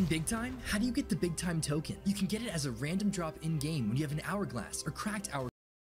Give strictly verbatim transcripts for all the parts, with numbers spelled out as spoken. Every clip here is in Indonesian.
In Big Time, how do you get the Big Time token? You can get it as a random drop in-game when you have an hourglass or cracked hour.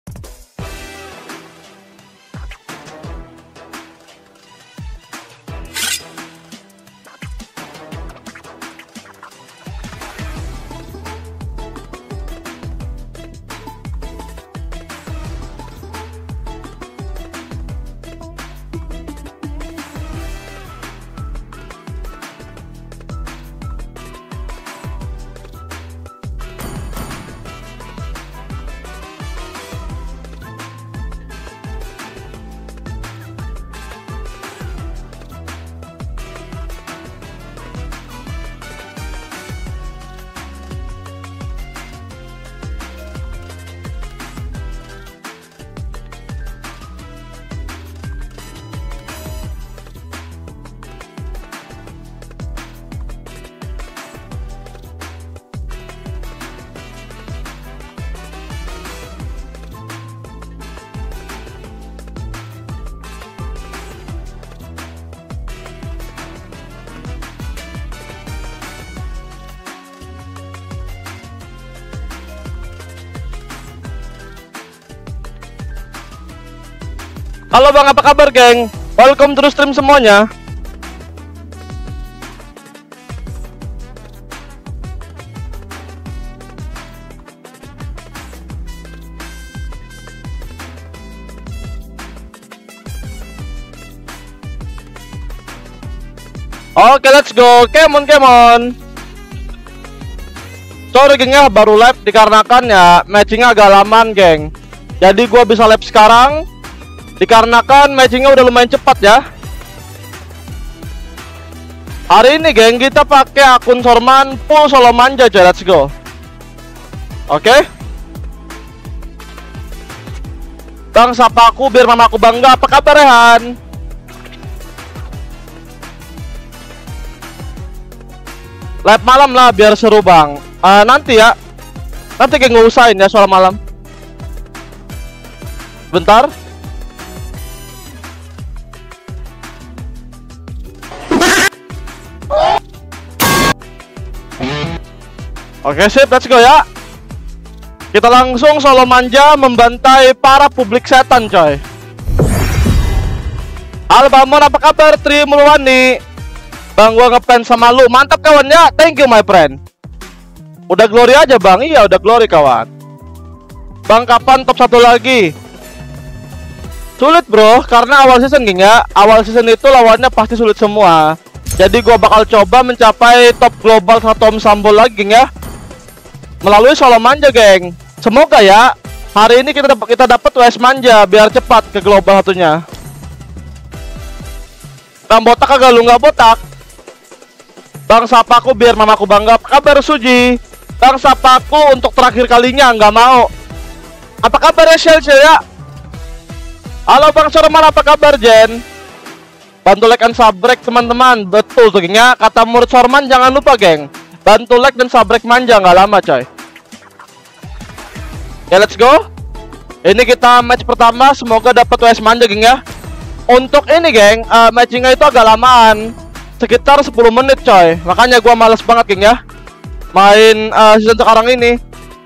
Halo bang, apa kabar geng? Welcome to stream semuanya. Oke, let's go. Come on, come on. Sorry geng ya, baru live dikarenakan ya matchingnya agak lamaan geng. Jadi gua bisa live sekarang dikarenakan matchingnya udah lumayan cepat ya. Hari ini geng kita pakai akun Sorman full solo manja coy, let's go. Oke okay. Bang, sapa aku biar mama aku bangga. Apa kabar Rehan? Live malam lah biar seru bang. uh, Nanti ya, nanti geng ngusain ya soal malam. Bentar. Oke sip, let's go ya. Kita langsung solo manja membantai para publik setan coy. Halo Bamon, apa kabar? Tri Mulwani. Bang, gua ngefans sama lu. Mantap kawan ya, thank you my friend. Udah glory aja bang, iya udah glory kawan. Bang, kapan top satu lagi? Sulit bro, karena awal season geng ya. Awal season itu lawannya pasti sulit semua. Jadi gua bakal coba mencapai top global satu Om Sambo lagi geng ya, melalui solo manja geng. Semoga ya hari ini kita dapat kita dapat W S manja biar cepat ke global satunya. Bang botak agak lu nggak botak. Bang sapaku biar mamaku bangga. Apa kabar Suji? Bang sapaku untuk terakhir kalinya, nggak mau. Apa kabar ya Shell ya? Halo Bang Sorman, apa kabar Jen? Bantu like and subscribe teman-teman. Betul tuh geng ya, kata murid Sorman jangan lupa geng, bantu like dan subscribe manja, nggak lama coy. Ya let's go. Ini kita match pertama, semoga dapat W S manja geng ya. Untuk ini geng, uh, matchingnya itu agak lamaan, sekitar sepuluh menit coy. Makanya gua males banget geng ya main uh, season sekarang ini.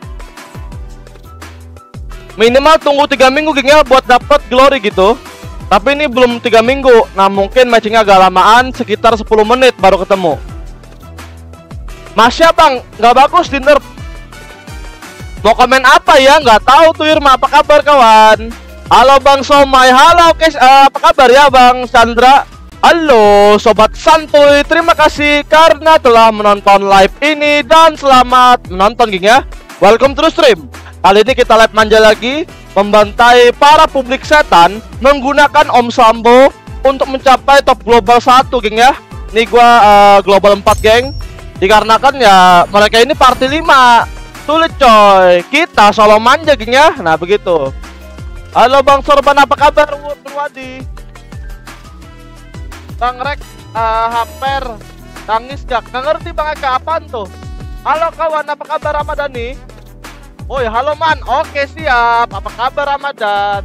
Minimal tunggu tiga minggu geng ya buat dapat glory gitu. Tapi ini belum tiga minggu. Nah mungkin matchingnya agak lamaan, sekitar sepuluh menit baru ketemu. Masya bang, nggak bagus di nerf. Mau komen apa ya? Nggak tahu tuh Irma. Apa kabar kawan? Halo Bang Somai. Halo guys, uh, apa kabar ya Bang Chandra? Halo Sobat Santuy. Terima kasih karena telah menonton live ini dan selamat menonton geng ya. Welcome to the stream. Kali ini kita live manja lagi, membantai para publik setan menggunakan Om Sambo untuk mencapai top global satu geng ya. Ini gua uh, global empat geng. Dikarenakan ya mereka ini party lima. Sulit coy, kita solo manja geng ya. Nah begitu. Halo Bang Sorban, apa kabar Purwadi? Bang Rek, uh, Hamper nangis gak? Nggak ngerti Bang Eka, apaan tuh? Halo kawan, apa kabar Ramadhani? Oh ya halo man, oke siap. Apa kabar Ramadan?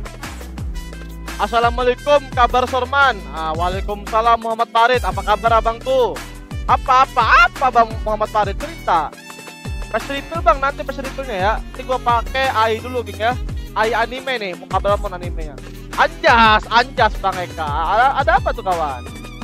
Assalamualaikum, kabar Sorman. ah, Waalaikumsalam Muhammad Farid, apa kabar abangku? Apa-apa-apa Bang Muhammad Farid, cerita. Pas refill Bang, nanti pas refillnya ya. Ini gua pakai A I dulu geng ya. A I anime nih, muka Balmon animenya. Anjas, anjas Bang Eka. Ada, ada apa tuh kawan?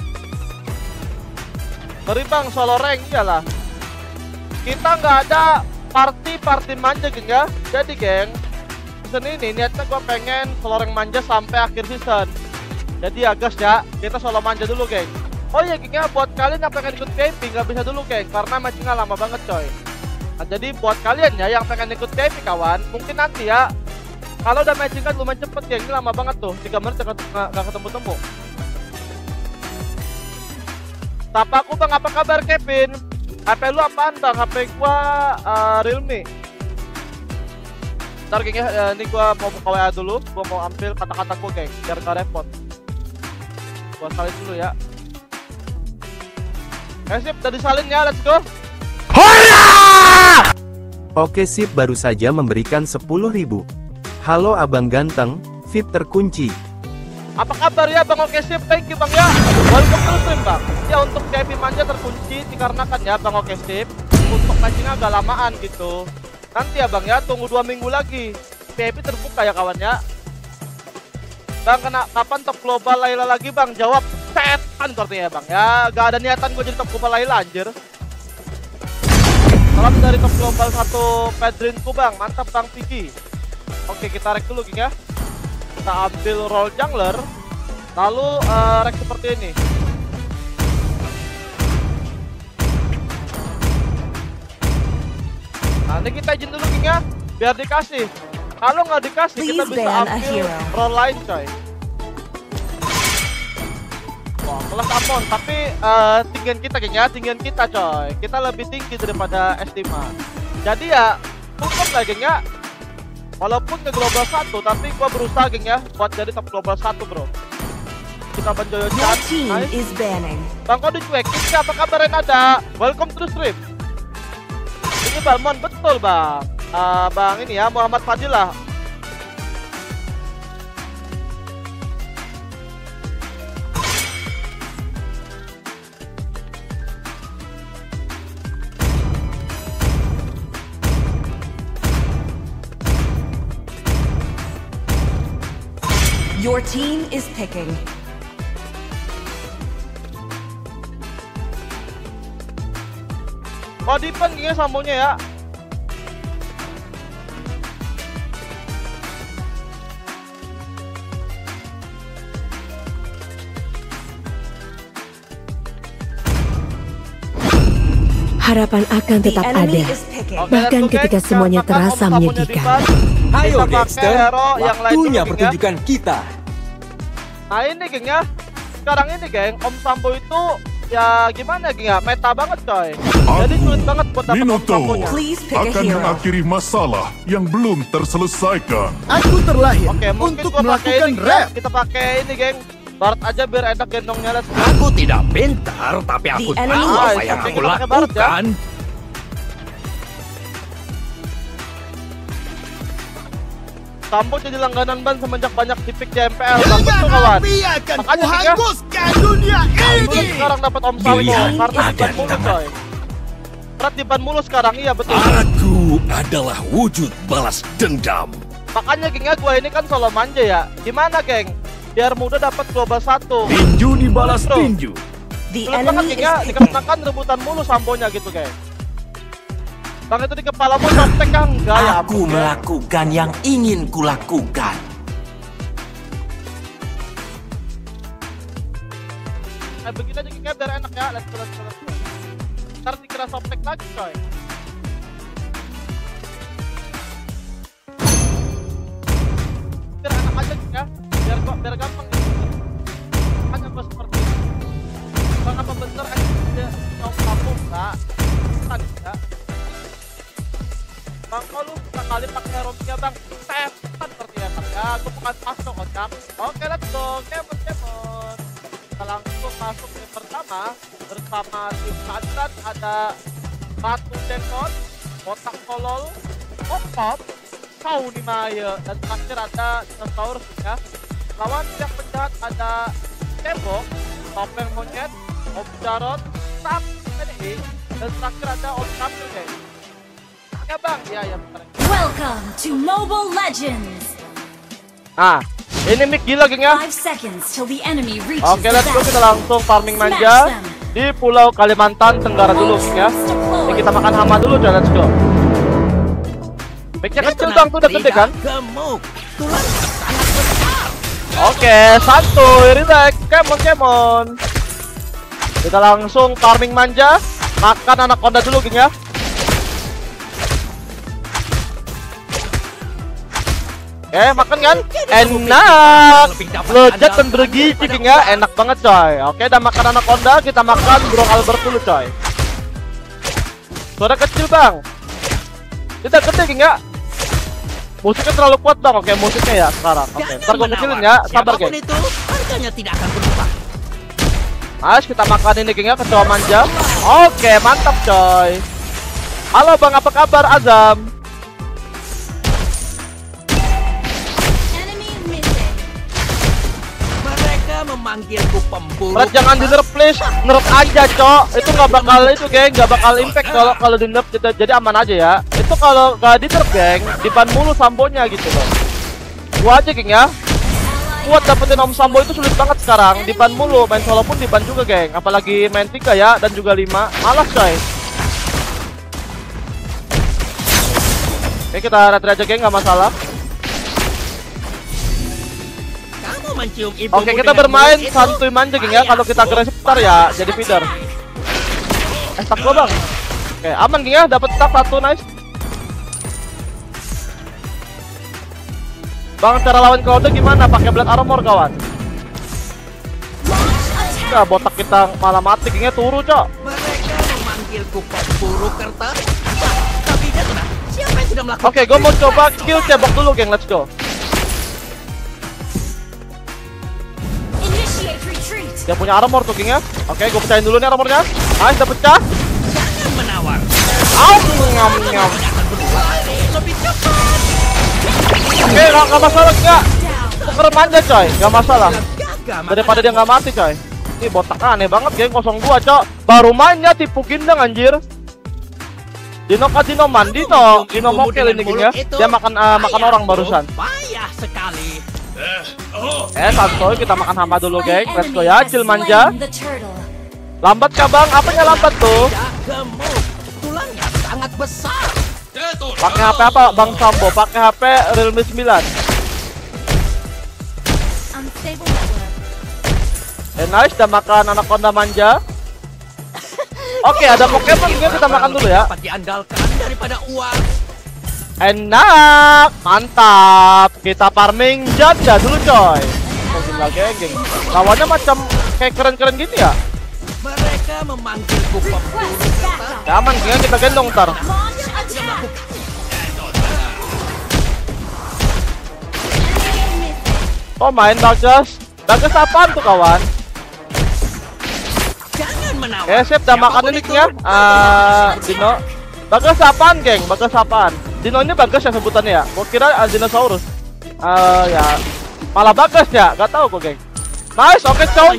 Sorry Bang, solo rank iyalah. Kita nggak ada party-party manja geng ya. Jadi geng, season ini niatnya gua pengen solo rank manja sampai akhir season. Jadi ya guys ya, kita solo manja dulu geng. Oh iya geng ya, buat kalian yang pengen ikut V I P nggak bisa dulu geng, karena matchingnya lama banget coy. Nah, jadi buat kalian ya yang pengen ikut V I P kawan, mungkin nanti ya kalau udah matching kan lumayan cepet geng, ini lama banget tuh, tiga menit nggak ketemu-temu. Sapa aku Bang, apa kabar Kevin? H P lu apaan Bang? H P gua uh, Realme. Ntar geng ya, uh, ini gua mau buka W A dulu, gua mau ambil kata-kata gua geng, biar gak repot. Gua salin dulu ya. Eh sip, udah disalin ya, let's go. Hola! Oke sip, baru saja memberikan sepuluh ribu. Halo abang ganteng, V I P terkunci. Apa kabar ya Bang? Oke sip, thank you Bang ya. Welcome to stream Bang. Ya untuk V I P manja terkunci dikarenakan ya Bang, oke sip, untuk matchingnya agak lamaan gitu. Nanti ya Bang ya, tunggu dua minggu lagi V I P terbuka ya kawan ya. Bang, kena kapan top global Layla lagi Bang? Jawab setan sepertinya Bang ya. Gak ada niatan gue jadi top global Layla anjir. Salam dari top global satu Pedrinku Bang, mantap Bang Vicky. Oke, kita rek dulu geng ya. Kita ambil role jungler, lalu uh, rek seperti ini. Nah ini kita izin dulu geng ya, biar dikasih. Kalau nggak dikasih, kita bisa ambil role lain coy. Wah, kelas Amon, tapi uh, tinggian kita geng ya, tinggian kita coy. Kita lebih tinggi daripada S lima. Jadi ya, cukup lah geng ya. Walaupun ke global satu, tapi gua berusaha geng ya buat jadi top global satu bro. Kita banjoyo chat. Nice. Bang, kok dicuekin sih? Apa kabar Renada? Welcome to the stream. Ini Balmon, betul Bang. Uh, bang ini ya, Muhammad Fadilah. Your team is picking. Oh, dipen gini sambungnya ya. Harapan akan tetap ada, bahkan ketika semuanya terasa menyedihkan. Ayo Dexter, waktunya pertunjukan kita. Nah ini geng ya, sekarang ini geng, Om Sambo itu ya gimana geng ya, meta banget coy. Jadi sulit banget buat dapet Om Sambonya. Akan mengakhiri masalah yang belum terselesaikan. Aku terlahir Oke, untuk kita melakukan ini, rap. Kita pakai ini geng, Barat aja biar enak gendongnya. Let's go. Aku tidak pintar, tapi aku The tahu enemy apa is yang taking aku pakai Barat, ya. lakukan. Sambo jadi langganan ban semenjak banyak tipik di M P L. Bang, betul kawan. akan Makanya geng ya, kuhanguskan dunia Dulu ini. sekarang dapat Om Sambo Pilihan karena ada di ban di mulu tangan. coy. Berat di ban mulu sekarang, iya betul. Aku adalah wujud balas dendam. Makanya geng ya, gua ini kan solo manja ya. Gimana geng? Biar mudah dapat global satu. Tinju dibalas Bro. tinju. The Sulit banget enemy geng is ya, picking. dikarenakan rebutan mulu Sambonya gitu geng. Bang, itu di kepalamu softtek kan? Enggak ya. Aku ampun, melakukan yang ingin kulakukan. Eh begini aja geng ya, biar enak ya. Let's go, let's go, let's go. Ntar dikira softtek lagi coy. Biar enak aja geng ya. Biar kok biar gampang gitu. Hanya gua seperti ini. Bang, apa bener aja dia mau kampung enggak? Kan ya. Bang, kok lu sekali pakai romnya bang? Setan seperti ya bang ya. Gue bukan masuk kocak. Oke, let's go. Kemon, kemon. Kita langsung masuk game pertama bersama tim Kandan. Ada Batu Demon, Botak Tolol, Opop, Sauni Maya, dan terakhir ada Dinosaurus ya. Lawan yang penjahat ada Tembok, Topeng Monyet, Om Jarot, Mantap. Dan terakhir ada Om Sambil, guys. Ya bang, ya ya. Welcome to Mobile Legends. Nah, ini mic gila geng ya. Oke, let's go, kita langsung farming manja di Pulau Kalimantan Tenggara dulu geng ya. Ini kita makan hama dulu, coy, let's go. Mic-nya kecil bang, tuh udah gede kan? Oke, santuy, relax, kemon kemon. Kita langsung farming manja, makan anaconda dulu geng ya. Eh, makan kan? Enak. Lezat dan bergizi geng ya, enak banget coy. Oke, udah makan anaconda, kita makan burung Albert dulu coy. Suara kecil bang. Tidak gede geng ya. Musiknya terlalu kuat bang. Oke, musiknya ya sekarang. Oke, ntar gue kecilin ya, sabar geng. Nice, kita makan ini geng ya, kecoa manja. Oke, mantap coy. Halo bang, apa kabar Azam? Memanggilku pemburu. Red, jangan di nerf please, nerf aja cok. Itu nggak bakal itu geng, nggak bakal impact kalau kalau di nerf. Jadi aman aja ya. Itu kalau nggak di nerf geng, diban mulu sambonya gitu loh. Gua aja geng ya. Kuat dapetin Om Sambo itu sulit banget sekarang. Diban mulu, main solo pun diban juga geng. Apalagi main tiga ya dan juga lima, malas coy. Oke, kita red aja geng, nggak masalah. Oke, kita bermain santuy manja geng ya. Kalau kita agresif ntar ya jadi feeder. Eh, stack gua bang. Oke, aman geng ya, dapat stack satu, nice. Bang, cara lawan Cloud gimana? Pakai Blood Armor kawan. Ya, botak kita malah mati geng ya, turu cok. Mereka memanggilku pemburu kertas. Tapi dia tenang. Siapa yang sudah melakukan? Oke, gua mau coba kill cebok dulu geng, let's go. Dia punya armor tuh geng ya. Oke, gue pecahin dulu nih armornya. Nice, udah pecah. Jangan menawar. Au, ngam ngam. Lebih cepat. Oke, gak, gak masalah gak. Tuker manja coy, gak masalah. Daripada dia gak mati coy. Ini botak aneh banget geng, kosong dua cok. Baru mainnya tipu gindeng anjir. Dino ka Dino man, Dino Dino mokel ini geng ya. Dia makan uh, makan orang barusan. Payah sekali. Eh, santuy, kita makan hama dulu geng. Let's go ya, chill manja. Lambat kah bang? Apanya lambat tuh? Tulangnya sangat besar. Pakai H P apa Bang Sambo? Pakai H P Realme sembilan. Eh, nice, udah makan anaconda manja. Oke, ada Pokemon juga, kita makan dulu ya. Diandalkan daripada uang. Enak, mantap. Kita farming janda dulu coy. Tinggal geng geng. Lawannya macam kayak keren-keren gini ya. Mereka memanggilku pemburu. Ya, aman geng, kita gendong ntar. Oh, main Bagas. Bagas apaan tuh kawan? Jangan menawar. Eh, sip, udah makan ini ya. Ah, Dino. Bagas apaan geng? Bagas apaan? Dino ini Bagas ya sebutannya ya? Gua kira uh, dinosaurus. Uh, ya malah Bagas ya? Gak tahu kok geng. Nice, oke okay, coy.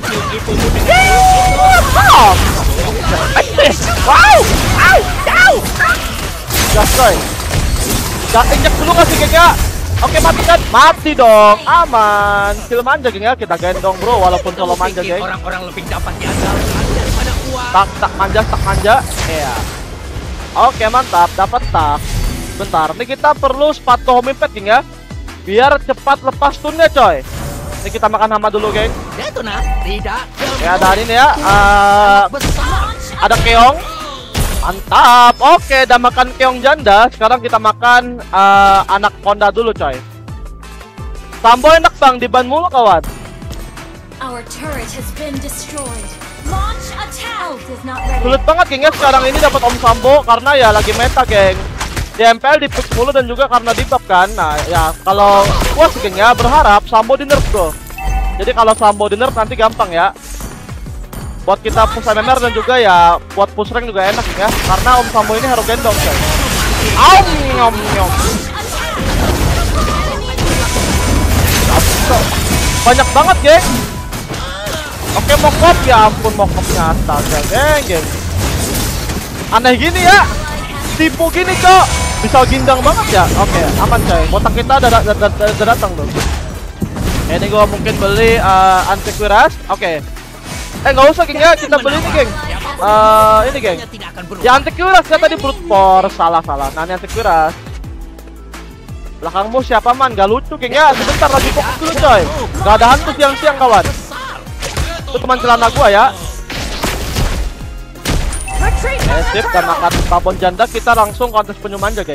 Wow, wow, wow. Gas coy. Gak injek dulu gak sih geng ya? Oke, mati kan? Mati dong, aman. Kill manja geng ya, kita gendong bro. Walaupun solo manja geng. Orang-orang lebih dapat diandalkan daripada uang. Tak, tak manja, tak manja. Iya. Oke, mantap, dapat tak. Bentar, ini kita perlu sepatu homing pad geng ya. Biar cepat lepas stunnya coy. Ini kita makan hama dulu geng. Ya, ada ini ya. Uh, ada keong. Mantap. Oke, udah makan keong janda. Sekarang kita makan uh, anaconda dulu coy. Sambo enak bang, diban mulu kawan. Sulit banget geng ya sekarang ini dapat Om Sambo karena ya lagi meta geng. Di M P L di push mulu dan juga karena di buff kan. Nah ya kalau gua sih geng ya berharap Sambo di nerf bro. Jadi kalau Sambo di nerf nanti gampang ya. Buat kita push M M R dan juga ya buat push rank juga enak ya. Karena Om Sambo ini hero gendong coy. Aum nyom nyom. Banyak banget geng. Oke, mokop, ya ampun mokopnya astaga, geng, geng. Aneh gini ya, tipu gini cok, bisa gindang banget ya. Oke, aman coy, botak kita udah dat dat dat datang tuh. Ini gua mungkin beli uh, antivirus, oke. Eh nggak usah geng ya, kita beli ini geng. Uh, ini geng. Ya antivirus ya tadi brute force, salah salah. Nah ini antivirus. Belakangmu siapa man? Gak lucu geng ya, sebentar lagi fokus dulu coy. Gak ada hantu siang-siang kawan. Itu teman celana gua ya. Eh sip, karena makan babon janda kita langsung kontes penyu manja geng.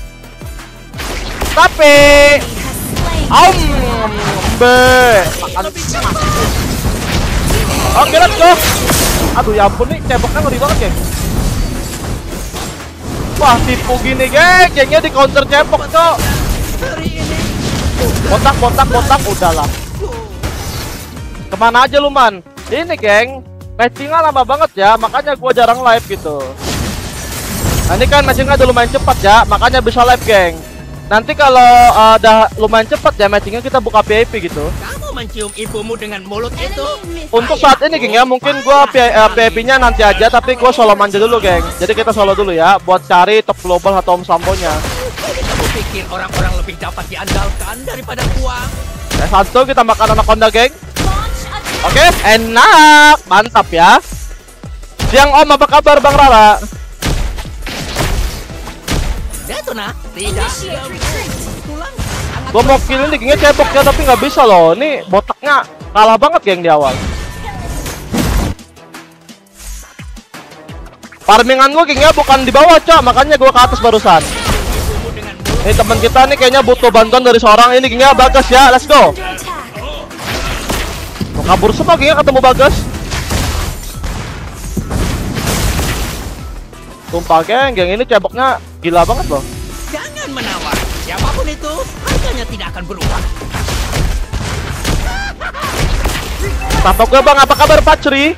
Tapi Om be makan. Oke let's go. Aduh ya ampun nih, ceboknya ngeri banget geng. Wah tipu gini geng, gengnya di counter cebok cok. Botak, botak, botak, udahlah. Kemana aja lu man? Ini geng, matchingnya lama banget ya, makanya gua jarang live gitu. Nah ini kan matchingnya udah lumayan cepat ya, makanya bisa live geng. Nanti kalau uh, udah lumayan cepat ya matchingnya kita buka V I P gitu. Kamu mencium ibumu dengan mulut itu. Untuk saat ini geng ya, mungkin gua V I P-nya nanti aja, tapi gua solo manja dulu geng. Jadi kita solo dulu ya, buat cari top global atau om sambonya. Aku pikir orang-orang lebih dapat diandalkan daripada uang. Eh satu kita makan anaconda geng. Oke, enak, mantap ya. Siang om, apa kabar Bang Rara? Detona, tidak. Gua mau kill ini gengnya cebok ya, tapi nggak bisa loh. Ini botaknya kalah banget geng di awal. Farmingan gua gengnya bukan di bawah cok, makanya gua ke atas barusan. Ini teman kita nih kayaknya butuh bantuan dari seorang ini gengnya Bagas ya, let's go. Mau kabur semua gengnya ketemu Bagas. Tumpah geng, geng ini ceboknya gila banget loh. Jangan menawar, siapapun itu harganya tidak akan berubah. Tato gue bang, apa kabar Pacri?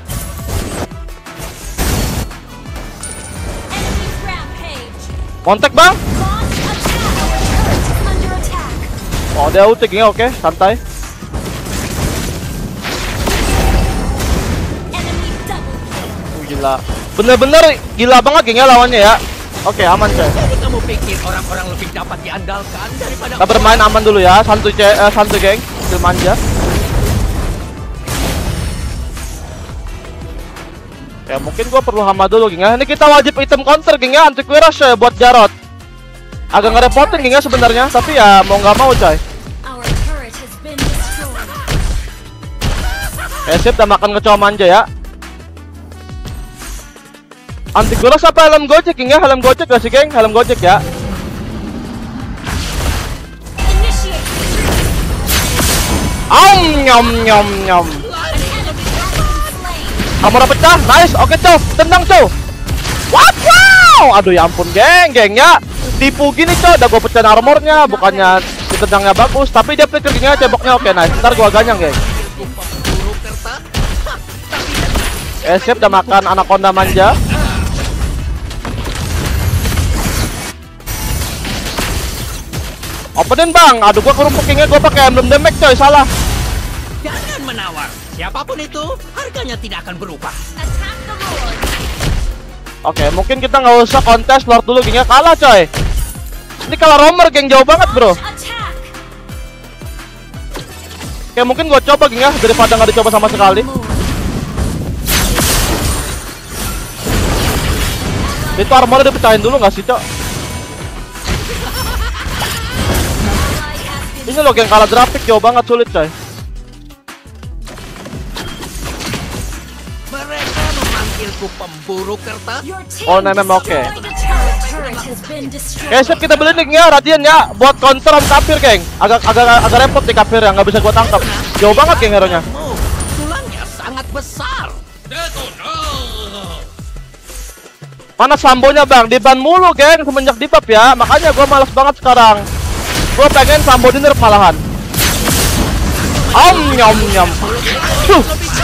Kontak bang? Oh dia ulti gengnya, oke, santai. Gila, bener-bener gila banget gengnya lawannya ya. Oke aman coy. Jadi kamu pikir orang-orang lebih dapat diandalkan daripada kita bermain aman dulu ya, santuy ce eh, santuy geng, skill manja. Ya mungkin gua perlu hama dulu geng ya. Ini kita wajib item counter geng ya, antivirus ya buat Jarod. Agak ngerepotin geng ya sebenarnya, tapi ya mau nggak mau coy. Eh sip, udah makan kecoa manja ya. Antivirus apa helm gojek geng ya? Helm gojek gak sih geng? Helm gojek ya. Om nyom nyom nyom. Kamu udah pecah, nice, oke cow, tendang cow. What wow, aduh ya ampun geng, geng ya. Tipu gini cow, udah gue pecahin armornya, bukannya tendangnya bagus, tapi dia pikir gengnya ceboknya oke nice. Ntar gue ganyang geng. Eh siap, udah makan anaconda manja. Openin bang, aduh gua kerumpuk gengnya, gua pakai emblem damage coy, salah. Jangan menawar, siapapun itu harganya tidak akan berubah. Oke, mungkin kita nggak usah kontes lord dulu gengnya, kalah coy. Ini kalah roamer geng, jauh banget bro. Oke mungkin gua coba gengnya daripada nggak dicoba sama sekali. Itu armornya dipecahin dulu nggak sih cok? Ini loh geng, kalah grafik jauh banget, sulit coy. Mereka memanggilku pemburu kertas. Oh nemem oke. Okay. Oke sip, kita beli nih ya Radian ya, buat counter om kafir geng. Agak agak agak repot nih kafir ya, nggak bisa gua tangkap. Jauh banget geng hero nya. Tulangnya sangat besar. Mana sambonya bang? Diban mulu geng semenjak di buff ya, makanya gua males banget sekarang. Gue pengen sambo dinner malahan. Om nyom nyom. Huh.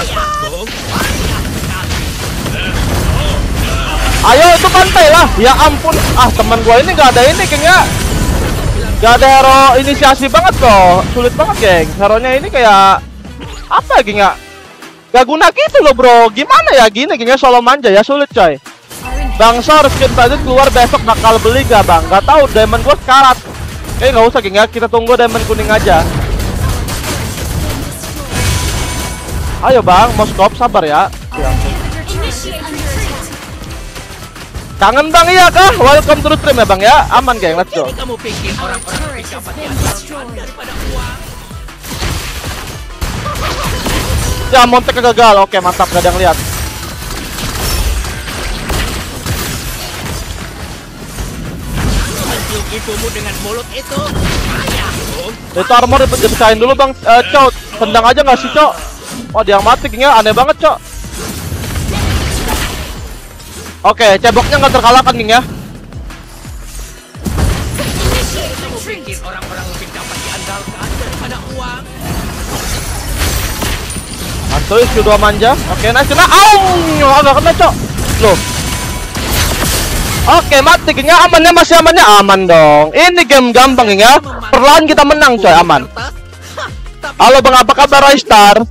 Ayo itu pantai lah. Ya ampun. Ah teman gue ini gak ada ini geng ya. Gak ada hero inisiasi banget kok. Sulit banget geng. Hero nya ini kayak apa ya geng ya? Gak guna gitu loh bro. Gimana ya gini gengnya solo manja ya, sulit coy. Bang Sor skin tadi keluar besok bakal beli gak bang? Gak tahu, diamond gue sekarat. Eh gak usah geng ya, kita tunggu diamond kuning aja. Ayo bang, Moskop sabar ya. Ya. Kangen bang iya kah? Welcome to the stream ya bang ya. Aman geng, let's go. Kamu pikir orang-orang dapat diandalkan daripada uang? Ya montek gagal. Oke mantap, gak ada yang lihat. Ibumu dengan mulut itu. Itu armor dipecahin dulu bang. Uh, Cok, tendang aja nggak sih Cok? Oh dia mati gengnya, aneh banget Cok. Oke, ceboknya nggak terkalahkan geng ya. Pikir orang-orang lebih dapat diandalkan daripada uang. Atuh, Q dua manja. Oke, nice kena. Aum, agak kena Cok. Loh. Oke, mati gengnya, amannya masih amannya aman dong. Ini game gampang geng ya. Perlahan kita menang coy, aman. Halo bang, apa kabar Raistar?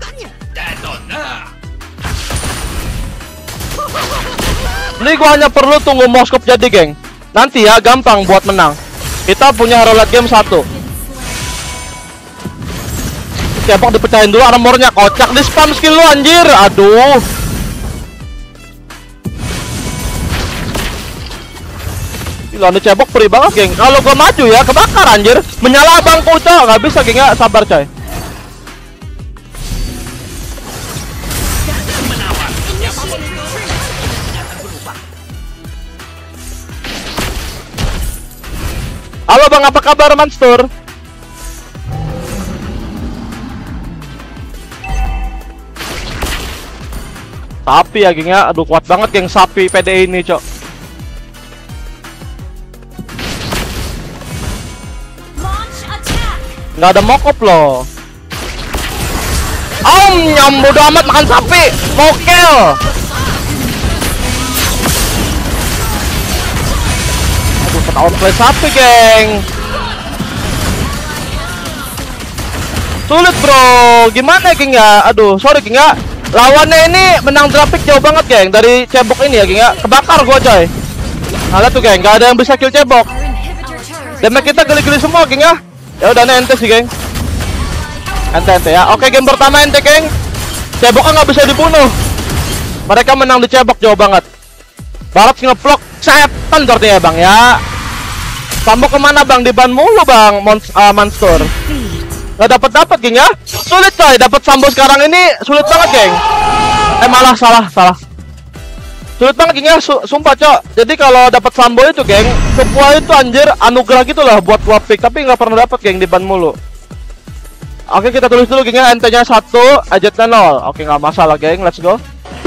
Ini gua hanya perlu tunggu Moskop jadi geng. Nanti ya gampang buat menang. Kita punya hero late game satu. Cebok dipecahin dulu armornya, kocak di spam skill lu anjir. Aduh. Gila nih cebok perih banget geng. Kalau gua maju ya kebakar anjir. Menyala bangku Cok, nggak bisa geng ya, sabar coy. Halo bang, apa kabar Manstur? Sapi ya geng ya, aduh kuat banget geng sapi P D ini Cok. Nggak ada mokop loh. Om nyam bodo amat makan sapi, mokel. Aduh ketahuan play sapi geng. Sulit bro, gimana geng ya? Aduh sorry geng ya. Lawannya ini menang drapik jauh banget geng dari cebok ini ya geng ya. Kebakar gua coy. Nah lihat tuh geng, nggak ada yang bisa kill cebok. Damage kita geli-geli semua geng ya. Ya udah ente sih geng. Ente ente ya. Oke game pertama ente geng. Ceboknya nggak bisa dibunuh. Mereka menang di cebok jauh banget. Barat ngeplok setan tortinya bang ya. Sambo kemana bang? Di ban mulu bang. Mons uh, Manstur. Gak dapat dapat geng ya. Sulit coy. Dapat Sambo sekarang ini sulit banget geng. Eh malah salah salah. Sulit banget geng ya. Su sumpah cok. Jadi kalau dapat Sambo itu geng, semua itu anjir anugerah gitu lah buat gua pick. Tapi nggak pernah dapat geng di ban mulu. Oke kita tulis dulu geng ya. N T-nya satu, ajetnya nol. Oke nggak masalah geng. Let's go.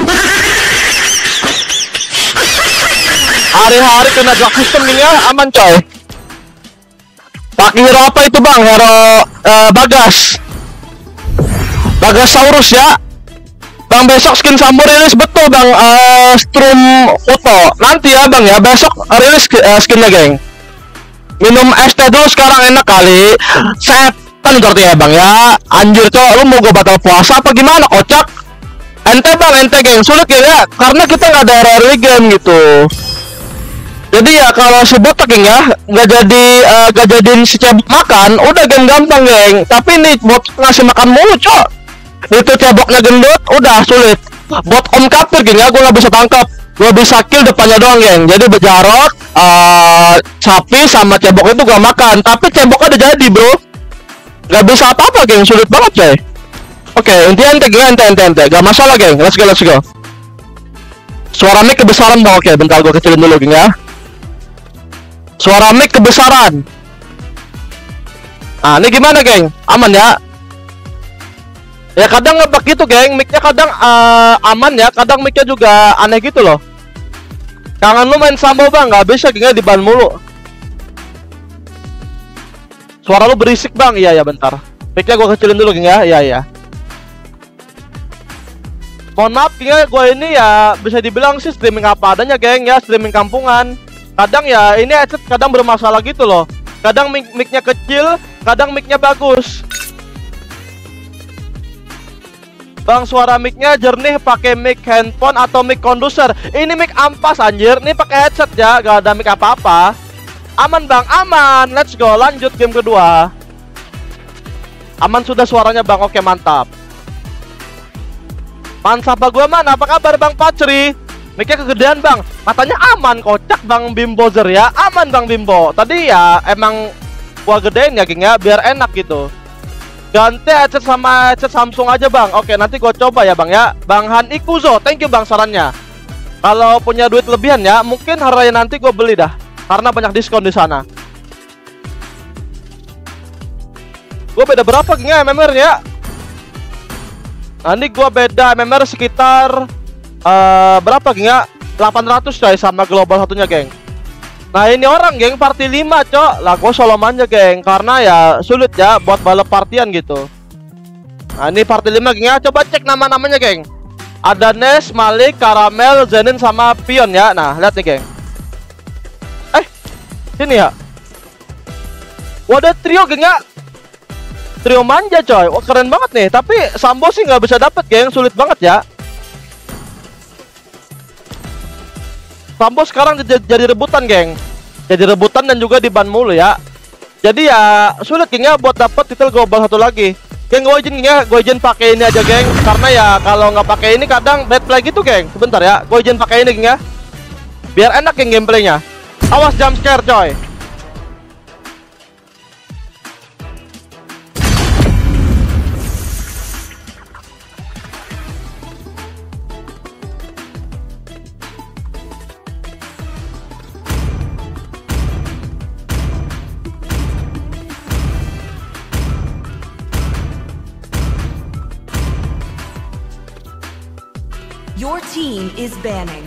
Hari-hari kena drag system geng ya. Aman coy. Pakai hero apa itu bang? Hero uh, Bagas. Bagasaurus ya. Bang besok skin Sambo rilis betul bang. uh, Strum foto. Nanti ya bang ya. Besok rilis uh, skinnya geng. Minum es teh dulu sekarang enak kali. Setan berarti ya bang ya. Anjir cok. Lu mau gue batal puasa apa gimana kocak? Ente bang ente geng. Sulit geng ya. Karena kita nggak ada early game gitu. Jadi ya kalau si botak geng ya nggak jadi uh, nggak jadiin si cebok makan, udah geng gampang geng. Tapi nih bot ngasih makan mulu cok. Itu ceboknya gendut, udah sulit. Bot om kapir geng ya, gue nggak bisa tangkap. Gue bisa kill depannya doang geng. Jadi bejarot, uh, sapi sama cebok itu gak makan. Tapi ceboknya udah jadi bro. Gak bisa apa-apa geng, sulit banget coy. Oke intinya ente geng, ente ente ente. Gak masalah geng, let's go let's go. Suara mic kebesaran bang, oke bentar gue kecilin dulu geng ya. Suara mic kebesaran. Nah, ini gimana, geng? Aman ya? Ya kadang ngebug gitu, geng. Mic-nya kadang uh, aman ya, kadang mic-nya juga aneh gitu loh. Kangen lu main Sambo, Bang. Nggak bisa, geng, di ban mulu. Suara lu berisik, Bang. Iya, ya, bentar. Mic-nya gua kecilin dulu, geng ya. Iya, iya. Mohon maaf, geng ya. Gua ini ya bisa dibilang sih streaming apa adanya, geng ya. Streaming kampungan. Kadang ya ini headset kadang bermasalah gitu loh. Kadang mic mic-nya kecil, kadang mic-nya bagus. Bang, suara mic-nya jernih pakai mic handphone atau mic condenser. Ini mic ampas anjir. Ini pakai headset ya, gak ada mic apa-apa. Aman bang, aman. Let's go, lanjut game kedua. Aman sudah suaranya bang, oke mantap. Mansapa gue man, apa kabar bang Pacri? Mic-nya kegedean bang. Katanya aman, kocak bang Bimbozer ya. Aman bang Bimbo. Tadi ya emang gua gedein ya geng ya, biar enak gitu. Ganti headset sama headset Samsung aja bang. Oke nanti gue coba ya bang ya. Bang Han Ikuzo, thank you bang sarannya. Kalau punya duit lebihan ya, mungkin hari nanti gue beli dah, karena banyak diskon di sana. Gue beda berapa geng ya M M R ya? Nanti gue beda M M R sekitar uh, berapa geng ya? delapan ratus coy sama global satunya geng. Nah ini orang geng party lima cok. Lah gue solom aja geng, karena ya sulit ya buat balap partian gitu. Nah ini party lima geng ya. Coba cek nama-namanya geng. Ada Nes, Malik, Karamel, Zenin sama Pion ya. Nah lihat nih geng. Eh sini ya. Wadah trio geng ya. Trio manja coy. Wah keren banget nih. Tapi Sambo sih nggak bisa dapet geng. Sulit banget ya. Sambo sekarang jadi rebutan geng. Jadi rebutan dan juga di ban mulu ya. Jadi ya sulit geng ya buat dapat titel global satu lagi. Geng gue izin geng ya, gue izin pakai ini aja geng. Karena ya kalau nggak pakai ini kadang bad play gitu geng. Sebentar ya, gue izin pakai ini geng ya. Biar enak geng gameplaynya. Awas jump scare coy. Your team is banning.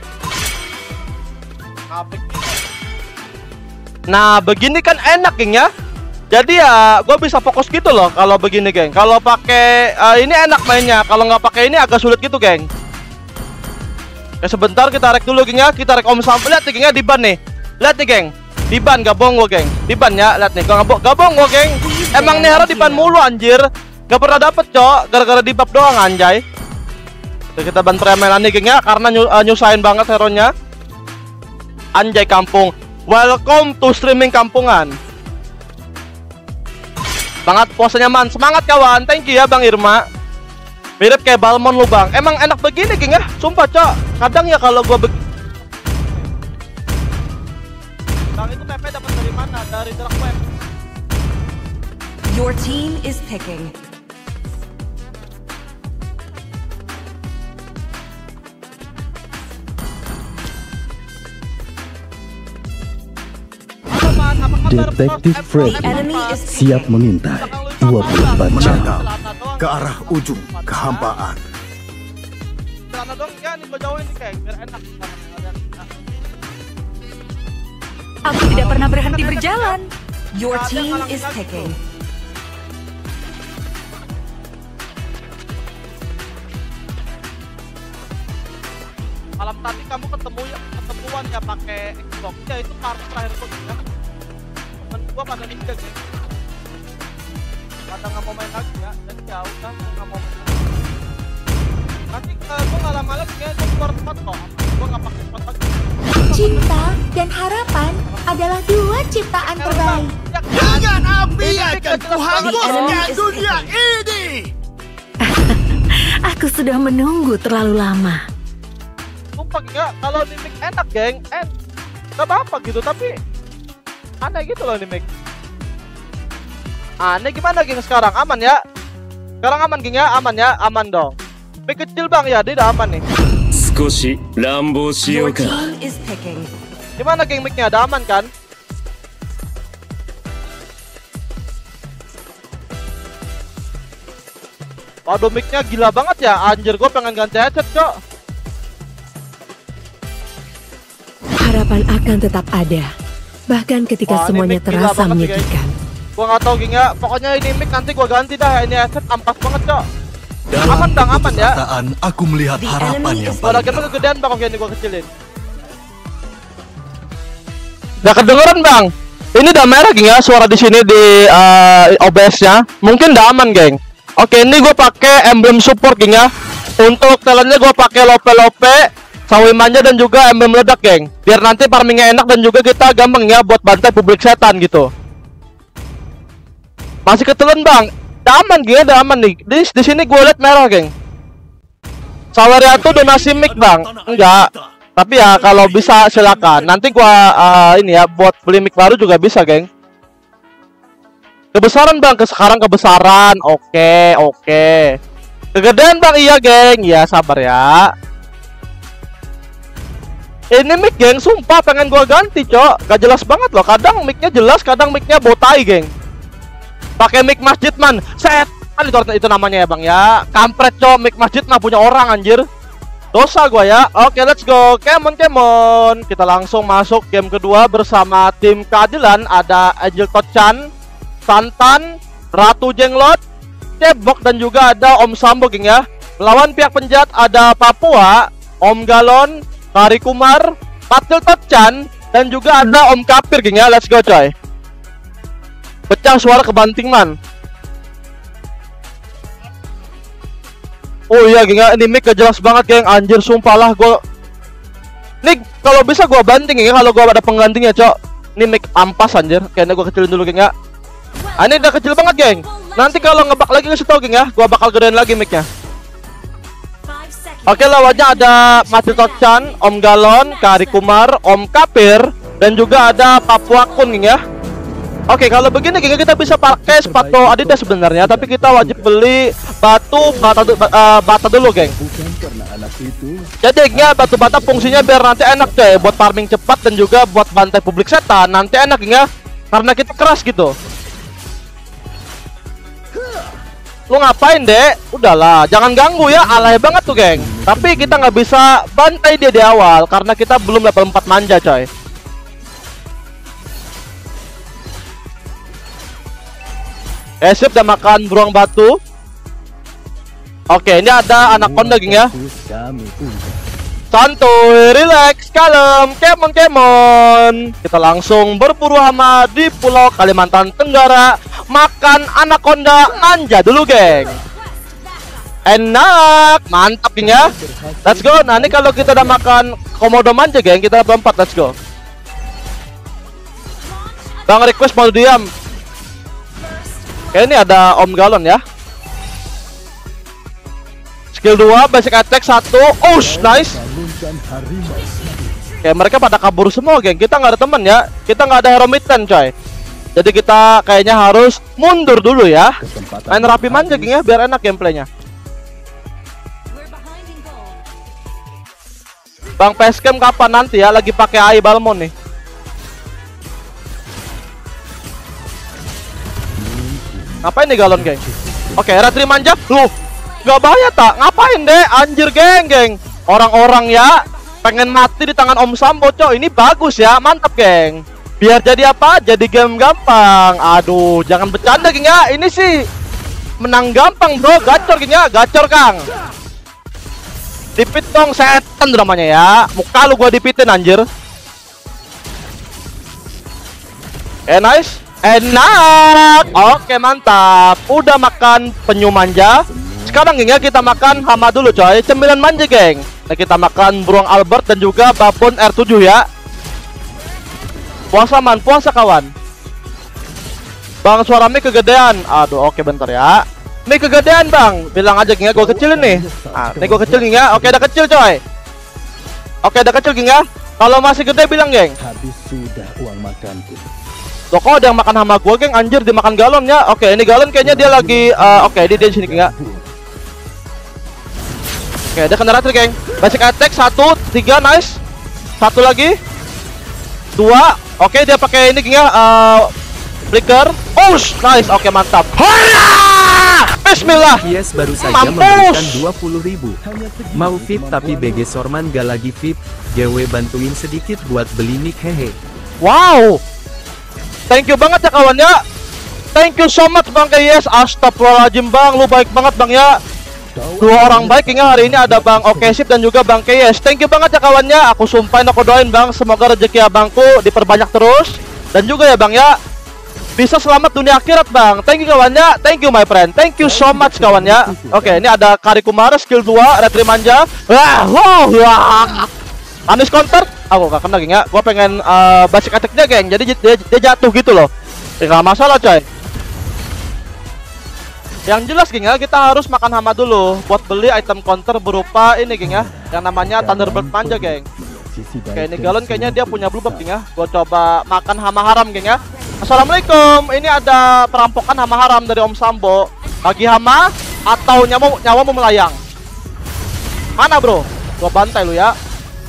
Nah begini kan enak geng ya. Jadi ya gue bisa fokus gitu loh kalau begini geng. Kalau pakai uh, ini enak mainnya. Kalau nggak pakai ini agak sulit gitu geng. Ya sebentar kita rek dulu geng ya. Kita rek om sampai. Lihat nih geng ya, di ban nih. Lihat nih geng, di ban gabung gue geng. Di ban ya, lihat nih gabung gabung gue geng. Emang nih Hero di ban mulu anjir. Gak pernah dapet cok, gara-gara di bab doang anjay. Kita ban premelan nih geng ya, karena ny uh, nyusahin banget hero-nya. Anjay kampung. Welcome to streaming kampungan. Banget puasanya man. Semangat kawan. Thank you ya Bang Irma. Mirip kayak Balmon lu bang. Emang enak begini geng ya. Sumpah cok. Kadang ya kalau gua be Bang itu T P dapat dari mana? Dari Dark Web. Your team is picking. Detektif Fred siap mengintai dua puluh empat jam ke arah ujung kehampaan. Aku tidak pernah berhenti berjalan. Your team is picking. Malam tadi kamu ketemu ya, ketemuan ya pakai Xbox ya, itu part terakhir kok ya. Temen gua pada nikah gitu. Pada nggak mau main lagi ya, jadi ya udah nggak mau main lagi. Nanti uh, gua nggak lama lagi ya, gua keluar tempat kok. Gua nggak pakai tempat lagi. Cinta dan harapan adalah dua ciptaan terbaik. Dengan api akan kuhanguskan dunia ini. Aku sudah menunggu terlalu lama. Sumpah enggak, kalau di mic enak geng, en gak apa-apa gitu, tapi aneh gitu loh di mic. Aneh gimana geng sekarang, aman ya? Sekarang aman geng ya, aman ya, aman dong. Mic kecil bang ya, dia udah aman nih. Your team is picking. Gimana geng mic-nya, ada aman kan? Waduh mic-nya gila banget ya, anjir gue pengen ganti headset cok. Harapan akan tetap ada, bahkan ketika wah, semuanya terasa menyedihkan. Gua nggak tahu geng ya, pokoknya ini mic nanti gua ganti dah, ini headset ampas banget cok. Aman bang, aman ya. Aku melihat harapan yang paling besar. Kegedean bang, oke ini gua kecilin. Gak kedengeran bang. Ini udah merah geng ya, suara di sini di uh, O B S-nya. Mungkin udah aman geng. Oke, ini gue pakai emblem support geng ya. Untuk talentnya gue pakai lope-lope, sawi manja dan juga emblem meledak geng. Biar nanti farmingnya enak dan juga kita gampang ya buat bantai publik setan gitu. Masih ketelan bang, udah aman geng, udah aman nih. Di, di sini gue liat merah geng. Saweria tuh donasi mic bang, enggak. Tapi ya kalau bisa silakan. Nanti gue uh, ini ya buat beli mic baru juga bisa geng. Kebesaran bang, ke sekarang kebesaran. Oke, oke. Kegedean bang, iya geng. Ya sabar ya. Ini mic geng, sumpah pengen gua ganti cok. Gak jelas banget loh. Kadang micnya jelas, kadang micnya botai geng. Pakai mic masjid man. Set. Kan itu, itu namanya ya bang ya. Kampret cok, mic masjid mah punya orang anjir. Dosa gua ya. Oke, let's go. Kemon, kemon. Kita langsung masuk game kedua bersama tim keadilan. Ada Agil Tochan, Santan, Ratu Jenglot, Cebok dan juga ada Om Sambo geng ya. Melawan pihak penjahat ada Papua, Om Galon, Kari Kumar, Patil Tochan dan juga ada Om Kapir geng ya. Let's go coy. Pecah suara kebanting man. Oh iya geng ya, ini mic gak jelas banget geng. Anjir sumpah lah gua. Nih kalau bisa gua banting geng ya, kalau gua ada penggantinya cok. Ini mic ampas anjir. Kayaknya gua kecilin dulu geng ya. Ah, ini udah kecil banget geng. Nanti kalau ngebak lagi ngasih tau geng ya, gua bakal gedein lagi mic-nya. Oke, lawannya ada Mati Tochan, Om Galon, Kari Kumar, Om Kapir dan juga ada Papua Kun geng ya. Oke, kalau begini geng kita bisa pakai sepatu Adidas sebenarnya, tapi kita wajib beli batu bata, uh, bata dulu geng. Jadi geng ya, batu bata fungsinya biar nanti enak deh buat farming cepat dan juga buat bantai publik setan. Nanti enak geng ya, karena kita keras gitu. Lu ngapain dek? Udahlah, jangan ganggu ya, alay banget tuh geng. Tapi kita nggak bisa bantai dia di awal karena kita belum level empat manja coy. Eh sip, udah makan beruang batu. Oke, ini ada anaconda geng ya. Santuy, relax, kalem, kemon kemon. Kita langsung berburu hama di Pulau Kalimantan Tenggara. Makan anaconda manja dulu geng. Enak, mantap geng ya. Let's go. Nah ini kalau kita udah makan komodo manja geng, kita berempat, let's go. Bang request mau diam. Oke, ini ada Om Galon ya. Skill dua, basic attack satu. Oh, nice. Oke, mereka pada kabur semua geng. Kita nggak ada teman ya. Kita nggak ada hero mid-lane coy. Jadi kita kayaknya harus mundur dulu ya. Main rapi manja geng ya, biar enak gameplaynya. Bang Peskem kapan nanti ya? Lagi pakai A I Balmon nih. Ngapain nih Galon geng? Oke, retri manja. Loh, gak bahaya tak? Ngapain deh? Anjir geng geng. Orang-orang ya pengen mati di tangan Om Sambo coy. Ini bagus ya, mantap geng. Biar jadi apa? Jadi game gampang. Aduh, jangan bercanda geng ya. Ini sih menang gampang bro. Gacor geng ya, gacor kang. Dipit dong setan dramanya ya. Muka lu gua dipitin anjir. Eh nice. Enak. Oke mantap. Udah makan penyu manja. Sekarang geng ya kita makan hama dulu coy. Cemilan manja geng. Nah kita makan beruang Albert dan juga babon R tujuh ya. Puasa man, puasa kawan. Bang suara mic kegedean. Aduh oke bentar ya. Mic kegedean bang. Bilang aja geng ya, gue kecilin nih. Nah, ini gue kecil geng ya. Oke udah kecil coy. Oke udah kecil geng ya. Kalau masih gede bilang geng. Habis sudah uang makanku. Loh kok ada yang makan hama gue geng, anjir dimakan Galon ya. Oke ini Galon kayaknya dia lagi uh, oke dia, dia di sini geng ya. Oke dia kena retri geng. Basic attack satu, tiga nice. Satu lagi. Dua. Oke dia pakai ini geng ya, uh, flicker. Oh nice, oke mantap. Haya! Bismillah. Yes baru saja Mampus. memberikan dua puluh ribu. Mau V I P tapi B G Sorman gak lagi V I P. G W bantuin sedikit buat beli mic hehe. Wow. Thank you banget ya kawan ya. Thank you so much Bang Kayes. Astagfirullahaladzim bang, lu baik banget bang ya. Dua orang baik ya hari ini, ada Bang Okesip dan juga Bang Kayes. Thank you banget ya kawannya. Aku sumpahin, aku doain bang, semoga rezeki abangku diperbanyak terus. Dan juga ya bang ya, bisa selamat dunia akhirat bang. Thank you kawannya, thank you my friend, thank you so much kawannya. Oke, ini ada Karikumara skill dua, Retri Manja. Wah, wow, wah. Anis counter, aku gak kena geng ya. Gua pengen uh, basic attack-nya geng, jadi dia, dia jatuh gitu loh. Gak masalah coy. Yang jelas geng ya, kita harus makan hama dulu buat beli item counter berupa ini geng ya, yang namanya Thunderbird Manja geng. Oke, ini galon kayaknya dia punya blue buff geng ya. Gua coba makan hama haram geng ya. Assalamualaikum, ini ada perampokan hama haram dari Om Sambo. Bagi hama atau nyawa nyawamu melayang. Mana bro? Gua bantai lu ya.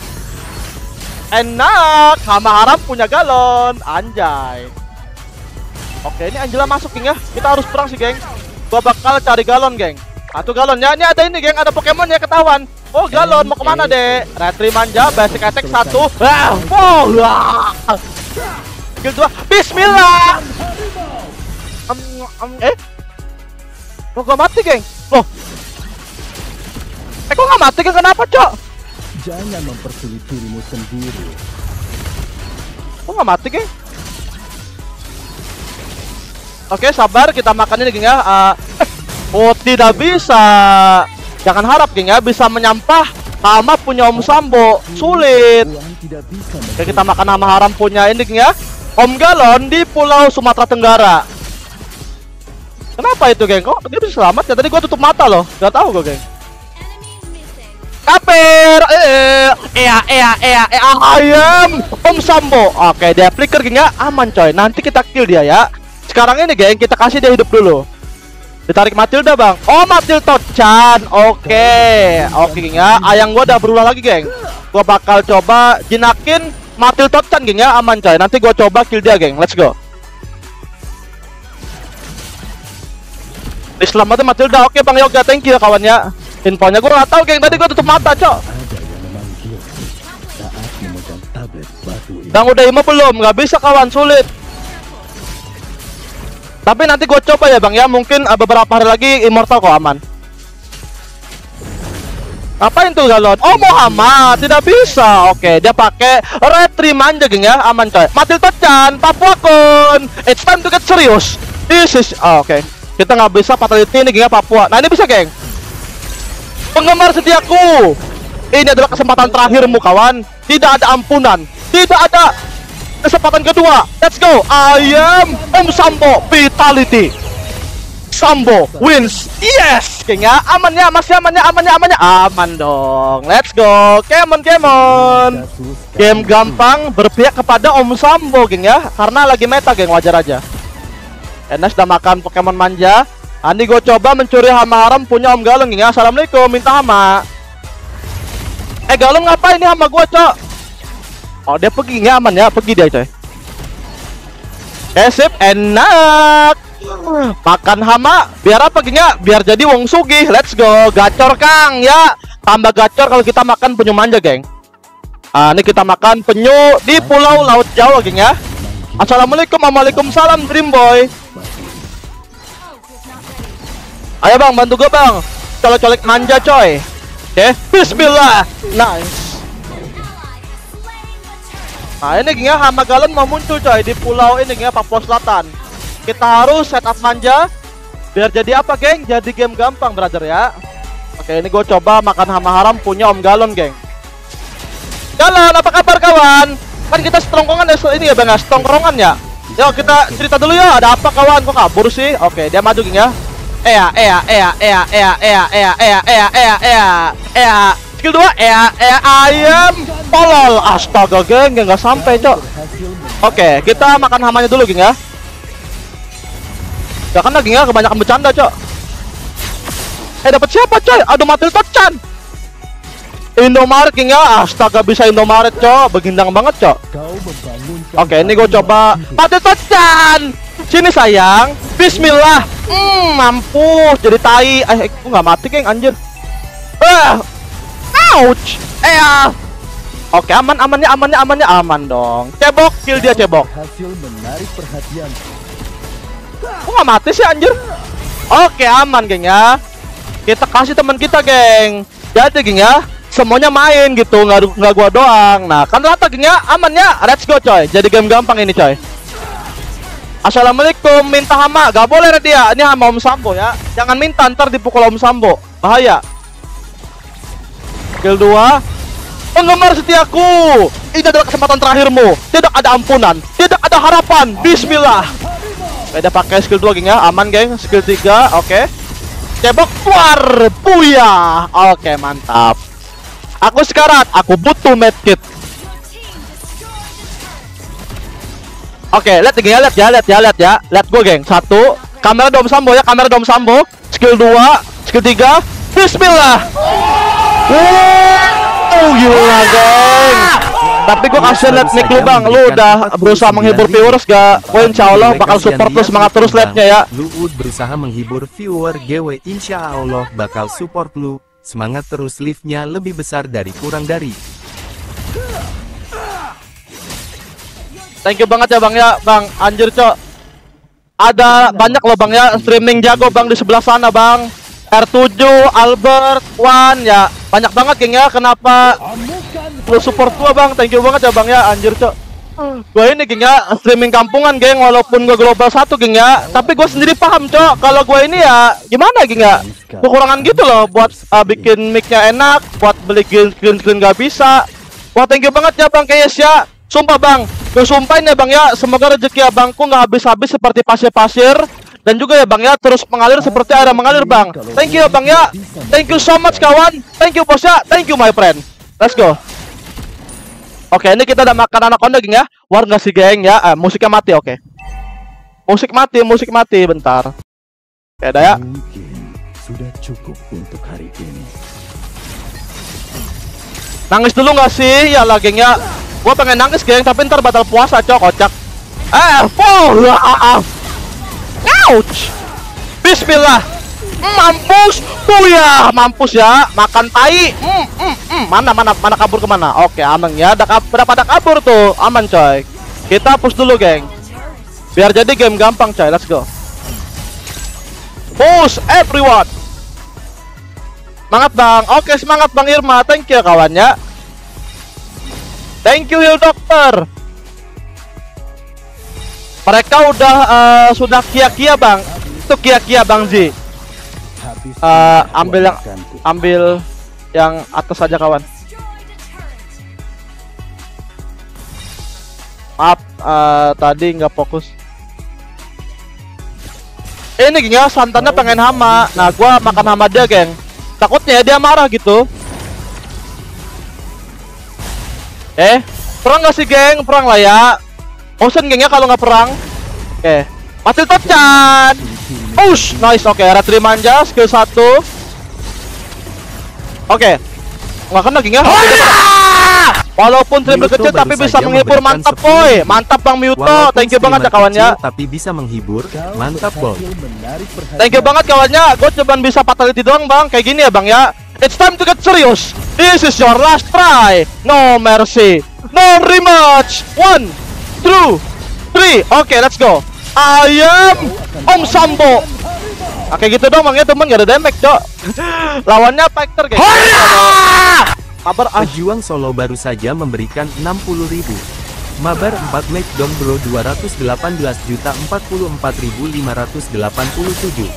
Enak, hama haram punya galon, anjay. Oke, ini Angela masuk geng ya. Kita harus perang sih geng. Gua bakal cari galon geng. Satu galon ya, ini ada ini geng, ada Pokemon ya ketahuan. Oh galon, mau kemana dek? Retri Manja, basic attack satu. Wah, wow, wah. Skill dua, bismillah. Um, um, eh? Kok gua mati geng? Loh. Eh kok gak mati geng, kenapa cok? Jangan mempersulit dirimu sendiri. Kok gak mati geng? Oke, sabar, kita makan ini geng ya. Uh, oh, tidak bisa. Jangan harap geng ya, bisa menyampah hama punya Om Sambo. Sulit. Oke, kita makan hama haram punya ini geng ya, Om Galon di Pulau Sumatera Tenggara. Kenapa itu geng? Kok dia bisa selamat ya? Tadi gua tutup mata loh. Gak tahu gua geng. Kaper, eh, ea, ea, ea, ea, ayam, Om Sambo. Oke, dia flicker geng ya, aman coy. Nanti kita kill dia ya. Sekarang ini geng, kita kasih dia hidup dulu. Ditarik Matilda bang. Oh Matilda-chan. Oke, oke geng ya. Ayang gua udah berulah lagi geng. Gua bakal coba jinakin Matilda-chan geng ya, aman coy. Nanti gua coba kill dia geng. Let's go. Diselamatkan Matilda. Oke bang Yoga, thank you ya kawannya. Infonya gue gak tau geng, tadi gue tutup mata cok. Bang udah ima belum? Gak bisa kawan, sulit. Tapi nanti gue coba ya bang ya, mungkin uh, beberapa hari lagi Immortal kok aman. Apain tuh galon? Oh Muhammad, tidak bisa. Oke, dia pakai Retri Manja geng ya, aman coy. Matilda-chan, Papua Kun. It's time to get serious. This is, oh, oke okay. Kita nggak bisa fatality ini geng ya Papua. Nah ini bisa geng. Penggemar setiaku, ini adalah kesempatan terakhirmu kawan. Tidak ada ampunan, tidak ada kesempatan kedua. Let's go. I am Om Sambo Vitality. Sambo wins. Yes, kayaknya amannya, masih amannya, amannya, amannya, aman dong. Let's go. Kemon, kemon. Game gampang berpihak kepada Om Sambo, geng ya. Karena lagi meta, geng, wajar aja. Enes udah makan Pokemon Manja. Andi gue coba mencuri hama haram punya Om Galon geng ya. Assalamualaikum, minta hama. Eh Galon ngapain ini hama gue cok? Oh dia pergi nggak aman ya, pergi dia coy. Eh sip, enak. Makan hama, biar apa geng ya? Biar jadi wong sugih. Let's go, gacor kang ya. Tambah gacor kalau kita makan penyu manja geng. Ah ini kita makan penyu di Pulau Laut Jawa geng ya. Assalamualaikum, waalaikumsalam Dream Boy. Ayo bang, bantu gue bang. Colek-colek manja coy. Oke, okay. Bismillah. Nice. Nah ini geng ya, hama galon mau muncul coy di pulau ini geng ya, Papua Selatan. Kita harus setup manja biar jadi apa geng? Jadi game gampang brother ya. Oke, ini gue coba makan hama haram punya Om Galon geng. Galon, apa kabar kawan? Kan kita setongkongan ya ini ya bang, setongkrongan ya. Yuk kita cerita dulu ya, ada apa kawan? Kok kabur sih? Oke, dia maju geng ya. Ea, ea, ea, ea, ea, ea, ea, ea, ea, ea, ea, ea. Skill dua, ea, ea, ayam, tolol. Astaga geng, nggak sampai cok. Oke, kita makan hamanya dulu geng ya. Ya kan geng ya, kebanyakan bercanda cok. Eh dapat siapa coy? Aduh Matilda-chan. Indomaret geng ya, astaga bisa Indomaret cok, begindang banget cok. Oke, ini gue coba Matilda-chan. Sini sayang, bismillah. Hmm, mampus jadi tai. Eh, aku nggak mati geng anjir. Ah, ouch. Eh, ah. Oke, aman, amannya, amannya, amannya, aman dong. Cebok, kill dia cebok. Hasil menarik perhatian. Aku nggak mati sih anjir. Oke, aman geng ya. Kita kasih teman kita geng. Jadi geng ya, semuanya main gitu, nggak nggak gua doang. Nah, kan rata geng ya, aman ya. Let's go coy. Jadi game gampang ini coy. Assalamualaikum, minta hama, gak boleh dia. Ini hama Om Sambo ya. Jangan minta ntar dipukul Om Sambo, bahaya. Skill dua. Penggemar setiaku, ini adalah kesempatan terakhirmu. Tidak ada ampunan, tidak ada harapan. Bismillah. Beda pakai skill dua geng ya, aman geng. Skill tiga, oke. Okay. Cebok keluar, buyah. Oke, okay, mantap. Aku sekarat, aku butuh medkit. Oke, okay, lihat ya, lihat ya, lihat ya, lihat ya. Lihat gue geng. Satu, kamera Dom Sambo ya, kamera Dom Sambo. Skill dua, skill tiga. Bismillah. Oh gila geng. Tapi gue kasihan liat nick lu bang. Lu udah berusaha menghibur viewers gak? Gue insya Allah bakal support lu, semangat terus liatnya ya. Lu berusaha menghibur viewer G W, insya Allah bakal support lu. Semangat terus, live-nya lebih besar dari kurang dari. Thank you banget ya bang ya, bang. Anjir cok. Ada banyak loh bang ya, streaming jago bang di sebelah sana bang. R tujuh, Albert, Wan ya. Banyak banget geng ya, kenapa lu support gua bang. Thank you banget ya bang ya, anjir cok. Gua ini geng ya, streaming kampungan geng. Walaupun gua global satu geng ya, tapi gua sendiri paham cok. Kalau gua ini ya, gimana geng ya, kekurangan gitu loh. Buat uh, bikin mic-nya enak, buat beli screen-screen gak bisa. Wah thank you banget ya bang Kayes ya. Sumpah bang, gue sumpahin ya bang ya, semoga rezeki abangku nggak habis-habis seperti pasir-pasir. Dan juga ya bang ya, terus mengalir seperti air mengalir bang. Thank you ya bang ya, thank you so much kawan. Thank you bos ya, thank you my friend. Let's go. Oke, ini kita udah makan anaconda geng ya. War nggak sih geng ya, eh, musiknya mati oke. Musik mati, musik mati, bentar. Oke dah ya. Mungkin sudah cukup untuk hari ini. Nangis dulu nggak sih? Ya lah geng ya. Gua pengen nangis geng, tapi ntar batal puasa cok, kocak. Eh, full. Ouch. Bismillah. Mampus. Buyah, mampus ya. Makan tai. Mm, mm, mm. Mana mana mana kabur kemana? Oke, aman ya. Ada berapa ada kabur tuh? Aman coy. Kita push dulu geng. Biar jadi game gampang coy. Let's go. Push everyone. Semangat bang. Oke, semangat bang Irma. Thank you kawannya. Thank you heal dokter. Mereka udah uh, sudah kia-kia bang. Itu kia-kia bang Z. Uh, ambil yang ambil yang atas saja kawan. Maaf uh, tadi nggak fokus. Ini geng ya, santannya pengen hama. Nah gua makan hama dia geng. Takutnya dia marah gitu. Eh, perang gak sih geng? Perang lah ya. Bosen geng ya kalau nggak perang. Oke, mati tocan. Push, nice. Oke, retri manja, skill satu. Oke, nggak kena geng ya. Walaupun trim kecil tapi bisa menghibur, mantap boy. Mantap bang Myuto, thank you banget ya kawannya. Tapi bisa menghibur, mantap boy. Thank you banget kawannya. Gue cuman bisa fatality doang bang, kayak gini ya bang ya. It's time to get serious. This is your last try. No mercy, no rematch. One, two, three. Oke, okay, let's go. I am Om Sambo. Oke gitu dong bang ya temen, gak ada damage cok. Lawannya Factor guys. Mabar Pejuang Solo baru saja memberikan enam puluh ribu. Mabar empat make dong bro, dua ratus delapan belas juta empat puluh empat ribu lima ratus delapan puluh tujuh.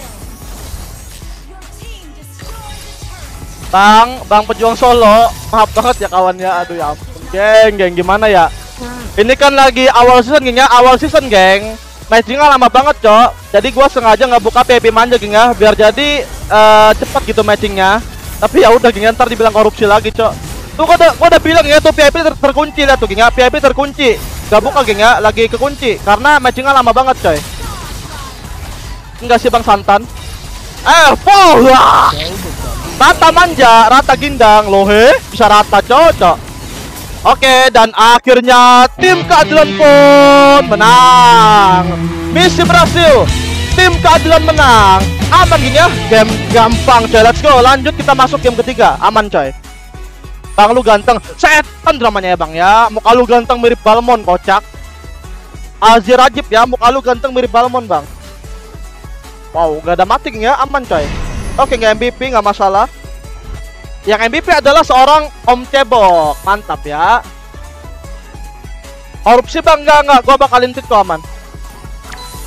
Bang, Bang Pejuang Solo, maaf banget ya kawannya. Aduh ya ampun, geng, geng gimana ya? Ini kan lagi awal season geng ya, awal season geng. Matchingnya lama banget cok. Jadi gua sengaja nggak buka P P manja geng ya, biar jadi uh, cepat gitu matchingnya. Tapi ya udah geng, ntar dibilang korupsi lagi cok. Tuh gua udah, gua udah bilang ya tuh P P ter terkunci lah tuh geng ya, P P terkunci. Gak buka geng ya, lagi kekunci karena matchingnya lama banget coy. Enggak sih bang santan. Eh, full. Rata manja, rata gindang, loh he, bisa rata cocok. Oke, dan akhirnya tim keadilan pun menang. Misi berhasil, tim keadilan menang. Aman gini ya, game gampang coy. Let's go, lanjut kita masuk game ketiga. Aman coy. Bang lu ganteng, setan dramanya ya bang ya. Muka lu ganteng mirip Balmon, kocak. Azir Rajib ya, muka lu ganteng mirip Balmon bang. Wow, gak ada mati gini ya, aman coy. Oke, nggak M V P, nggak masalah. Yang M V P adalah seorang Om Cebok, mantap ya. Korupsi bang, nggak nggak, gua bakalin tit kok aman.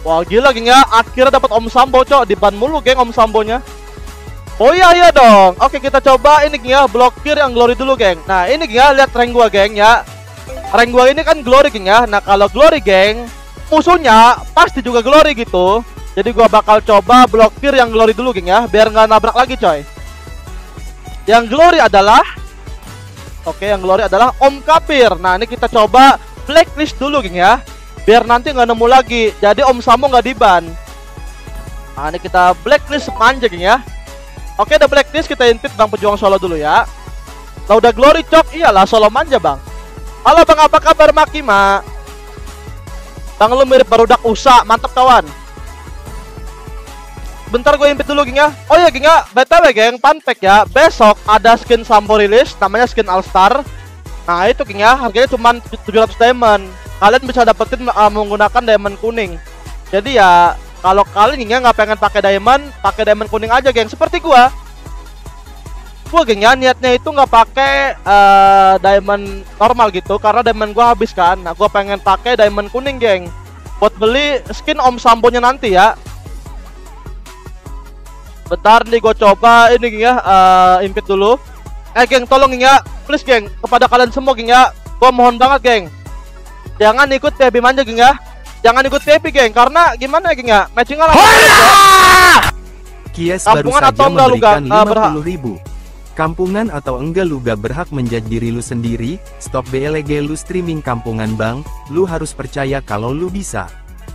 Wah gila geng ya, akhirnya dapat Om Sambo cok, di ban mulu geng Om Sambonya. Oh iya iya dong. Oke kita coba ini geng ya, blokir yang glory dulu geng. Nah ini geng ya, lihat rank gua geng ya. Rank gua ini kan glory geng ya. Nah kalau glory geng, musuhnya pasti juga glory gitu. Jadi gua bakal coba blokir yang glory dulu geng ya, biar nggak nabrak lagi coy. Yang glory adalah, oke yang glory adalah Om Kapir. Nah ini kita coba blacklist dulu geng ya, biar nanti nggak nemu lagi. Jadi Om Sambo nggak diban. Nah ini kita blacklist manja geng ya. Oke udah blacklist, kita invite Bang Pejuang Solo dulu ya. Lah udah glory cok, iyalah solo manja bang. Halo bang, apa kabar Makima? Bang lu mirip barudak usa, mantap kawan. Bentar gue invite dulu geng ya. Oh ya geng ya, B T W geng, fun fact ya, besok ada skin Sambo rilis, namanya skin All Star. Nah itu geng ya, harganya cuma tujuh ratus diamond. Kalian bisa dapetin uh, menggunakan diamond kuning. Jadi ya kalau kalian geng ya nggak pengen pakai diamond, pakai diamond kuning aja geng. Seperti gua, gua geng ya niatnya itu nggak pakai uh, diamond normal gitu, karena diamond gua habis kan. Nah gua pengen pakai diamond kuning geng, buat beli skin Om Sambonya nanti ya. Bentar nih gua coba ini geng ya, uh, invite dulu. Eh geng tolong geng ya, please geng, kepada kalian semua geng ya, gua mohon banget geng, jangan ikut P B manja geng ya. Jangan ikut P B geng, karena gimana ya geng ya, matchingnya lama. Kies baru saja memberikan lima puluh ribu. Kampungan atau enggak lu gak berhak menjadi diri lu sendiri. Stop B L G lu streaming kampungan bang. Lu harus percaya kalau lu bisa.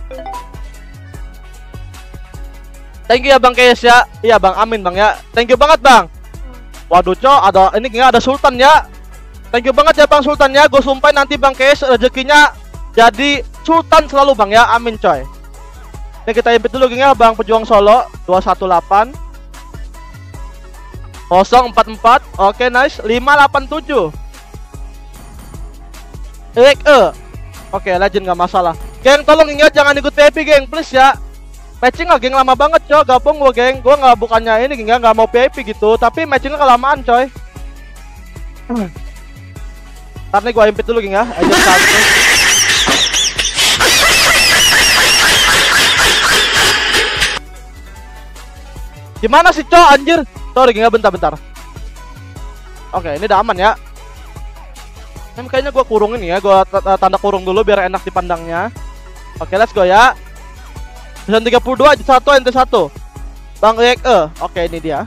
Thank you ya bang Kies ya. Iya bang, amin bang ya. Thank you banget bang. Waduh cok, ada ini geng ada Sultan ya. Thank you banget ya bang Sultan ya. Gue sumpah nanti bang Kies rezekinya jadi Sultan selalu bang ya, amin coy. Ini kita invite dulu geng ya, Bang Pejuang Solo dua satu delapan nol empat empat. Oke nice, lima delapan tujuh E E. Oke legend gak masalah. Geng tolong geng ya, jangan ikut P P geng please ya. Matching gak geng, lama banget coy, gabung gua geng. Gua nggak bukannya ini geng ya, nggak mau P P gitu, tapi matchingnya kelamaan coy. Ntar nih gua invite dulu geng ya, agent satu. Gimana sih cok anjir? Sorry geng, bentar-bentar. Oke ini udah aman ya. Ini kayaknya gue kurung ini ya, gue tanda kurung dulu biar enak dipandangnya. Oke let's go ya. Season tiga puluh dua satu N T satu Bang E E. Oke ini dia.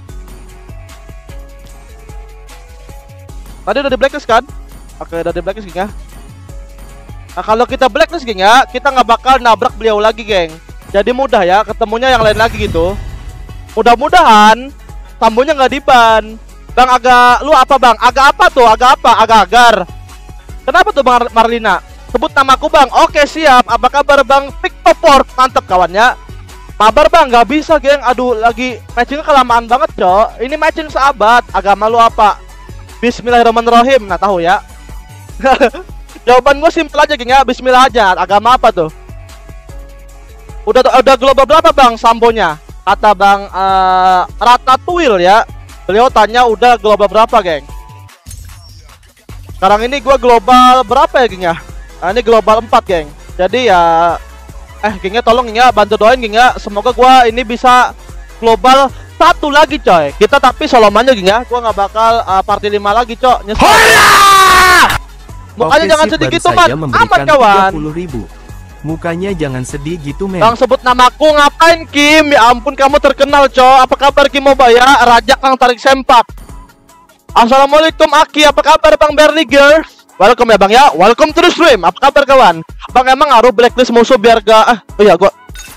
Tadi udah di blacklist kan? Oke udah di blacklist geng ya. Nah kalau kita blacklist geng ya, kita nggak bakal nabrak beliau lagi geng. Jadi mudah ya, ketemunya yang lain lagi gitu. Mudah-mudahan Sambonya nggak diban. Bang agak lu apa bang? Agak apa tuh? Agak apa? Agak agar. Kenapa tuh Bang Marlina? Sebut namaku bang. Oke siap. Apa kabar bang? Piktoport. Mantep kawannya. Mabar bang, nggak bisa geng. Aduh lagi matchingnya kelamaan banget cok. Ini matching sahabat. Agama lu apa? Bismillahirrahmanirrahim. Nah tahu ya. Jawaban gue simpel aja geng ya. Bismillah aja. Agama apa tuh? Udah udah global berapa bang Sambonya? Kata Bang uh, Ratatouille ya. Beliau tanya udah global berapa geng. Sekarang ini gue global berapa ya geng ya? Nah ini global empat geng. Jadi ya Eh gengnya tolong ya, bantu doain geng ya. Semoga gue ini bisa global satu lagi coy. Kita tapi solomannya geng ya. Gue gak bakal uh, party lima lagi cok. Nyesel. Mukanya jangan sedih gitu man. Aman kawan. tiga puluh ribu. Mukanya jangan sedih gitu men. Bang sebut namaku ngapain Kim? Ya ampun kamu terkenal coy. Apa kabar Kim Mobaya? Rajak Kang tarik sempak. Assalamualaikum Aki. Apa kabar Bang Berli Girls? Welcome ya Bang ya. Welcome to the stream. Apa kabar kawan? Bang emang ngaruh blacklist musuh biar gak ah, oh iya gua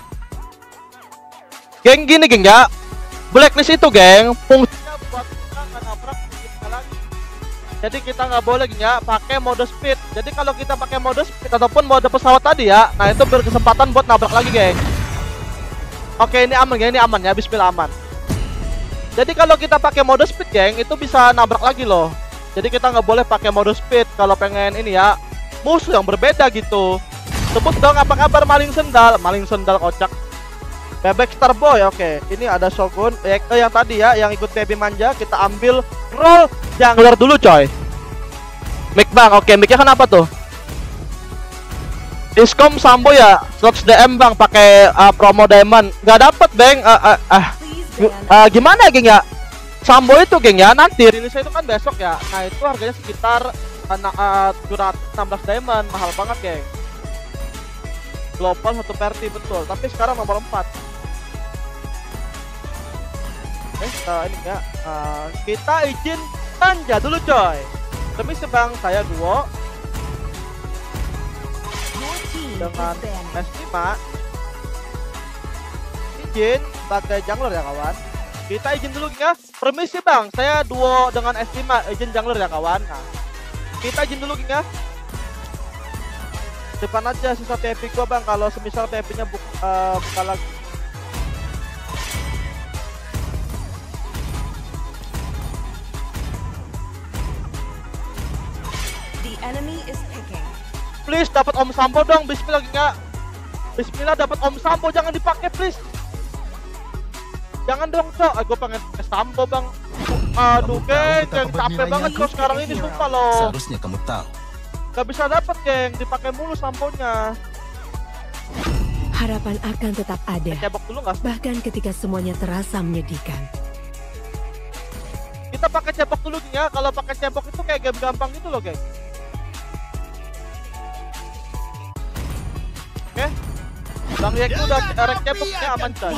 geng gini geng ya. Blacklist itu geng fungsinya buat kita nggak nabrak kita lagi. Jadi kita nggak boleh geng ya pakai mode speed. Jadi kalau kita pakai mode speed ataupun mode pesawat tadi ya, nah itu berkesempatan buat nabrak lagi geng. Oke ini aman geng, ini aman ya, bismillah aman. Jadi kalau kita pakai mode speed geng, itu bisa nabrak lagi loh. Jadi kita nggak boleh pakai mode speed kalau pengen ini ya, musuh yang berbeda gitu. Sebut dong apa kabar maling sendal, maling sendal kocak. Bebek Starboy, oke. Ini ada Shogun eh, yang tadi ya, yang ikut P B manja. Kita ambil roll jungler dulu coy. Mic bang, oke. Micnya kenapa tuh? Diskom Sambo ya, slots D M bang, pakai uh, promo diamond. Nggak dapet bang. Uh, uh, uh. Uh, gimana geng ya? Sambo itu geng ya, nanti rilisnya itu kan besok ya. Nah itu harganya sekitar uh, tujuh ratus enam belas diamond, mahal banget geng. Global satu party betul, tapi sekarang nomor empat. Oke, uh, ini ya. Uh, kita izin manja dulu coy. Demi sebang saya duo dengan S lima. Izin pakai jungler ya kawan. Kita izin dulu ya. Permisi bang, saya duo dengan S lima, izin jungler ya kawan. Nah, kita izin dulu ya. Depan aja sisa P P gua bang, kalau semisal P P nya buka, uh, buka lagi. The enemy is picking. Please dapat Om Sampo dong, bismillah enggak. Bismillah dapat Om Sampo, jangan dipakai please. Jangan dong cok, gue pengen pakai Sampo bang. Aduh geng, geng capek banget kok sekarang ini sumpah loh. Seharusnya kamu tahu. Gak bisa dapet geng, dipakai mulu samponya. Harapan akan tetap ada. Cebok dulu gak? Bahkan ketika semuanya terasa menyedihkan. Kita pakai cebok dulu geng ya. Kalau pakai cebok itu kayak game gampang gitu loh geng. Oke. Bang Yeki udah rek ceboknya aman coy.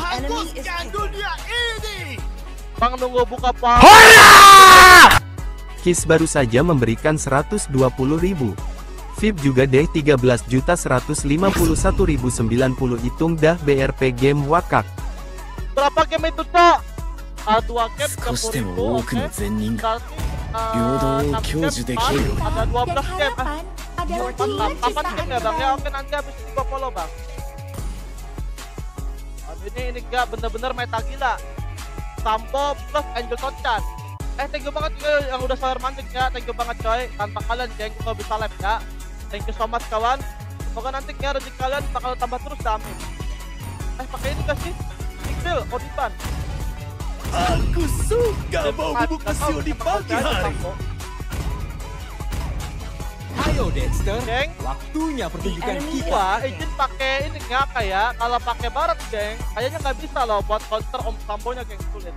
Bang nunggu buka paham. Kiss baru saja memberikan seratus dua puluh ribu. V I P juga deh tiga belas juta seratus lima puluh satu ribu sembilan puluh, hitung dah B R P game wakak. Berapa game itu cok? Uh, dua game tiga puluh ribu, oke. Berarti uh, enam game, ada dua belas game. delapan game ya bang ya, oke nanti habis ini gua follow bang. Aduh, ini ini gak bener-bener meta gila. Sampo plus Angel Tocan. Eh thank you banget ya yang udah share mantik ya, thank you banget coy. Tanpa kalian geng gue bisa live ya. Thank you so much kawan. Semoga nanti ya rezeki kalian bakal tambah terus amin. Eh pakai ini gak sih? Iqbal, Odipan. Aku suka bau bubuk mesio di pagi hari. Ayo Dexter, geng, waktunya pertunjukan kita. Wah, izin pakai ini nggak kayak kalau pakai barat geng, kayaknya nggak bisa loh buat counter Om Samponya geng, sulit.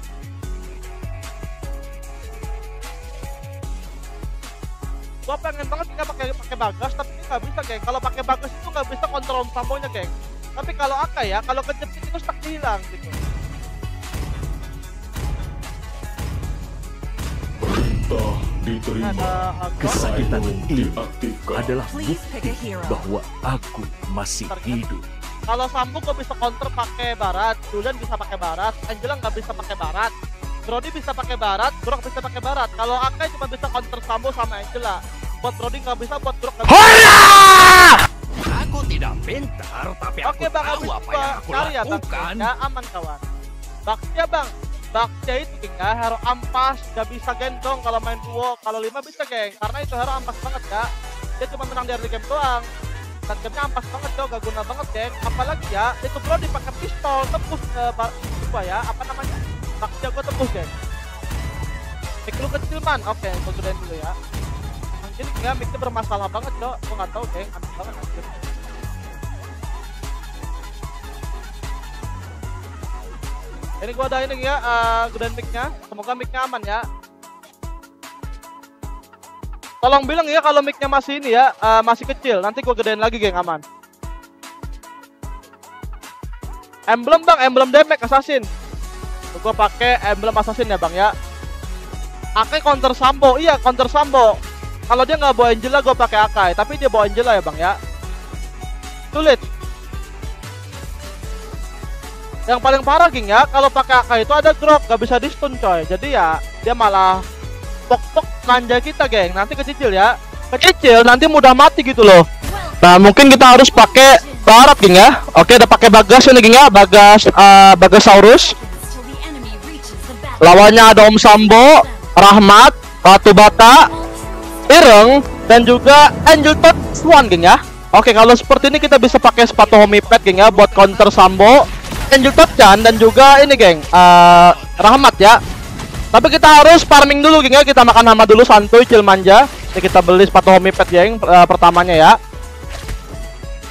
Gua pengen banget nggak pakai pakai bagas, tapi ini nggak bisa geng. Kalau pakai bagas itu nggak bisa counter Om Samponya geng. Tapi kalau Akai ya, kalau kejepit itu stuck hilang gitu. Perintah diterima. Kesakitan ini adalah bukti bahwa aku masih hidup. Kalau Sampo gua bisa counter pakai barat, Julian bisa pakai barat, Angela nggak bisa pakai barat, Brody bisa pakai barat, Grok bisa pakai barat. Kalau Akai cuma bisa counter Sampo sama Angela. Buat Brody nggak bisa, buat Grok nggak bisa. Aku tidak pintar, tapi aku Oke, bang, tahu apa yang aku cari ya, lakukan. Ya, aman kawan. Baksia bang, Baksia itu geng ya, hero ampas, gak bisa gendong kalau main duo, kalau lima bisa geng, karena itu hero ampas banget ya. Dia cuma menang di early game doang. Dan gamenya ampas banget coy, gak guna banget geng. Apalagi ya, itu bro dipakai pistol, tembus ke gua ya, apa namanya? Baksia gua tembus geng. Mic lu kecil man, oke, gua gedein dulu ya. Mungkin ya mic-nya bermasalah banget coy, gua gak tau geng, aneh banget anjir. Ini gua ada ini ya, uh, gedein mic-nya. Semoga mic-nya aman ya. Tolong bilang ya kalau mic-nya masih ini ya, uh, masih kecil. Nanti gua gedein lagi geng, aman. Emblem bang, emblem damage assassin. Gua pakai emblem assassin ya bang ya. Akai counter Sampo, iya counter Sampo. Kalau dia nggak bawa Angela, gua pakai Akai. Tapi dia bawa Angela ya bang ya. Sulit. Yang paling parah geng ya, kalau pakai Akai itu ada Grok, gak bisa di stun coy. Jadi ya, dia malah pok-pok manja kita geng. Nanti kecicil ya, kecicil nanti mudah mati gitu loh. Nah mungkin kita harus pakai barat geng ya. Oke, udah pakai bagas ini geng ya, bagas uh, Bagasaurus. Lawannya ada Om Sambo, Rahmat, Batu Bata, Ireng, dan juga Angel Touch One geng ya. Oke, kalau seperti ini kita bisa pakai sepatu homipad geng ya buat counter Sambo, Angel Tocan, dan juga ini geng uh, Rahmat ya. Tapi kita harus farming dulu geng ya. Kita makan hama dulu, santuy, chill manja. Jadi kita beli sepatu homipad geng uh, pertamanya ya.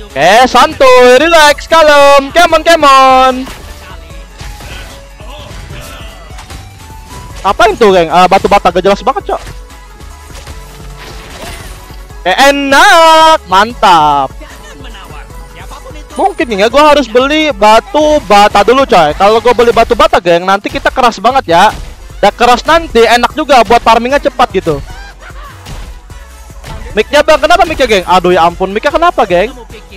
Oke, santuy, relax, kalem, come on, come on. Apain tuh, geng? Uh, batu bata gak jelas banget, cok. Oke, enak, mantap. Mungkin ya, gue harus beli batu bata dulu, coy. Kalau gue beli batu bata, geng, nanti kita keras banget ya. Dan keras nanti enak juga buat farmingnya cepat gitu. Mic-nya bang, kenapa mic-nya, geng? Aduh ya ampun, mic-nya kenapa, geng?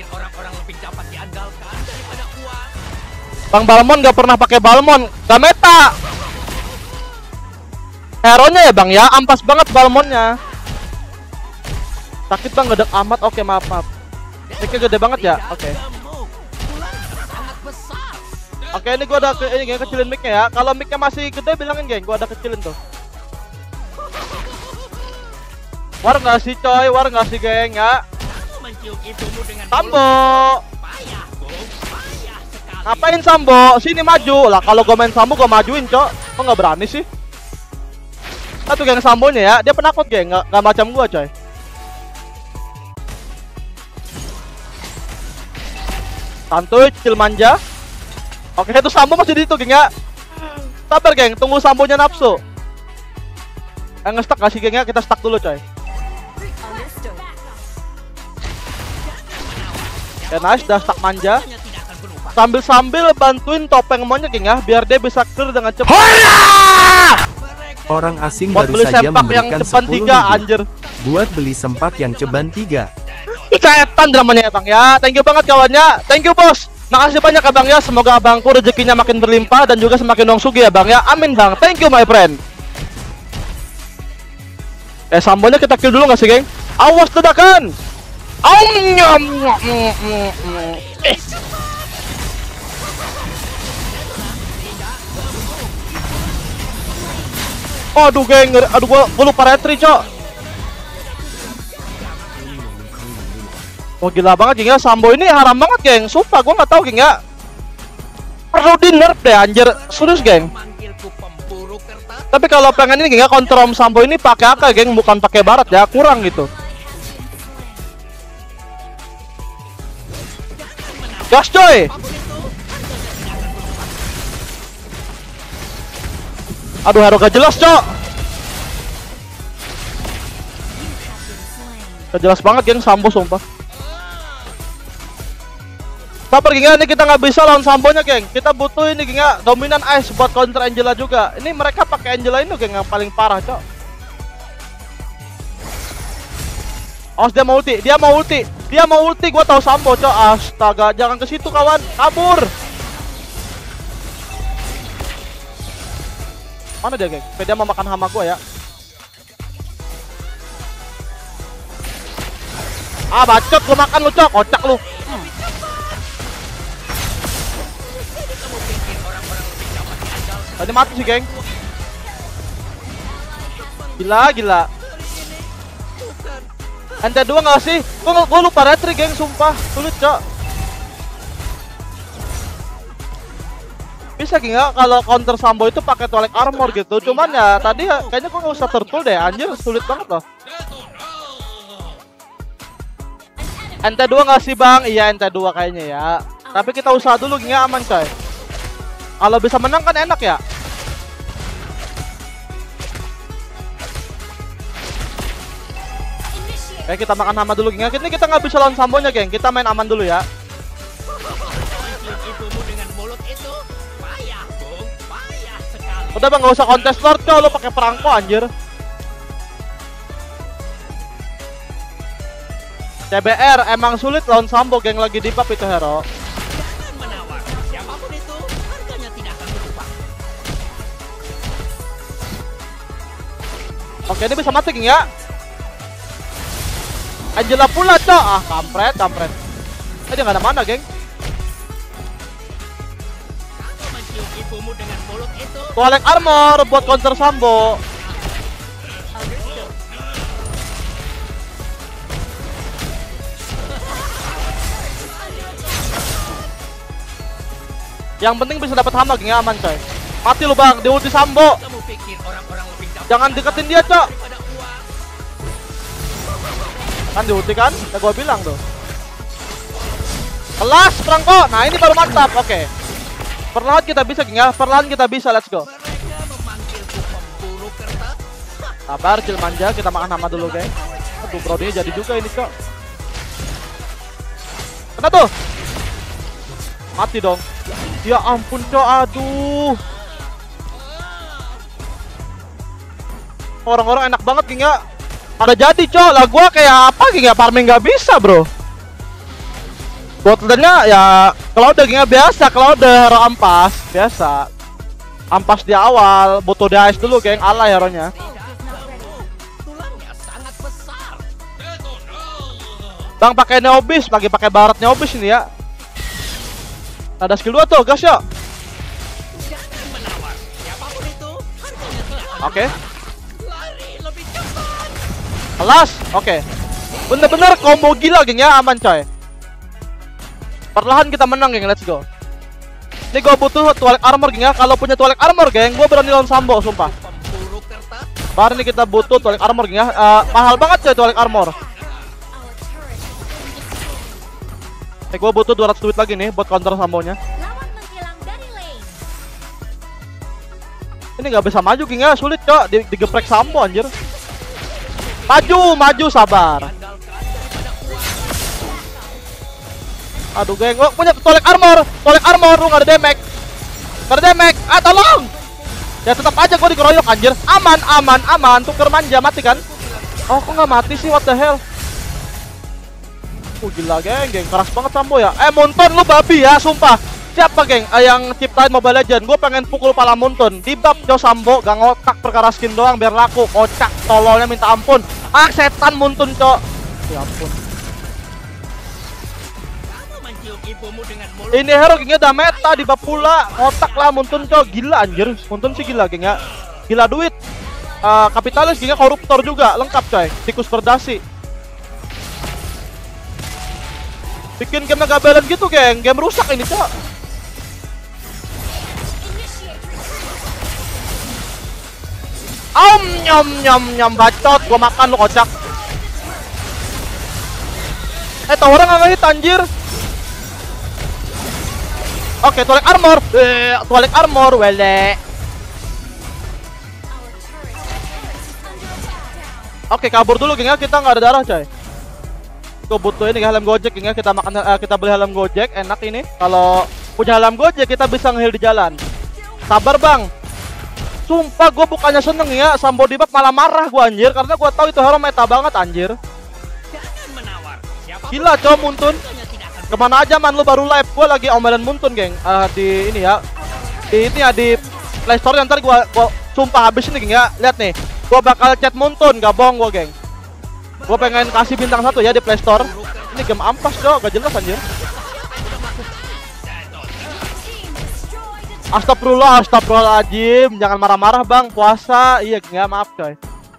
Bang Balmon gak pernah pakai Balmon, gak meta. Hero-nya ya bang ya, ampas banget Balmonnya. Sakit bang, gede amat. Oke, maaf maaf. Mic-nya gede banget ya, oke. Oke, ini gua udah ke ini geng, kecilin mic-nya ya. Kalau mic-nya masih gede bilangin, geng, gua ada kecilin tuh. War nggak sih coy, war nggak sih geng ya? Sambo, ngapain Sambo? Sini maju lah. Kalau gue main Sambo gue majuin cok. Kok nggak berani sih? Satu geng Sambonya ya, dia penakut geng, nggak nggak macam gue coy. Santuy, kecil manja. Oke, itu Sambo masih di situ geng ya. Sabar geng, tunggu Sambonya nafsu. Eh, nge-stuck gak sih geng ya? Kita stuck dulu coy. Ya nice, dah stuck manja. Sambil-sambil bantuin topeng monyet geng ya, biar dia bisa clear dengan cepat. Orang asing buat baru beli saja sempak yang memberikan ceban sepuluh tiga ribu. anjir. Buat beli sempak yang ceban tiga. Setan dramanya ya bang ya. Thank you banget kawannya. Thank you bos. Makasih banyak ya bang ya. Semoga abangku rezekinya makin berlimpah dan juga semakin dong sugi ya bang ya. Amin bang. Thank you my friend. Eh Sambonya kita kill dulu gak sih geng? Awas ledakan. Om nyam. Eh. Aduh geng, aduh gua, gua lupa retri cok. Wah gila banget geng ya, Sambo ini haram banget geng. Sumpah gua nggak tahu geng ya. Perlu di nerf deh anjir, serius geng. Tapi kalau pengen ini geng ya, kontrol Sambo ini pakai apa geng, bukan pakai barat ya, kurang gitu. Gas coy. Aduh hero gak jelas cok. Gak jelas banget geng Sambo sumpah. Sabar geng ya, ini kita nggak bisa lawan Sambonya geng. Kita butuh ini geng ya, dominan ice buat counter Angela juga. Ini mereka pakai Angela ini geng yang paling parah cok. Oh dia mau ulti, dia mau ulti, dia mau ulti. Gua tahu Sambo cok. Astaga, jangan ke situ kawan, kabur. Mana dia geng? Dia mau makan hama gua ya. Ah bacot lu, makan lu cok, kocak lu. Hmm. Tadi mati sih geng. Gila gila. Anda dua nggak sih? Gua, gua lupa retri geng, sumpah sulit cok. Bisa geng ya kalau counter Sambo itu pakai Twilight Armor gitu. Cuman ya tadi ya kayaknya gua nggak usah turtle deh anjir, sulit banget loh. N T dua nggak sih bang? Iya N T dua kayaknya ya. Tapi kita usaha dulu geng ya, aman coy. Kalau bisa menang kan enak ya. Oke kita makan hama dulu geng ya. Ini kita nggak bisa lawan Sambonya geng. Kita main aman dulu ya. Udah bang nggak usah kontes Lord coy, lo pakai perangko anjir. C B R emang sulit lawan Sambo geng, lagi di buff itu hero. Oke ini bisa mati geng ya. Angela pula cok. Ah kampret kampret. Eh dia nggak ada mana geng. Twilight Armor buat counter Sambo. Yang penting bisa dapat hama geng, aman coy. Mati lu bang, di ulti Sambo. Jangan deketin dia cok. Kan di ulti kan? Ya gua bilang tuh. Kelas perangko. Nah ini baru mantap. Oke okay. Perlahan kita bisa geng ya. Perlahan kita bisa. Let's go. Sabar Cil manja. Kita makan nama dulu geng. Aduh bro ini jadi juga ini cok. Kena tuh. Mati dong. Ya ampun cok. Aduh. Orang-orang enak banget geng ya. Ada jadi cok. Lah gua kayak apa geng ya. Farming gak bisa bro. Botlane-nya ya kalau udah gengnya biasa, kalau udah hero ampas biasa. Ampas di awal, butuh dice dulu geng, alay hero-nya. Bang pakai Neobis, lagi pakai barat Neobis ini ya. Ada skill dua tuh, gas ya. Oke. Okay. Kelas, oke. Okay. Bener-bener combo gila geng ya, aman coy. Perlahan kita menang geng, let's go. Ini gue butuh Twilight Armor geng ya. Kalau punya Twilight Armor geng, gue berani lawan Sambo sumpah. Baru ini kita butuh Twilight Armor geng ya. uh, Mahal banget coy Twilight Armor. Eh gue butuh dua ratus duit lagi nih buat counter Sambonya. Ini gak bisa maju geng ya, sulit cok. Digeprek Sambo anjir. Maju, maju, sabar. Aduh geng, gua punya Twilight Armor, Twilight Armor, lu gak ada damage. Gak ada damage, ah tolong. Ya tetap aja gua dikeroyok anjir. Aman, aman, aman, tuker manja, mati kan. Oh kok gak mati sih, what the hell. Uh gila geng, geng, keras banget Sambo ya. Eh Munton lu babi ya, sumpah. Siapa geng eh, yang ciptain Mobile Legends? Gua pengen pukul pala Munton. Dibab jo Sambo, gak ngotak perkara skin doang biar laku. Kocak, tololnya minta ampun. Ah setan Munton cok. Ya ampun. Ini hero gengnya udah meta di bab pula. Otak lah Muntun cok. Gila anjir. Muntun sih gila gengnya. Gila duit. uh, Kapitalis gengnya koruptor juga. Lengkap coy. Tikus berdasi. Bikin game gak balance gitu geng. Game rusak ini cok. Om nyom nyom nyom bacot. Gua makan lu kocak. Eh towernya gak ngehit anjir. Oke, okay, Twilight Armor. Eh, Twilight Armor, wele. Oke, okay, kabur dulu geng ya. Kita nggak ada darah, coy. Gue butuh ini helm Gojek geng ya. Kita makan uh, kita beli helm Gojek, enak ini. Kalau punya helm Gojek kita bisa nge-heal di jalan. Sabar, Bang. Sumpah gue bukannya seneng ya. Sambo di bab malah marah gue anjir karena gue tahu itu hero meta banget anjir. Gila, coy, Muntun. Kemana aja man lu baru live, gue lagi omelan Muntun geng uh, di ini ya di ini ya di Play Store. Ntar gue gua sumpah habis ini geng ya. Lihat nih, gue bakal chat Muntun, gak bohong gue geng. Gue pengen kasih bintang satu ya di Play Store. Ini game ampas cok, gak jelas anjir. Astagfirullah, astagfirullahaladzim. Jangan marah-marah bang, puasa. Iya geng ya, maaf coy.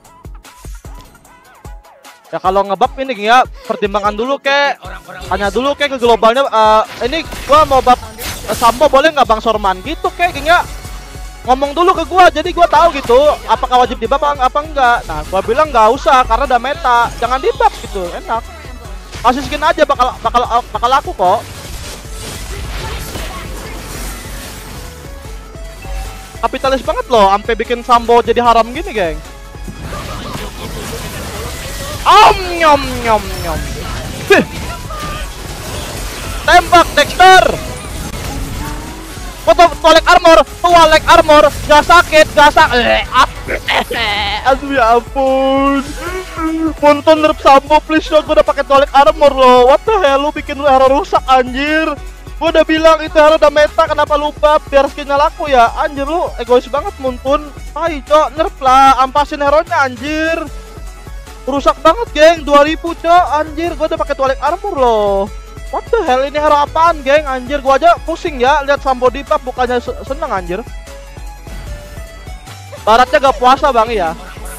Ya kalau ngebab ini geng ya, pertimbangan dulu kek. Hanya dulu kek ke globalnya. uh, Ini gua mau bab uh, Sambo boleh nggak bang Sorman gitu kek geng ya. Ngomong dulu ke gua, jadi gua tahu gitu apakah wajib dibab apa enggak. Nah gua bilang nggak usah karena udah meta. Jangan dibab gitu, enak. Kasih skin aja bakal bakal bakal laku kok. Kapitalis banget loh, sampai bikin Sambo jadi haram gini geng. Om nyom nyom nyom. Tembak Dexter. Foto Twilight Armor, Twilight Armor, gak sakit, gak sakit. Aduh ya ampun. Muntun nerf Sambo please dong, gue udah pakai Twilight Armor loh. What the hell, lu bikin lu hero rusak anjir. Gue udah bilang itu hero udah meta, kenapa lupa biar skinnya laku ya. Anjir lu egois banget Muntun. Hai cok, nerf lah, ampasin hero-nya anjir. Rusak banget geng, dua ribu cok, anjir. Gue udah pakai Twilight Armor loh. What the hell, ini hero apaan geng, anjir. Gue aja pusing ya lihat Sambo di pub, bukannya seneng anjir. Baratnya gak puasa bang ya.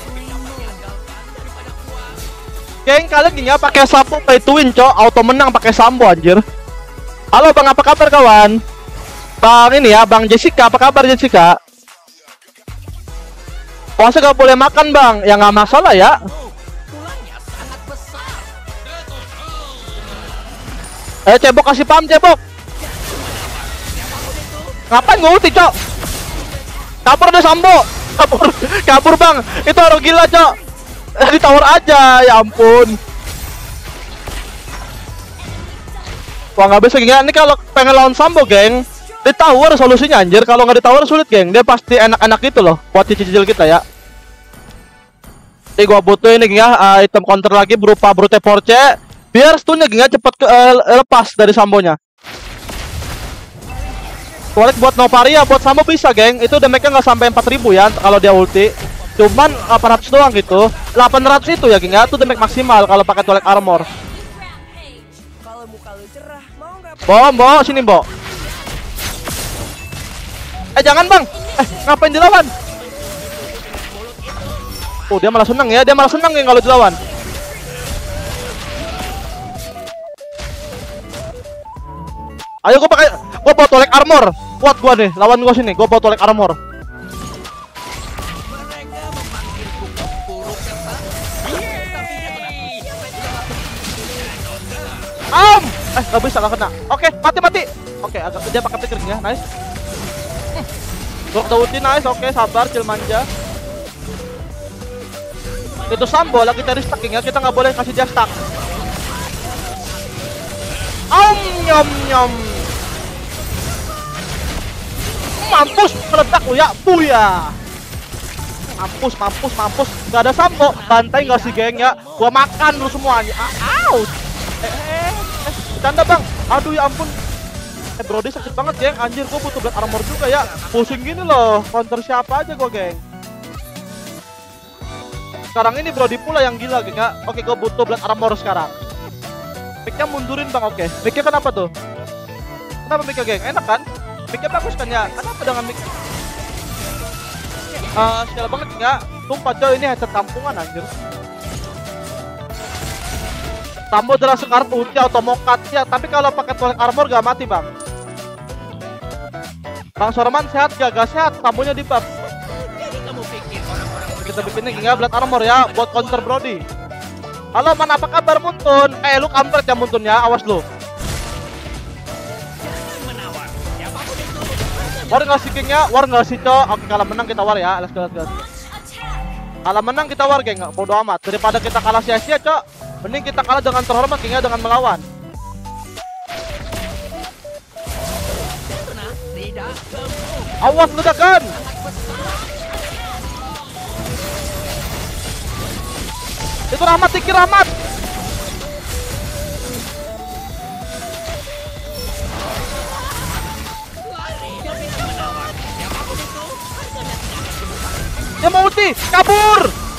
Geng kalian gini ya pakai Sambo pay to win cok, auto menang pakai Sambo anjir. Halo bang, apa kabar kawan? Bang ini ya, bang Jessica, apa kabar Jessica? Puasa gak boleh makan bang, ya nggak masalah ya. Eh cebok kasih pam cebok. Ngapain gue ulti cok? Kabur deh Sambo. Kabur, kabur bang. Itu orang gila cok. Di tower aja, ya ampun. Wah nggak bisa geng. Ini kalau pengen lawan Sambo geng, di tower solusinya anjir. Kalau nggak di tower sulit geng. Dia pasti enak-enak gitu loh. Buat cicil-cicil kita ya. Jadi gua butuh ini geng ya, uh, item counter lagi berupa brute force. Biar stunnya geng ya cepet ke, uh, lepas dari Sambonya. Toilet buat Novaria, buat Sambo bisa geng. Itu damage-nya nggak sampai empat ribu ya kalau dia ulti. Cuman delapan ratus doang gitu. delapan ratus itu ya geng ya, itu damage maksimal kalau pakai toilet armor. Bo, Bo, sini Bo. Eh jangan bang. Eh ngapain dilawan? Oh dia malah seneng ya, dia malah seneng ya kalau dilawan. Ayo gua pakai, gua bawa tolek armor. Kuat gua nih, lawan gua sini. Gua bawa tolek armor. Am, eh nggak bisa, nggak kena. Oke, mati mati. Oke, agak dia pakai trigger ya, nice. Gua ulti nice, oke sabar, chill manja. Itu Sambo lagi cari stacking ya, kita nggak boleh kasih dia stack. Om nyom nyom. Mampus meledak lu ya, buya. Mampus, mampus, mampus. Gak ada Sambo, bantai gak sih geng ya? Gua makan lu semuanya. Out. Eh, eh, eh, bercanda bang. Aduh ya ampun. Eh Brody sakit banget geng. Anjir gua butuh blood armor juga ya. Pusing gini loh. Counter siapa aja gua geng. Sekarang ini Brody pula yang gila geng ya. Oke gua butuh blood armor sekarang. Mic-nya mundurin bang, oke. Mic-nya kenapa tuh? Kenapa mic-nya geng? Enak kan? Mic-nya bagus kan ya? Kenapa dengan mic? Uh, sial banget enggak? Sumpah coy, ini headset kampungan anjir. Sambo jelas sekar ulti automokat ya, tapi kalau pakai toilet armor gak mati bang. Bang Sorman sehat gak? Gak sehat, Sambonya di buff. Kita bikinnya gak blood armor ya, buat counter Brody. Halo man, apa kabar Muntun? Eh lu kampret ya Muntun ya, awas lu. War nggak sih gengnya? War nggak sih cok? Oke kalau menang kita war ya, let's go, let's go. Kalau menang kita war geng, nggak bodo amat. Daripada kita kalah sia-sia cok, mending kita kalah dengan terhormat gengnya, dengan melawan. Awas ledakan. Itu Rahmat, Tiki Rahmat. Dia mau ulti, kabur.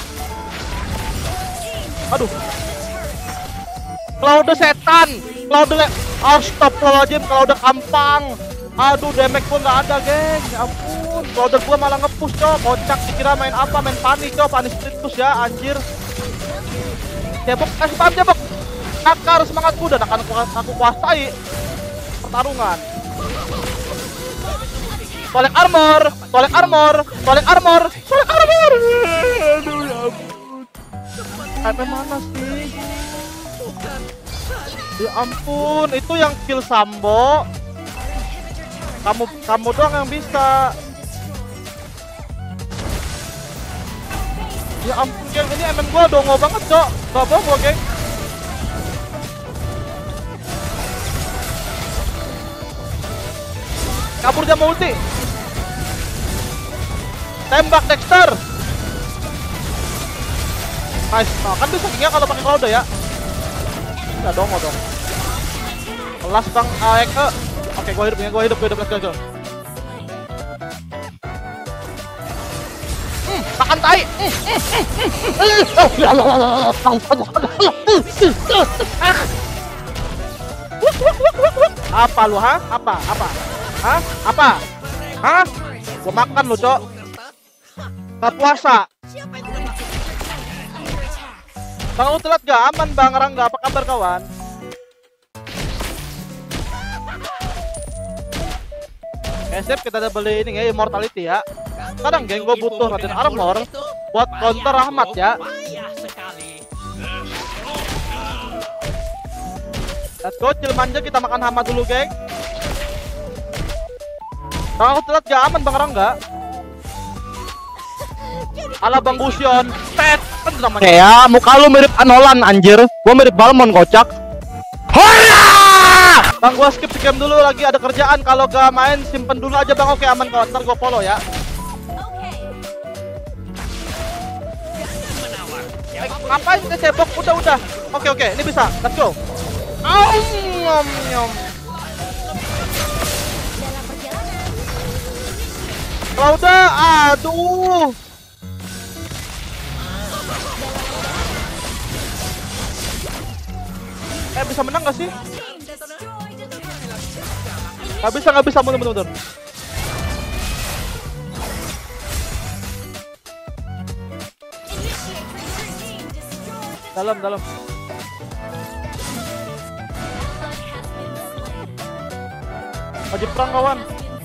Aduh. Cloud setan, Cloud le. Astagfirullahaladzim, Cloud kampang. Aduh, damage gua nggak ada, geng. Ya ampun, Cloud gua malah nge-push, cok. Kocak, dikira main apa? Main panik, cok. Panik split push ya, anjir. Cebok, kasih paham cebok. Nakar semangat kuda, akan aku, aku kuasai pertarungan. Tolek armor, tolek armor, tolek armor, tolek armor. Aduh ya ampun. Sampai mana sih? Ya ampun, itu yang kill Sambo. Kamu, kamu doang yang bisa. Ya ampun geng, ini M M gua dongo banget cok. Gak bohong gua geng. Kabur dia mau ulti. Tembak Dexter. Nice, nah, kan bisa gengnya kalau pakai Cloud ya. Enggak dongo dong. Kelas bang Aeke. Oke gua hidup, gua hidup, gua hidup, let's go. Makan tai. Apa lu ha? Apa? Apa? Hah? Apa? Hah? Gua makan lu, cok. Tak puasa. Bang lu telat gak? Aman bang Rangga, apa kabar kawan? Esep kita ada beli ini ya, immortality ya. Sekarang geng gue butuh Raden Armor buat counter Rahmat ya. Let's go, chill manja, kita makan hama dulu, geng. Kalau aku telat gak aman Bang Rangga. Ala Bang Busion, pet, kan namanya. Ya, muka lu mirip Anolan anjir. Gua mirip Balmon kocak. Hola! Bang, gua skip game dulu, lagi ada kerjaan. Kalau gak main simpen dulu aja Bang. Oke, aman kawan. Ntar gua follow ya. Eh, ngapain ke cebok? Udah, udah. Oke, oke, ini bisa. Let's go. Aum, nyom, nyom. Claudia, aduh. Eh, bisa menang gak sih? Gak bisa, gak bisa, mundur, mundur, mundur. Dalam, dalam. Wajib perang kawan.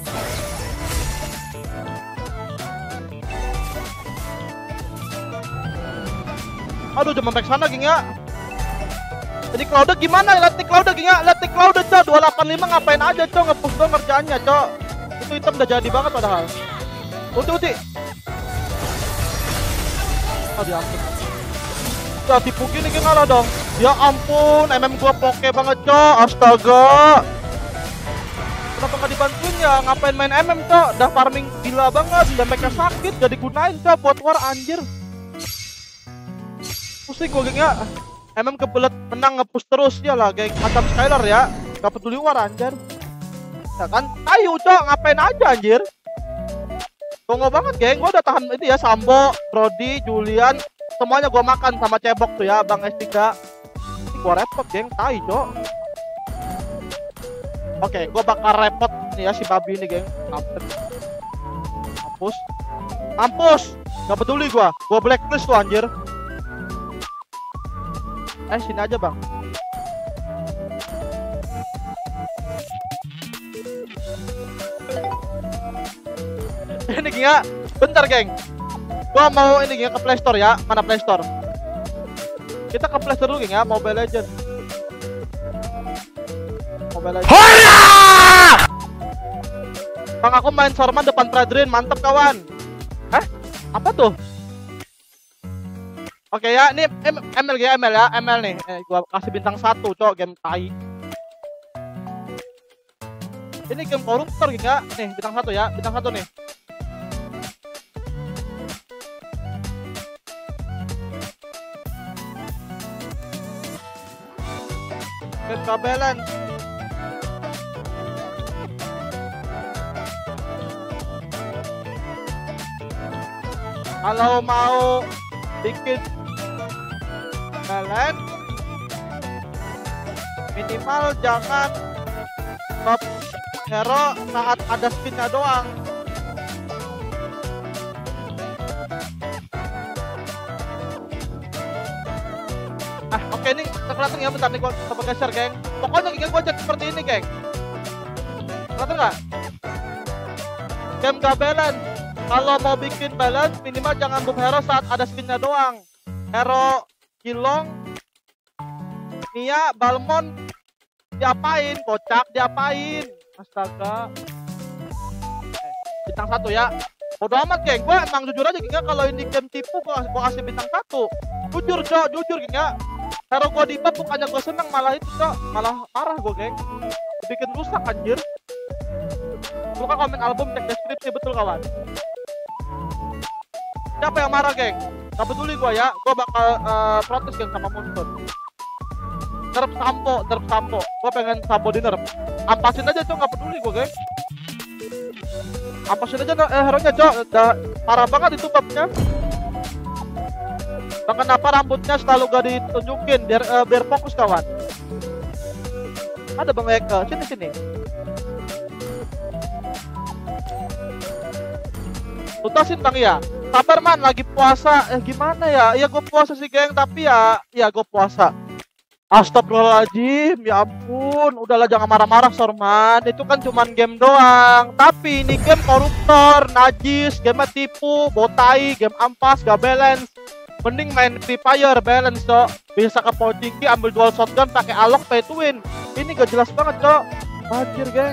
Aduh, jangan back sana geng ya. Jadi Claudia gimana? Lihat nih Claudia geng ya. Lihat nih Claudia cok, dua delapan lima ngapain aja cok, nge-push dong kerjaannya cok. Itu item udah jadi banget padahal. Uti uti. Oh diampun. Udah tipu gini geng ngalah dong. Ya ampun, M M gua poke banget cok. Astaga. Kenapa nggak dibantuin ya? Ngapain main M M cok? Udah farming gila banget, damage-nya sakit, gak digunain cok buat war anjir. Pusing gua geng ya. M M kebelet menang nge-push terus ya lah geng, macam Skylar ya. Gak peduli war anjir. Ya kan, ayo cok, ngapain aja anjir. Tongo banget geng, gua udah tahan ini ya, Sambo, Brody, Julian, semuanya gua makan sama cebok tuh ya, Bang S tiga. Ini gua repot geng, tai cok. Oke, gua bakal repot nih ya si babi ini geng. Mampus. Mampus. Gak peduli gua, gua blacklist tuh anjir. Eh, sini aja bang. Ini geng ya, bentar geng. Gua mau ini geng ke Play Store ya. Mana Play Store? Kita ke Play Store dulu geng ya, Mobile Legends. Mobile Legends. Hola! Bang, aku main Sorman depan Pradrin, mantep kawan. Eh, apa tuh? Oke ya, ini M L ya, M L ya, M L nih. Eh, gua kasih bintang satu, cok, game tai. Ini game koruptor gitu ya. Nih, bintang satu ya, bintang satu nih. Game kabelan. Kalau mau bikin kalian minimal jangan top hero saat ada spinnya doang. Ah oke okay, ini kelihatan ya, bentar nih gua coba geser geng. Pokoknya geng gua cek seperti ini geng. Kelihatan nggak? Game gak balance. Kalau mau bikin balance minimal jangan buff hero saat ada spinnya doang. Hero Kilong, Nia, Balmon diapain? Kocak diapain? Astaga. Eh, bintang satu ya. Bodo amat geng, gue emang jujur aja geng ya, kalau ini game tipu gue kasih bintang satu. Jujur cok, jujur geng ya. Hero gue di buff bukannya gue seneng, malah itu cok, malah parah gue geng. Bikin rusak anjir. Lu kan komen album, cek deskripsi betul kawan. Siapa yang marah geng? Gak peduli gue ya, gue bakal uh, protes geng sama Moonstone. Nerf Sampo, nerf Sampo. Gue pengen Sampo di nerf. Ampasin aja cok, gak peduli gue geng. Ampasin aja eh, hero-nya cok, udah parah banget itu babnya. Dan kenapa rambutnya selalu gak ditunjukin, biar, uh, biar fokus kawan. Ada Bang Eka, sini-sini. Tutasin Bang ya. Sabar man, lagi puasa. Eh gimana ya? Ya gue puasa sih geng, tapi ya ya gue puasa. Astagfirullahaladzim, ya ampun. Udahlah jangan marah-marah Sorman. Itu kan cuman game doang. Tapi ini game koruptor, najis, game tipu, botai, game ampas, gak balance. Mending main Free Fire balance, Cok. Bisa ke Pochinki ambil dual shotgun pakai alok pay to win. Ini gak jelas banget, Cok. Anjir, geng.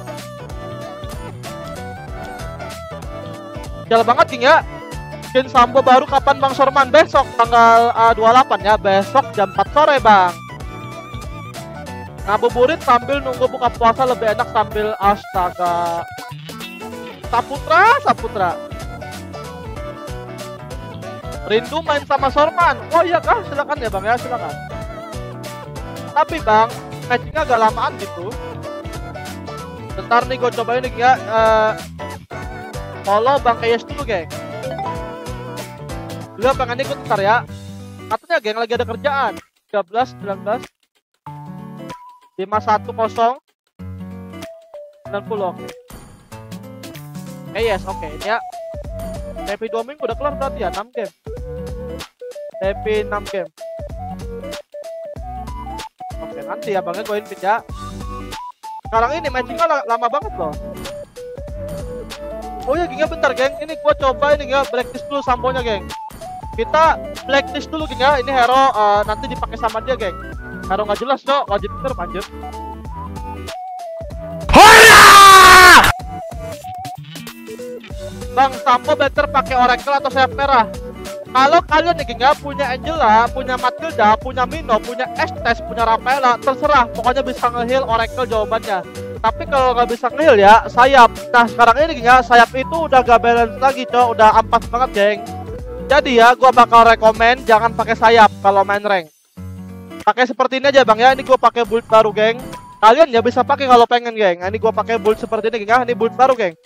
Jalan banget, King ya. Skin Sambo baru kapan Bang Sorman? Besok tanggal uh, dua puluh delapan ya. Besok jam empat sore, Bang. Ngabuburit sambil nunggu buka puasa lebih enak sambil astaga. Saputra, Saputra. Rindu main sama Sorman. Oh iya kah? Silakan ya Bang ya, silakan. Tapi Bang, matchingnya agak lamaan gitu. Bentar nih gue cobain nih ya. Uh, follow Bang Kayes dulu, geng. Dulu Bang ini ikut bentar ya. Katanya geng lagi ada kerjaan. tiga belas, sembilan belas, lima satu nol, sembilan puluh. Oke. Eh yes, oke okay. Ini ya. T P dua minggu udah kelar berarti ya, enam game. T P enam game. Oke, nanti ya Bang, gue invite ya. Sekarang ini matchingnya lama banget loh. Oh ya, geng, bentar geng. Ini gue coba ini ya, blacklist dulu sambonya, geng. Kita blacklist dulu, geng ya. Ini hero uh, nanti dipakai sama dia, geng. Hero nggak jelas, Cok. Wajib bener, lanjut. Bang, Sambo better pakai Oracle atau sayap merah? Kalau kalian nih geng ya punya Angela, punya Matilda, punya Mino, punya Estes, punya Rafaela, terserah. Pokoknya bisa nge-heal Oracle jawabannya. Tapi kalau nggak bisa nge-heal ya sayap. Nah sekarang ini geng ya sayap itu udah gak balance lagi, Cok. Udah ampas banget, geng. Jadi ya gua bakal rekomen jangan pakai sayap kalau main rank. Pakai seperti ini aja Bang ya. Ini gua pakai build baru, geng. Kalian ya bisa pakai kalau pengen, geng. Nah, ini gua pakai build seperti ini, geng ya. Ini build baru, geng.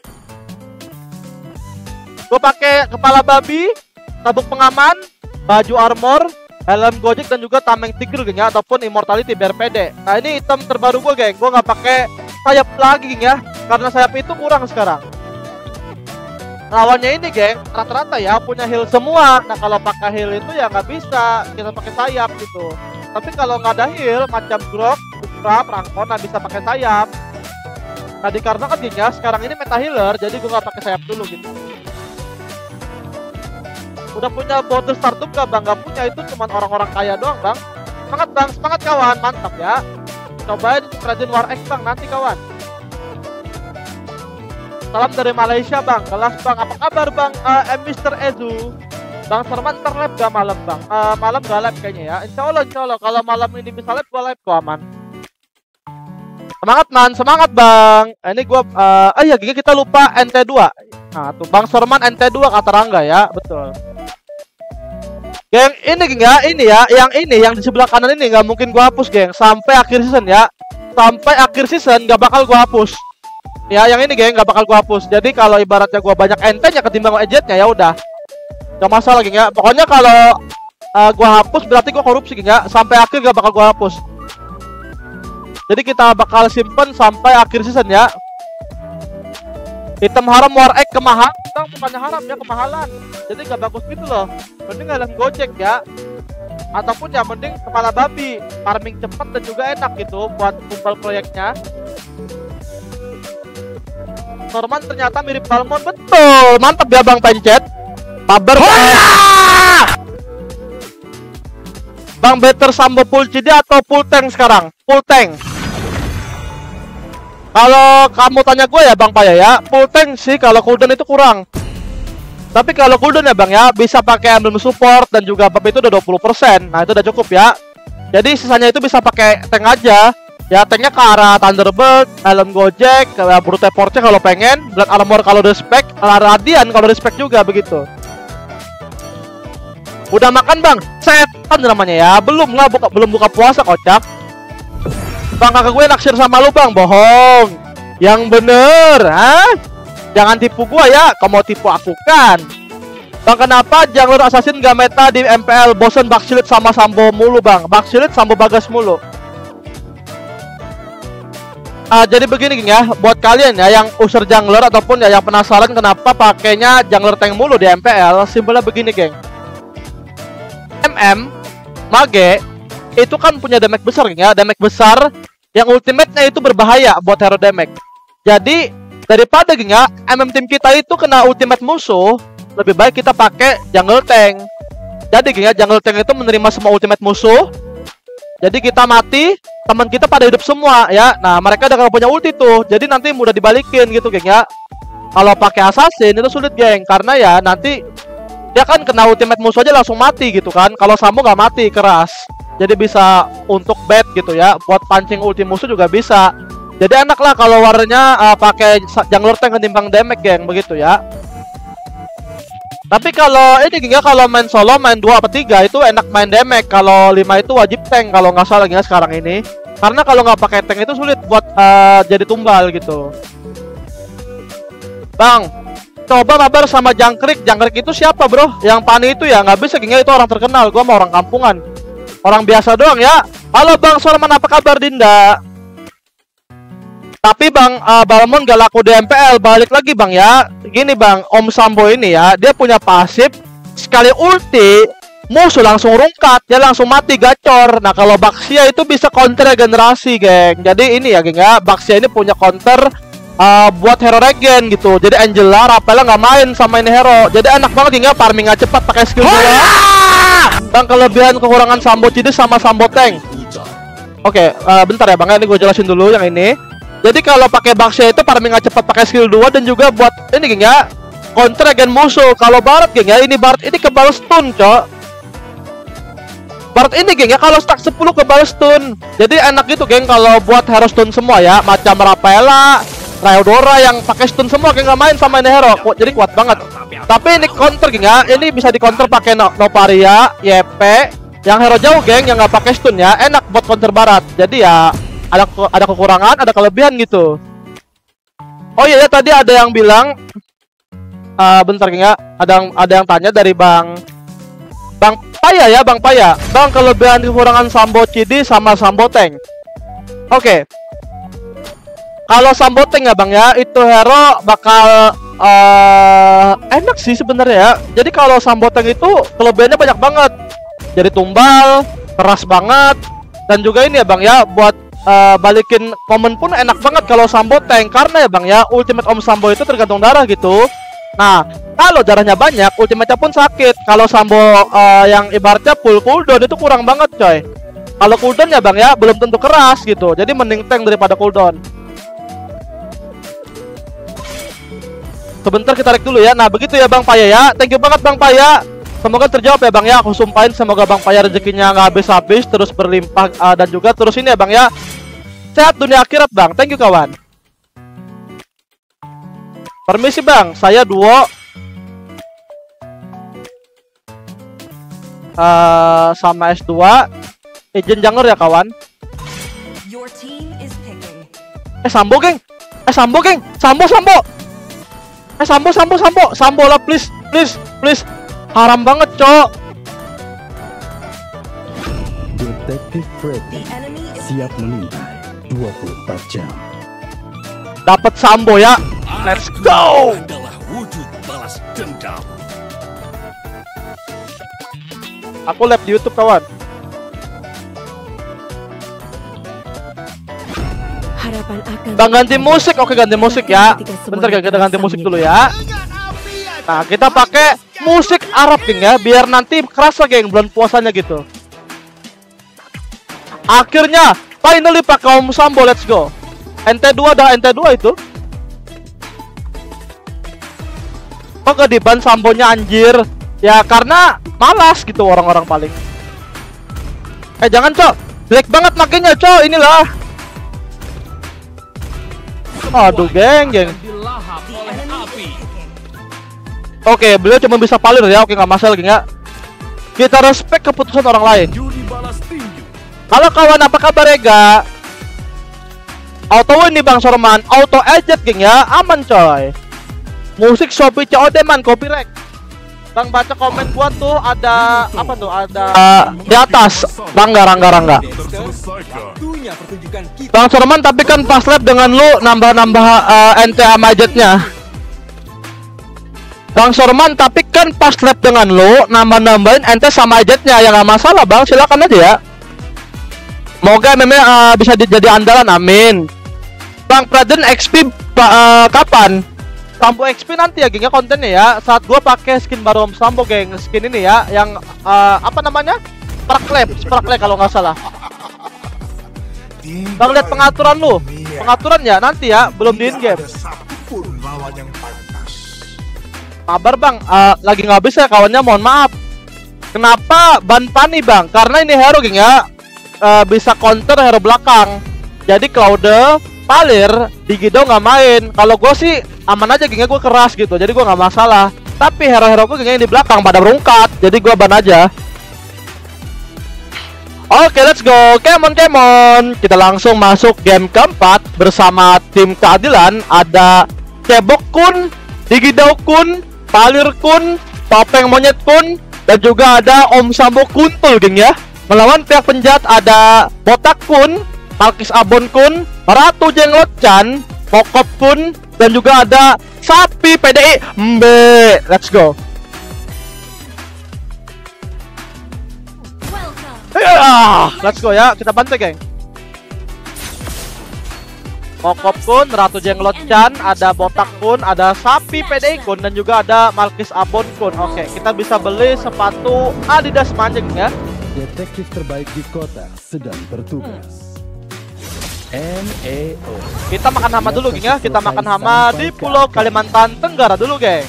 Gue pakai kepala babi, sabuk pengaman, baju armor, helm gojek dan juga tameng tigre, geng ya, ataupun immortality biar pede. Nah ini item terbaru gue, geng. Gue nggak pakai sayap lagi, geng ya, karena sayap itu kurang sekarang. Lawannya ini, geng, rata-rata ya punya heal semua. Nah kalau pakai heal itu ya nggak bisa kita pakai sayap gitu. Tapi kalau nggak ada heal macam Grok, Ultra, Prangkon, nah bisa pakai sayap. Nah dikarenakan geng ya sekarang ini meta healer, jadi gue nggak pakai sayap dulu gitu. Udah punya bonus startup gak Bang? Gak punya, itu cuma orang-orang kaya doang Bang. Semangat Bang, semangat kawan, mantap ya. Cobain Rajin War X Bang, nanti kawan. Salam dari Malaysia Bang, kelas Bang, apa kabar Bang? Uh, M mister Ezu. Bang Serman ntar live gak malam Bang? Uh, malam gak live kayaknya ya. Insya Allah, insya Allah, kalau malam ini bisa live, gua live kok aman. Semangat man, semangat Bang. Ini gua, uh, ah iya kita lupa N T dua. Nah tuh Bang Sorman N T dua kata Rangga ya, betul. Geng, ini geng ya, ini ya, yang ini, yang di sebelah kanan ini nggak mungkin gua hapus, geng, sampai akhir season ya, sampai akhir season nggak bakal gua hapus. Ya, yang ini geng nggak bakal gua hapus. Jadi kalau ibaratnya gua banyak entenya ketimbang ejetnya ya udah, nggak masalah geng ya. Pokoknya kalau uh, gua hapus berarti gua korupsi geng ya, sampai akhir nggak bakal gua hapus. Jadi kita bakal simpen sampai akhir season ya. Item haram War Egg kemahal, Bang, bukannya haram ya, kemahalan. Jadi gak bagus gitu loh. Mending helm gojek ya. Ataupun ya mending kepala babi, farming cepat dan juga enak gitu buat kumpul proyeknya. Norman ternyata mirip Balmon, betul. Mantap ya Bang Pencet. Paber. Bang better Sambo full C D atau full tank sekarang? Full tank. Kalau kamu tanya gue ya Bang Paya ya, full tank sih, kalau cooldown itu kurang. Tapi kalau cooldown ya Bang ya, bisa pakai emblem support dan juga buff itu udah dua puluh persen. Nah itu udah cukup ya. Jadi sisanya itu bisa pakai tank aja. Ya tanknya ke arah Thunderbird, helm gojek, brute force kalau pengen, blood armor kalau respect, radian kalau respect juga begitu. Udah makan Bang? Setan namanya ya. Belum lah, buka, belum buka puasa kocak. Bang kakak gue naksir sama lu Bang, bohong. Yang bener, ha? Jangan tipu gua ya, kamu mau tipu aku kan. Bang kenapa jungler assassin gak meta di M P L? Bosen Backshilid sama Sambo mulu Bang. Backshilid Sambo Bagas mulu. Uh, jadi begini geng ya, buat kalian ya yang user jungler ataupun ya yang penasaran kenapa pakainya jungler tank mulu di M P L, simpelnya begini geng. M M, Mage, itu kan punya damage besar geng ya, damage besar yang ultimate-nya itu berbahaya buat hero damage. Jadi daripada geng ya M M tim kita itu kena ultimate musuh, lebih baik kita pakai jungle tank. Jadi geng ya, jungle tank itu menerima semua ultimate musuh. Jadi kita mati, teman kita pada hidup semua ya. Nah, mereka udah gak punya ulti tuh. Jadi nanti mudah dibalikin gitu geng ya. Kalau pakai assassin itu sulit geng, karena ya nanti dia kan kena ultimate musuh aja langsung mati gitu kan. Kalau Sambo nggak mati keras. Jadi bisa untuk bait gitu ya. Buat pancing ulti musuh juga bisa. Jadi enak lah kalau warnanya uh, pakai jungler tank ketimbang damage geng, begitu ya. Tapi kalau ini geng ya, kalau main solo main dua atau tiga itu enak main damage. Kalau lima itu wajib tank kalau nggak salah geng ya sekarang ini. Karena kalau nggak pakai tank itu sulit buat uh, jadi tumbal gitu. Bang, coba mabar sama Jangkrik. Jangkrik itu siapa bro? Yang Pani itu ya nggak bisa geng ya, itu orang terkenal. Gua mau orang kampungan, orang biasa doang ya. Halo Bang Sorman, apa kabar Dinda? Tapi Bang, uh, Balmon gak laku di M P L. Balik lagi Bang ya. Gini Bang, Om Sambo ini ya, dia punya pasif. Sekali ulti, musuh langsung rungkat. Dia langsung mati gacor. Nah kalau Baxia itu bisa counter regenerasi geng. Jadi ini ya geng ya, Baxia ini punya counter uh, buat hero regen gitu. Jadi Angela, Raphael nggak main sama ini hero. Jadi enak banget geng ya, farming gak cepat pakai skill dua. Bang, kelebihan kekurangan Sambo Cidis sama Sambo Tank. Oke, okay, uh, bentar ya Bang, ini gue jelasin dulu yang ini. Jadi kalau pakai Baxia itu farming nggak cepat pakai skill dua dan juga buat ini geng ya, counter regen musuh. Kalau Barat geng ya, ini Barat ini kebal stun, cok. Barat ini geng ya, kalau stack sepuluh kebal stun. Jadi enak gitu geng kalau buat hero stun semua ya, macam Raphaela, Rayodora yang pakai stun semua geng, nggak main sama ini hero. Jadi kuat banget. Tapi ini counter geng ya, ini bisa di counter pakai no Noparia, Y P, yang hero jauh geng yang nggak pakai stun ya, enak buat counter Barat. Jadi ya ada ada kekurangan, ada kelebihan gitu. Oh iya ya, tadi ada yang bilang uh, bentar geng ya, ada yang ada yang tanya dari Bang Bang Paya ya, Bang Paya. Bang, kelebihan kekurangan Sambo Cidi sama Sambo Tank. Oke. Okay. Kalau Sambo Tank ya Bang ya, itu hero bakal uh, enak sih sebenarnya ya. Jadi kalau Sambo Tank itu kelebihannya banyak banget. Jadi tumbal, keras banget, dan juga ini ya Bang ya, buat Uh, balikin komen pun enak banget kalau Sambo Tank. Karena ya Bang ya, ultimate Om Sambo itu tergantung darah gitu. Nah, kalau darahnya banyak, ultimate-nya pun sakit. Kalau Sambo uh, yang ibaratnya full cooldown itu kurang banget coy. Kalau cooldown ya Bang ya, belum tentu keras gitu. Jadi mending tank daripada cooldown. Sebentar kita rek dulu ya. Nah begitu ya Bang Paya ya. Thank you banget Bang Paya. Semoga terjawab ya Bang ya. Aku sumpahin semoga Bang Paya rezekinya nggak habis-habis, terus berlimpah, uh, dan juga terus ini ya Bang ya, sehat dunia akhirat Bang. Thank you kawan. Permisi Bang, saya duo uh, sama S dua Agent Jungler ya kawan. Eh Sambo geng, eh Sambo geng, Sambo Sambo, eh Sambo Sambo Sambo Sambo lah please please please. Haram banget, cok. Detektif Freddy siap mengintai dua puluh empat jam. Dapat Sambo ya. Let's go. Adalah wujud balas dendam. Aku live di YouTube, kawan. Harapan akan Bang, ganti musik. Oke, ganti musik ya. Bentar, kita ganti musik dulu ya. Nah, kita pakai musik Arab geng ya, biar nanti kerasa geng bulan puasanya gitu. Akhirnya finally pakai Om Sambo, let's go. N T dua dah, N T dua itu. Kok gak diban Sambonya anjir? Ya karena malas gitu orang-orang paling. Eh jangan cok, jelek banget makanya cok, inilah. Aduh geng geng. Oke, beliau cuma bisa palir ya. Oke, nggak masalah geng ya. Kita respect keputusan orang lain. Halo kawan, apa kabar Ega? Auto win nih Bang Sorman, auto edit geng ya, aman coy. Musik Shopee C O D man, copyright. Bang baca komen gua tuh ada apa tuh? Ada uh, di atas. Rangga, Rangga, Rangga. Bang Sorman, tapi kan pas lab dengan lu nambah-nambah uh, N T A majetnya. Bang Sorman, tapi kan pas lab dengan lo nambah-nambahin ente sama ajetnya, ya nggak masalah Bang, silakan aja ya. Moga memang uh, bisa jadi andalan, amin. Bang Praden X P uh, kapan? Sambo X P nanti ya geng ya kontennya ya. Saat gua pakai skin baru Om Sambo geng, skin ini ya yang uh, apa namanya? Sparkle, Sparkle kalau nggak salah. Bang lihat pengaturan lu. Pengaturan ya nanti ya, belum di in game. Kabar Bang, uh, lagi nggak bisa kawannya, mohon maaf. Kenapa ban Pani Bang? Karena ini hero geng ya, uh, bisa counter hero belakang. Jadi Claude, Palir, Digido nggak main. Kalau gue sih aman aja gengnya, gue keras gitu, jadi gue nggak masalah. Tapi hero-hero gue gengnya yang di belakang pada berungkat, jadi gue ban aja. Oke, okay, let's go. Come on, come on. Kita langsung masuk game keempat bersama tim keadilan. Ada Cebok Kun, Digido Kun, Palir Kun, Topeng Monyet Kun, dan juga ada Om Sambo Kuntul geng ya. Melawan pihak penjahat ada Botak Kun, Malkis Abon Kun, Ratu Jenglot Chan, Pokop Kun, dan juga ada Sapi P D I Mbe. Let's go. Yeah, let's go ya, kita bantu geng. Pokop Kun, Ratu Jenglot Chan, ada Botak Kun, ada Sapi P D I Kun, dan juga ada Malkis Abon Kun. Oke, kita bisa beli sepatu Adidas manjeng ya. Detektif terbaik di kota sedang bertugas. N A O. Kita makan hama dulu geng ya. Kita makan hama di Pulau Kalimantan Tenggara dulu geng.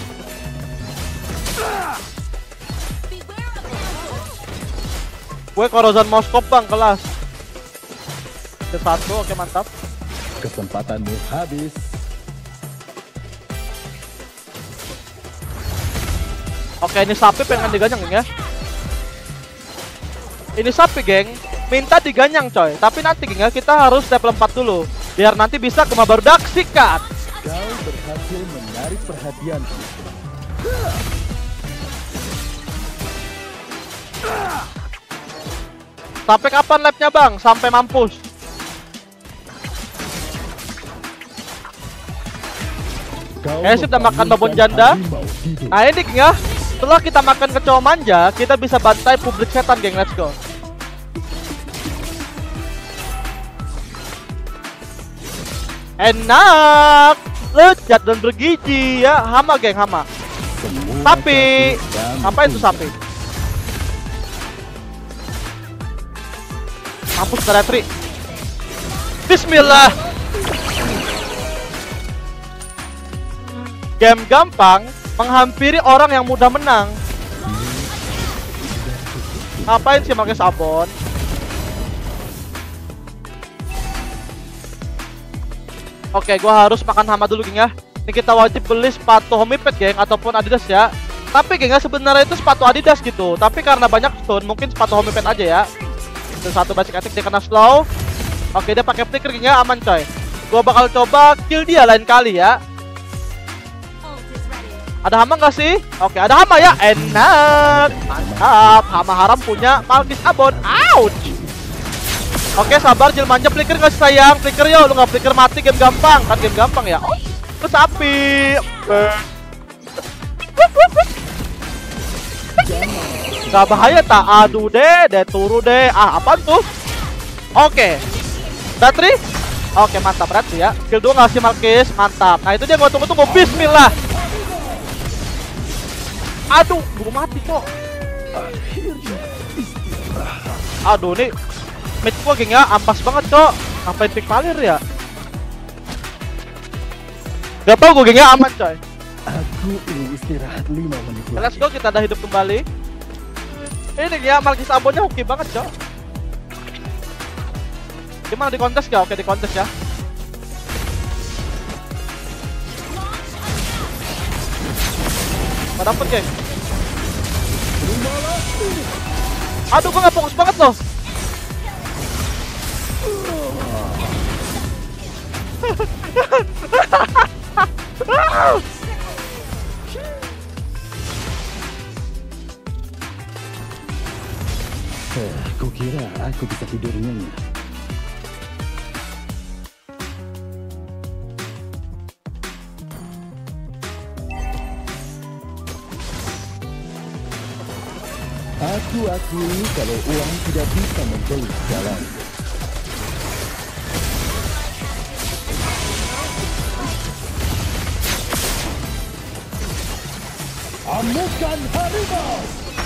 Gue Corozan Moskop bang kelas. Ke satu, oke mantap. Kesempatanmu habis. Oke, ini Sapi pengen diganyang geng ya. Ini Sapi geng minta diganyang coy, tapi nanti geng ya kita harus level empat dulu biar nanti bisa ke Mabarudak sikat. Kau berhasil menarik perhatian. Sampai kapan labnya bang? Sampai mampus. Eh sip, udah makan babon janda. Nah ini geng ya, setelah kita makan kecoa manja, kita bisa bantai publik setan geng. Let's go. Enak, lezat dan bergizi ya. Hama geng, hama. Sapi, apa itu sapi? Mampus Retri. Bismillah. Game gampang menghampiri orang yang mudah menang. Ngapain sih pakai sabon? Oke, gua harus makan hama dulu geng ya. Ini kita wajib beli sepatu Homipet geng ataupun Adidas ya. Tapi geng ya sebenarnya itu sepatu Adidas gitu. Tapi karena banyak stone mungkin sepatu Homipet aja ya. Itu satu basic attack dia kena slow. Oke, dia pakai flicker geng ya, aman coy. Gua bakal coba kill dia lain kali ya. Ada hama nggak sih? Oke, ada hama ya. Enak. Mantap. Hama haram punya Malkis Abon. Ouch. Oke, sabar Jil manja. Flicker nggak sih sayang? Flicker yo, lu nggak flicker mati game gampang. Kan game gampang ya. Oh, itu sapi. Gak bahaya tak? Aduh deh, deh turu deh. Ah, apaan tuh? Oke. Datri. Oke, mantap Ratri ya. Kill dua ngasih Malkis, mantap. Nah, itu dia gua tunggu-tunggu. Bismillah. Aduh, belum mati kok. Aduh, nih mid gua geng ya, ampas banget kok. Ngapain pick Palir ya? Gak tau gua geng ya, aman coy. Aku ingin istirahat lima menit lagi. Let's go, kita ada hidup kembali. Ini ya, Malkis Abonnya oke banget coy. Gimana di kontes gak? Oke, di kontes ya. Gak dapet geng. Aduh, gua gak fokus banget loh. Eh, kukira aku bisa tidur nyenyak. Aku akui kalau uang tidak bisa membeli segalanya. Amukan harimau.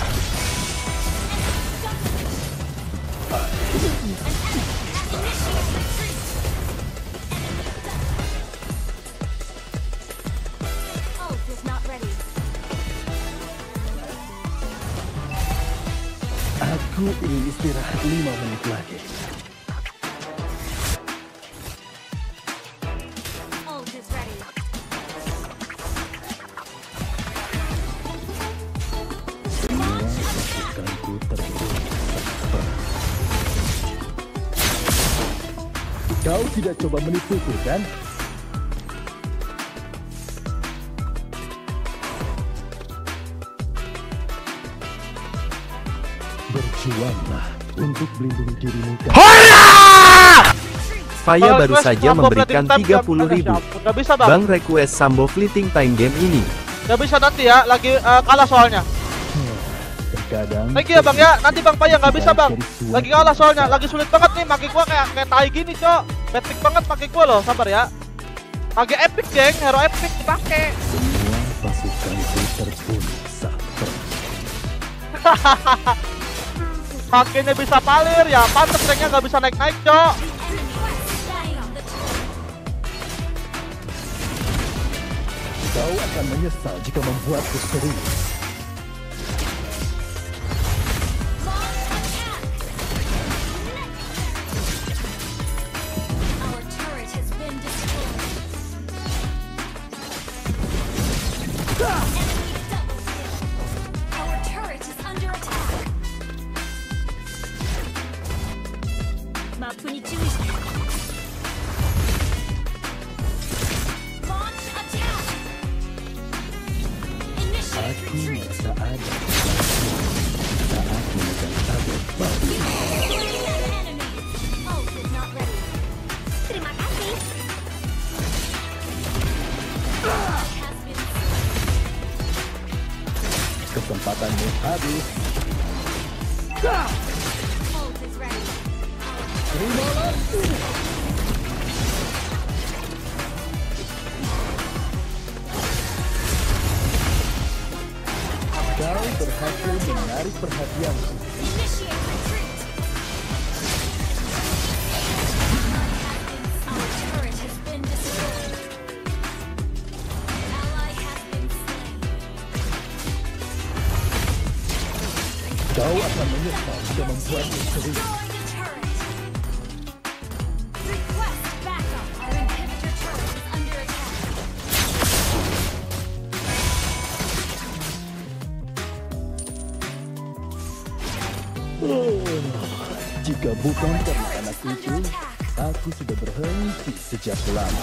Aku ingin istirahat lima menit lagi. Kau tidak coba menipuku, kan? Berjuanglah untuk melindungi dirimu. Faya baru saja memberikan tiga puluh ribu. Bang request Sambo fleeting time game ini. Gak bisa nanti ya, lagi uh, kalah soalnya. Terkadang. Lagi ya bang ya, nanti bang Faya nggak bisa bang. Lagi kalah soalnya, lagi sulit banget nih. Maki gua kayak kayak tai gini cok. Epic banget pakai gua loh, sabar ya. Lagi epic geng, hero epic dipakai. Semua pasukanku terbunuh sabar. Pakainya bisa palir ya, pantas ranknya nggak bisa naik-naik cok. Kau akan menyesal jika membuatku serius. Aku merasa ada saat memegang tablet baru. Terima kasih. Kesempatanmu habis. Terima kasih. Kau berhasil menarik perhatianku. Kau akan menyesal jika membuatku serius. Oh, jika bukan karena anak itu, aku sudah berhenti sejak lama.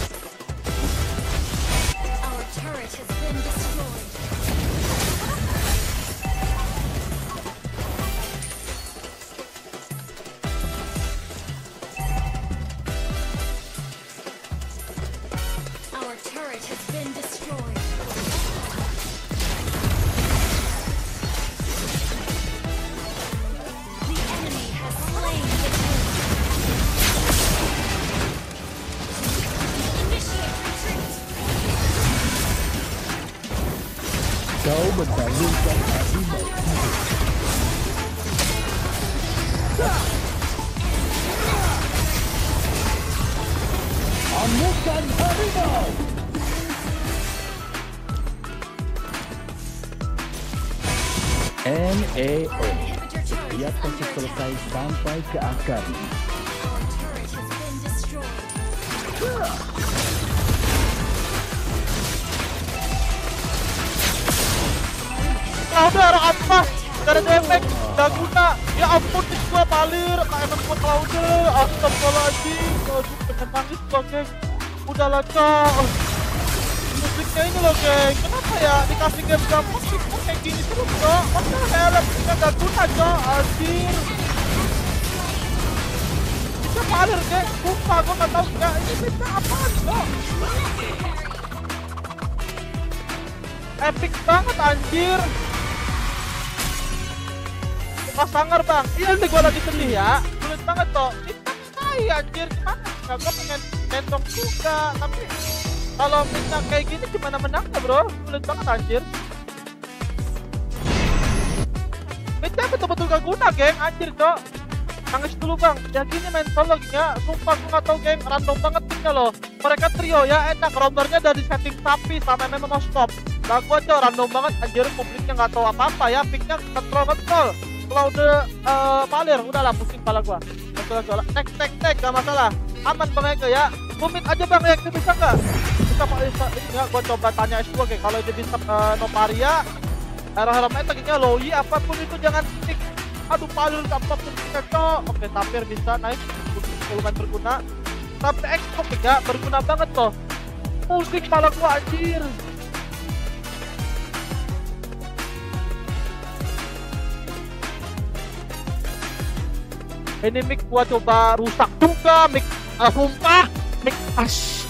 Kau membangunkan harimau hidup. Amukan harimau. N A O. Setiap kasus selesai sampai ke akarnya. Ada arah apa? Gak ada efek, gak guna. Ya ampun, nih gua palir, K M gua Cloude. Astagfirullahaladzim, aduh pengen nangis gua geng. Udahlah cok. Musiknya ini loh geng, kenapa ya dikasih game gampang sih kok kayak gini terus cok. Masa helm juga gak guna cok, anjir. Bisa palir geng, sumpah gua gak tau gak ini bisa apaan cok. Epic banget anjir. Pas sangar bang, iya nih gua lagi sedih ya. Sulit banget toh. Kita kayak anjir gimana? Gak gua pengen nendong juga, tapi kalau minta kayak gini gimana menangnya bro? Sulit banget anjir. Pokoknya betul-betul gak guna, geng. Anjir, Cok. Nangis dulu, Bang. Ya gini main solo ya. Sumpah gue gak tau, geng. Random banget picknya loh. Mereka trio ya, enak. Romernya dari setting sapi sama memang mau stop. Nah, gue aja random banget. Anjir, publiknya gak tahu apa-apa ya. Picknya kontrol-kontrol. Kalau udah uh, palir, udahlah pusing kepala gue. Betul-betul. Tek, tek, tek. Gak masalah. Aman, Bang Ege ya. Bumit aja, Bang Ege. Bisa gak? Bisa, Pak. Ini ya, gue coba tanya S dua, geng. Kalau dia bisa uh, Noparia, hero-hero meta gengnya Loyi, apapun itu jangan stick. Aduh, palir apapun kita, Cok. Oke, Tapir bisa naik, lumayan berguna. Tapi X-Pop ya, berguna banget loh. Pusing kepala gua, anjir. Ini mic gua coba rusak juga, mic uh, sumpah, mic as.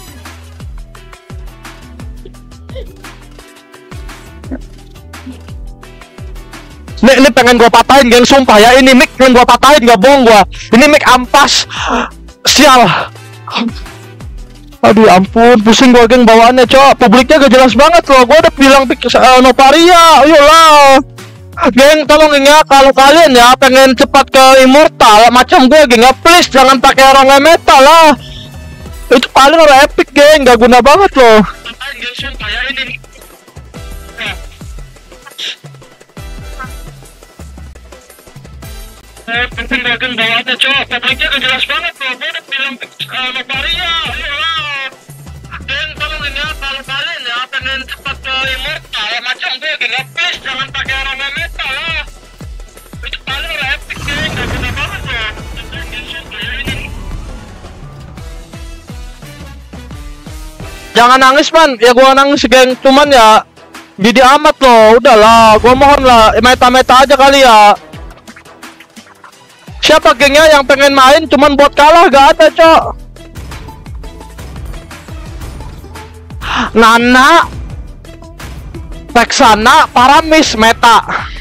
Ini, ini pengen gua patahin, geng, sumpah ya. Ini mic pengen gua patahin, gak bohong gua. Ini mic ampas. Sial. Aduh ampun, pusing gua, geng, bawaannya, Cok. Publiknya gak jelas banget loh. Gua udah bilang pick uh, Noparia. Ayolah. Geng, tolong ya, kalau kalian ya pengen cepat ke Immortal macam gue, geng, ya please jangan pakai orang meta lah. Itu paling orang epic, geng, gak guna banget loh. Eh, penting geng bawaannya, Cok. Publiknya gak jelas banget loh. Gue udah bilang uh, Noparia. Ayolah. Geng, tolong ya, kalau kalian ya pengen cepat ke Immortal macam gue, geng, ya please jangan pakai orang meta lah. Itu paling orang epic, geng, gak guna banget loh. Jangan nangis, man. Ya gua nangis, geng. Cuman ya gini amat loh. Udahlah, gua mohon lah, meta-meta aja kali ya. Siapa gengnya yang pengen main cuman buat kalah? Gak ada, Cok. Nana, Vexana, Paramis, meta.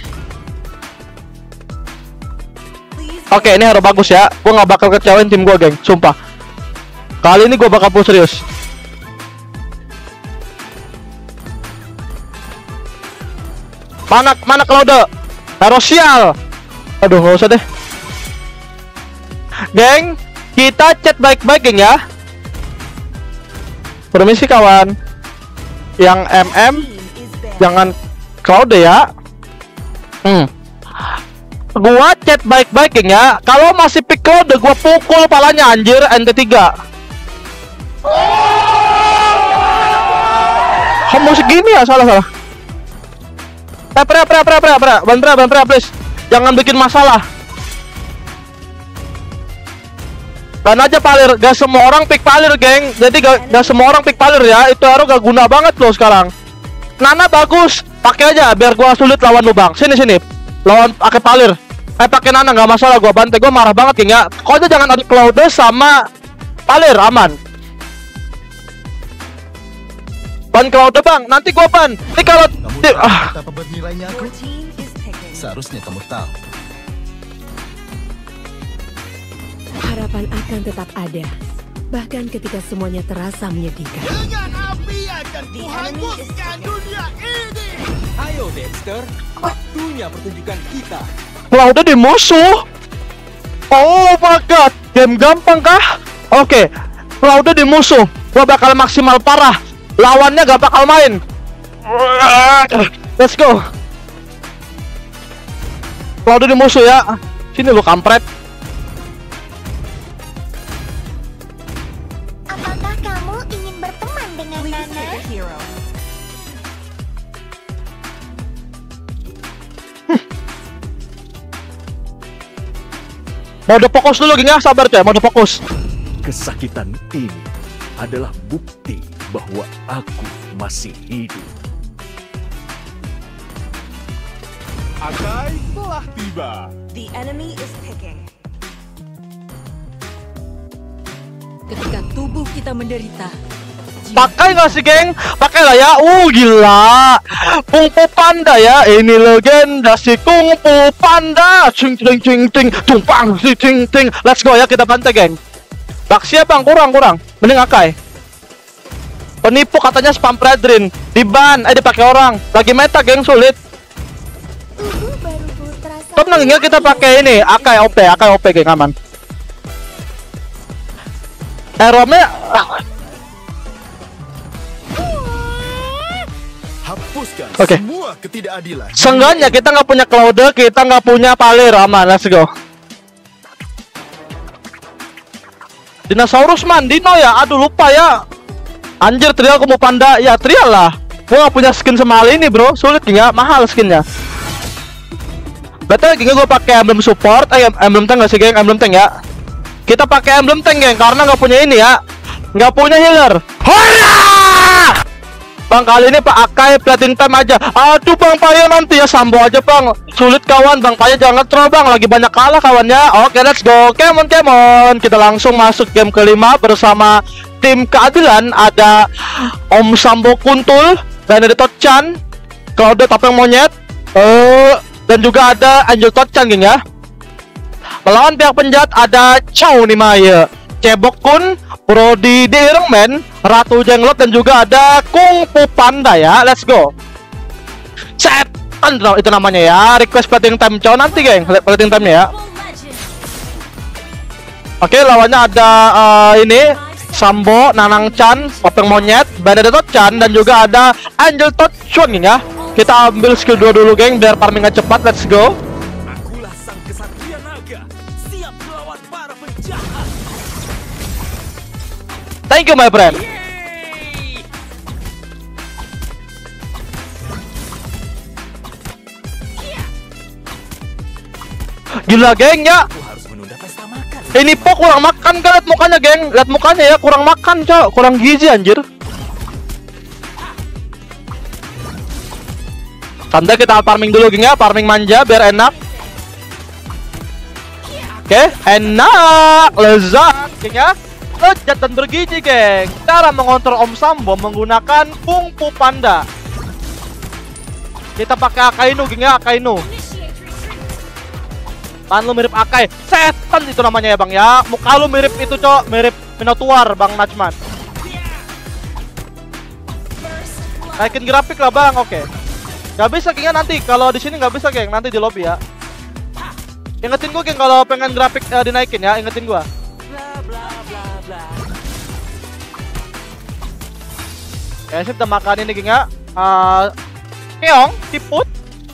Oke, ini hero bagus ya. Gua nggak bakal kecewain tim gua, geng. Sumpah. Kali ini gua bakal full serius. Mana mana Claude? Hero sial. Aduh, nggak usah deh. Geng, kita chat baik-baik, geng ya. Permisi kawan. Yang M M jangan Claude ya. Hmm. Gua chat baik-baik, geng ya. Kalau masih pick Claude, gua pukul palanya, anjir. N T tiga. Kamu segini ya, salah salah. Eh, pre pre pre pre pre, bantra bantra please. Jangan bikin masalah. Kan aja palir, gak semua orang pick palir, geng. Jadi gak, gak semua orang pick palir ya. Itu hero gak guna banget loh sekarang. Nana bagus, pakai aja biar gua sulit lawan lu, Bang. Sini sini. Lawan pakai palir. Eh pakai Nana nggak masalah, gua bantai. Gua marah banget, geng ya. Pokoknya jangan ada Claude sama palir, aman. Ban Claude, Bang. Nanti gua ban. Ini kalau ah. Apa bernilainya aku? Seharusnya kamu tahu. Harapan akan tetap ada, bahkan ketika semuanya terasa menyedihkan. Dengan api akan kuhanguskan dunia ini. Ayo Dexter, waktunya pertunjukan kita. Claude di musuh. Oh my god, game gampang kah? Oke, okay. Claude di musuh. Gua bakal maksimal parah. Lawannya gak bakal main. Let's go. Claude di musuh ya. Sini lu kampret. Apakah kamu ingin berteman dengan Nana? Mode fokus dulu, gini ya, sabar coy, mode fokus. Kesakitan ini adalah bukti bahwa aku masih hidup. Akai telah tiba. The enemy is picking. Ketika tubuh kita menderita, pakai nggak sih, geng? Pakai lah ya. Uh gila, Kung Fu Panda ya. Ini legenda si Kung Fu Panda. Cing cing cing cing, tumpang si cing cing. Let's go ya, kita bantai, geng. Baksia, Bang, kurang kurang. Mending Akai. Penipu katanya spam Predrin. Diban, eh dipakai orang. Lagi meta, geng, sulit. Tubuh baruku terasa Top nang geng, kita pakai ini Akai O P, Akai O P geng, aman. Eromnya ah. Hapuskan okay. semua ketidakadilan. Seenggaknya kita nggak punya Cloud, kita nggak punya Palir, aman, let's go. Dinosaurus man, Dino ya, aduh lupa ya. Anjir, trial aku mau panda, ya trial lah. Gua nggak punya skin sama hal ini bro, sulit ya, mahal skinnya. Betul geng, gue pakai emblem support, eh emblem tank nggak sih geng, emblem tank ya. Kita pakai emblem tank geng, karena nggak punya ini ya, nggak punya healer. Hora! Bang, kali ini Pak Akai platin time aja. Aduh Bang Paya, nanti ya Sambo aja Bang. Sulit kawan, Bang Paya jangan nge-troll Bang, lagi banyak kalah kawannya. Oke, let's go. Come on, come on. Kita langsung masuk game kelima bersama tim keadilan. Ada Om Sambo Kuntul, Benedetto Chan, Claude Topeng Monyet, uh, dan juga ada Angel Tochan geng ya. Melawan pihak penjahat ada Chow Nimaya, Cebok Kun, Brody The Iron Man, Ratu Jenglot, dan juga ada Kung Fu Panda ya. Let's go. Setan itu namanya ya. Request plating time Chow nanti geng, plating time ya. Oke, lawannya ada uh, ini Sambo, Nanang Chan, Topeng Monyet, Benedetto Chan, dan juga ada Angel Tochan geng ya. Kita ambil skill dua dulu geng biar farmingnya cepat. Let's go. Akulah sang kesatria naga, siap melawan para penjahat. Thank you my friend. Gila geng ya. Ini po kurang makan kan, lihat mukanya geng, lihat mukanya ya, kurang makan cok, kurang gizi anjir. Santai, kita farming dulu geng ya, farming manja biar enak. Oke, okay, enak, lezat geng ya. Lezat dan bergizi geng. Cara mengontrol Om Sambo menggunakan Kung Fu Panda. Kita pakai Akainu geng ya, Akainu. Pan lu mirip Akai, setan itu namanya ya bang ya. Muka lu mirip itu cok, mirip Minotaur bang Najman. Naikin grafik lah bang, oke. Okay. Gak bisa gengnya nanti, kalau di sini nggak bisa geng, nanti di lobby ya. Ingetin gua geng kalau pengen grafik uh, dinaikin ya, ingetin gua. Ya sih, kita makan ini geng ya. Uh, keong, siput.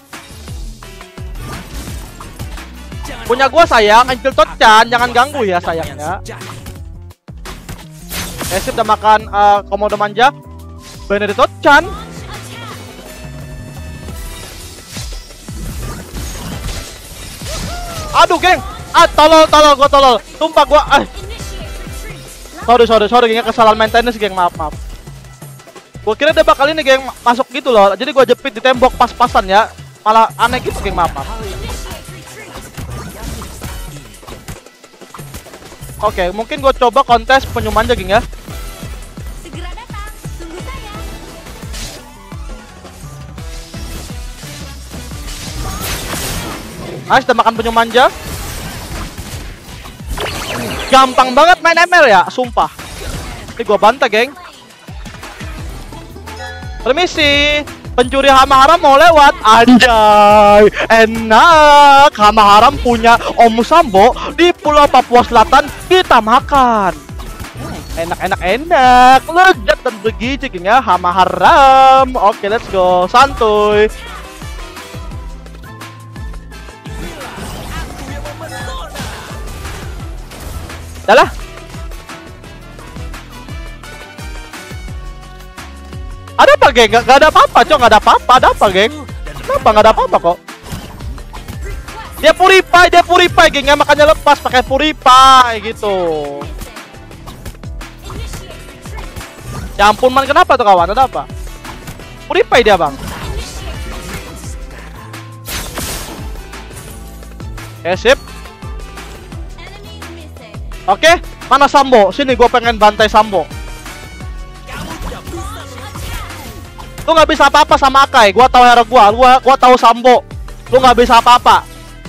Punya gua sayang, Angel Tochan, jangan ganggu ya sayangnya. Ya sih, kita makan uh, komodo manja, Benedetto Chan. Aduh geng, ah tolol tolol gua tolol, tumpah gua. Ah. Sorry sorry sorry geng, kesalahan maintenance geng, maaf maaf. Gua kira dia bakal ini geng masuk gitu loh, jadi gua jepit di tembok pas-pasan ya, malah aneh gitu geng, maaf maaf. Oke, okay, mungkin gua coba kontes penyu manja geng ya. Segera datang, tunggu saya. Nice, kita makan penyu manja. Gampang banget main M L ya, sumpah. Ini gua bantah, geng. Permisi, pencuri hama haram mau lewat. Anjay, enak. Hama haram punya Om Sambo di Pulau Papua Selatan, kita makan. Enak, enak, enak, lezat dan bergizi geng ya, hama haram. Oke, let's go, santuy. Dah lah. Ada apa geng? Gak, gak ada apa-apa cok, gak ada apa-apa. Ada apa geng? Kenapa gak ada apa-apa kok? Dia purify, dia purify geng ya, makanya lepas pakai purify gitu. Ya ampun man, kenapa tuh kawan? Ada apa? Purify dia bang. Oke sip. Oke, mana Sambo? Sini gue pengen bantai Sambo. Lu nggak bisa apa-apa sama Akai. Gua tahu hero gua, gua gua tahu Sambo. Lu nggak bisa apa-apa.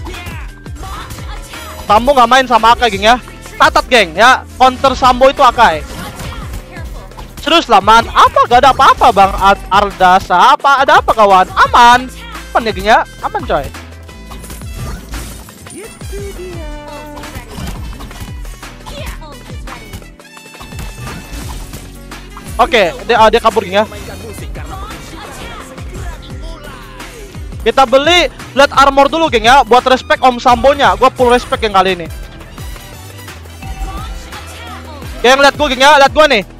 Sambo nggak main sama Akai geng ya. Tatat geng ya. Counter Sambo itu Akai. Serius lah man. Apa gak ada apa-apa bang Ardasa? Apa ada apa kawan? Aman. Aman ya geng ya. Aman coy. Oke, dia, uh, dia kabur geng ya. Kita beli Blade Armor dulu geng ya, buat respect Om Sambo-nya. Gua full respect yang kali ini. Geng, lihat gua geng ya, lihat gua nih.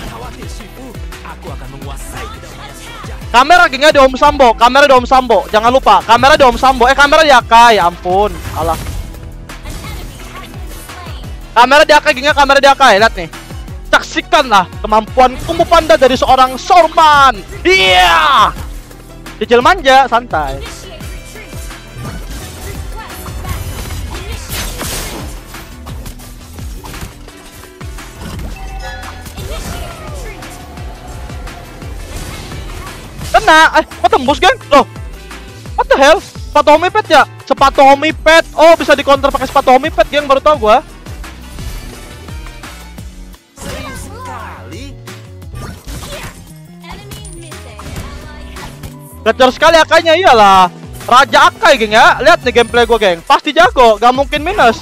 Kamera geng ya di Om Sambo, kamera di Om Sambo. Jangan lupa, kamera di Om Sambo. Eh, kamera di Akai, ya ampun. Salah. Kamera di Akai geng ya, kamera di Akai. Lihat nih. Saksikanlah kemampuan Kung Fu Panda dari seorang Sorman. Iya. Yeah! Cicil manja, santai. Kena, eh, kok tembus geng? Loh, what the hell? Sepatu homipet ya? Sepatu homipet, oh bisa dikonter pakai sepatu homipet geng, baru tau gua. Gacor sekali Akainya, iyalah. Raja Akai geng ya. Lihat nih gameplay gue geng. Pasti jago, gak mungkin minus.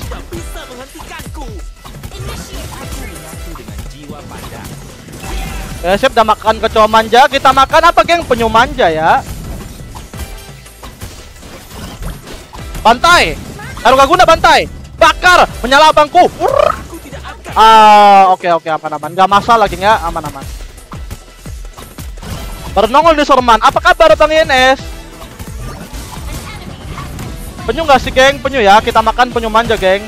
Ya sip, udah makan kecoa manja. Kita makan apa geng? Penyu manja ya. Bantai. Haruka guna bantai. Bakar. Menyala abangku. Ah, oke oke aman-aman. Gak masalah geng ya, aman-aman. Bernongol di Sorman. Apa kabar Bang I N S? Penyu nggak sih geng? Penyu ya. Kita makan penyu manja geng.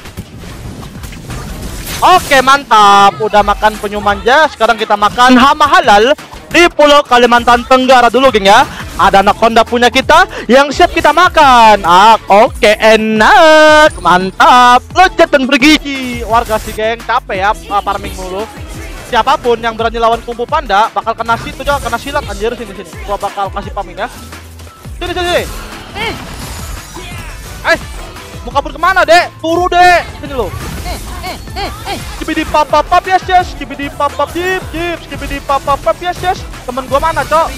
Oke mantap. Udah makan penyu manja. Sekarang kita makan hama halal di Pulau Kalimantan Tenggara dulu geng ya. Ada anaconda punya kita yang siap kita makan. Ah, oke enak. Mantap. Lezat dan bergizi. Warga sih geng. Capek ya farming mulu. Siapapun yang berani lawan Kung Fu Panda bakal kena situ, jangan kena silat anjir. Sini sini, gua bakal kasih paming ya. Sini sini sini. Eh, eh, mau kabur kemana dek? Turu dek, sini lo. Eh, eh, eh, eh. Skibidi pap pap pap yes yes, skibidi pap pap dip dip, skibidi pap pap pap yes yes. Temen gua mana cok?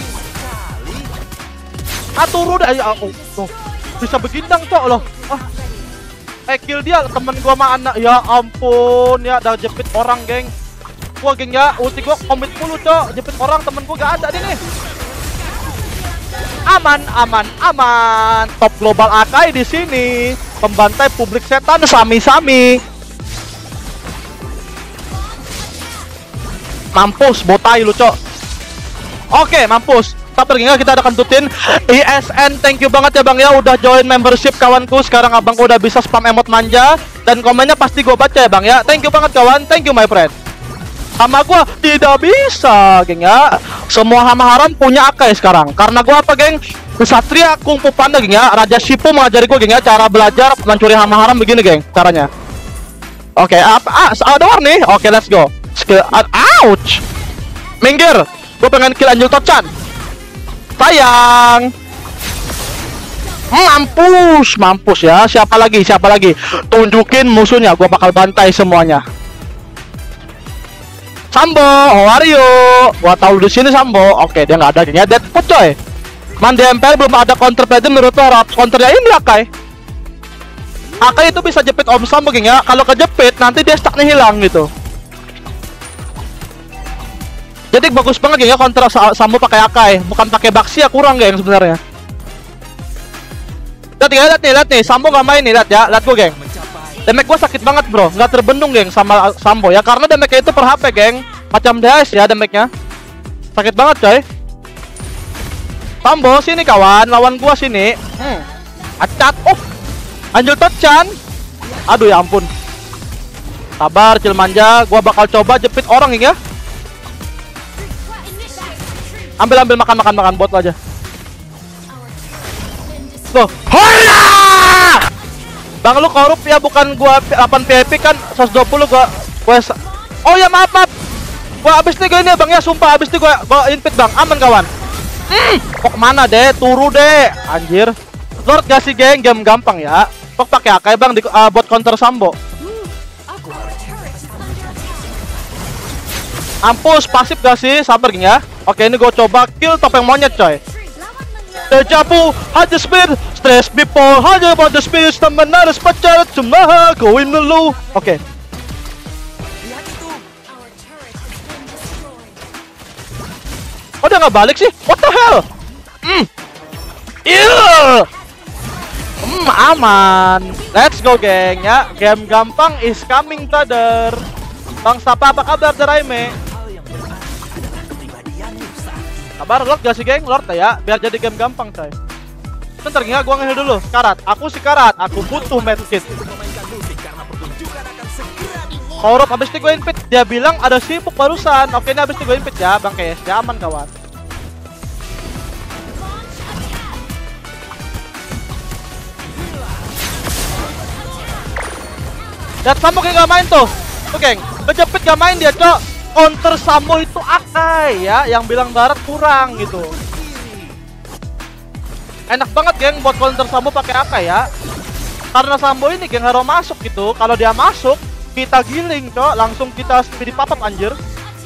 Ah turu deh, oh, oh. Bisa begindang cok loh. Ah. Eh kill dia, temen gua mana? Ya ampun ya, udah jepit orang geng. Gua geng ya, ulti gua komit mulu cok, jepit orang temen gua gak ada deh nih. Aman, aman, aman. Top global Akai di sini, pembantai publik setan sami-sami. Mampus, botai lu cok. Oke, mampus. Sabar geng ya, kita ada kentutin I S N. Thank you banget ya bang ya, udah join membership kawanku. Sekarang abang udah bisa spam emot manja dan komennya pasti gua baca ya bang ya. Thank you banget kawan, thank you my friend. Sama gua tidak bisa geng ya. Semua hama haram punya Akai sekarang. Karena gua apa geng? Kesatria Kung Fu Panda geng ya. Raja Shifu mengajari gua geng ya cara belajar mencuri hama haram begini geng caranya. Oke, okay, apa ah, ada war nih. Oke, okay, let's go. Skill uh, ouch. Minggir. Gua pengen kill Angel Tochan. Sayang. Mampus, mampus ya. Siapa lagi? Siapa lagi? Tunjukin musuhnya, gua bakal bantai semuanya. Sambo, how are you? Gua tahu di sini Sambo. Oke, dia nggak ada gengnya. Deadpool coy. Man di M P L belum ada counter play menurut lo. Counternya ini Akai. Akai itu bisa jepit Om Sambo geng ya. Kalau kejepit nanti dia stucknya hilang gitu. Jadi bagus banget geng ya counter Sambo pakai Akai, bukan pakai Baxi ya, kurang geng sebenarnya. Lihat ya, lihat nih, lihat nih. Sambo nggak main nih, lihat ya, lihat gua geng. Damage gua sakit banget bro, nggak terbendung geng sama Sambo ya, karena damage itu per H P geng, macam D S ya damage-nya. Sakit banget coy. Sambo sini kawan, lawan gua sini. Hmm. Acat, oh, Angel Tochan. Aduh ya ampun. Sabar Cilmanja, gua bakal coba jepit orang geng ya. Ambil ambil makan makan makan bot aja. Loh, hola! Bang lu korup ya, bukan gua delapan V I P kan seratus dua puluh gua gua oh ya maaf maaf. Gua habis nih gini bang ya, sumpah habis nih gua gua invite bang. Aman kawan. Hmm, kok kemana deh? Turu deh. Anjir. Lord gak sih geng, game gampang ya. Kok pakai Akai bang di uh, bot counter Sambo. Ampus pasif gak sih? Sabar geng ya. Oke, ini gua coba kill topeng monyet coy. Dejavu, hanya speed, stress before, hanya about the speed, teman harus pacar, cuma going dulu. Oke. dia nggak balik sih? What the hell? Hmm. Iya. Hmm, aman. Let's go, geng ya. Game gampang is coming, brother. Bang Sapa, apa kabar, Deraime? Kabar Lord gak sih, geng? Lord ya, biar jadi game gampang, coy. Bentar, gak? Gua nge-heal dulu. Karat, aku si Karat. Aku butuh medkit. Korup, habis itu gue invite. Dia bilang ada sibuk barusan. Oke, ini habis itu gue invite ya, Bang Kes. Ya aman, kawan. Lihat Sambo kayak gak main tuh. Tuh geng, kejepit gak main dia, cok. Counter Sambo itu Akai ya, yang bilang barat kurang gitu. Enak banget geng buat counter Sambo pakai Akai ya. Karena Sambo ini geng harus masuk gitu. Kalau dia masuk, kita giling, cok. Langsung kita speedy pop-up anjir.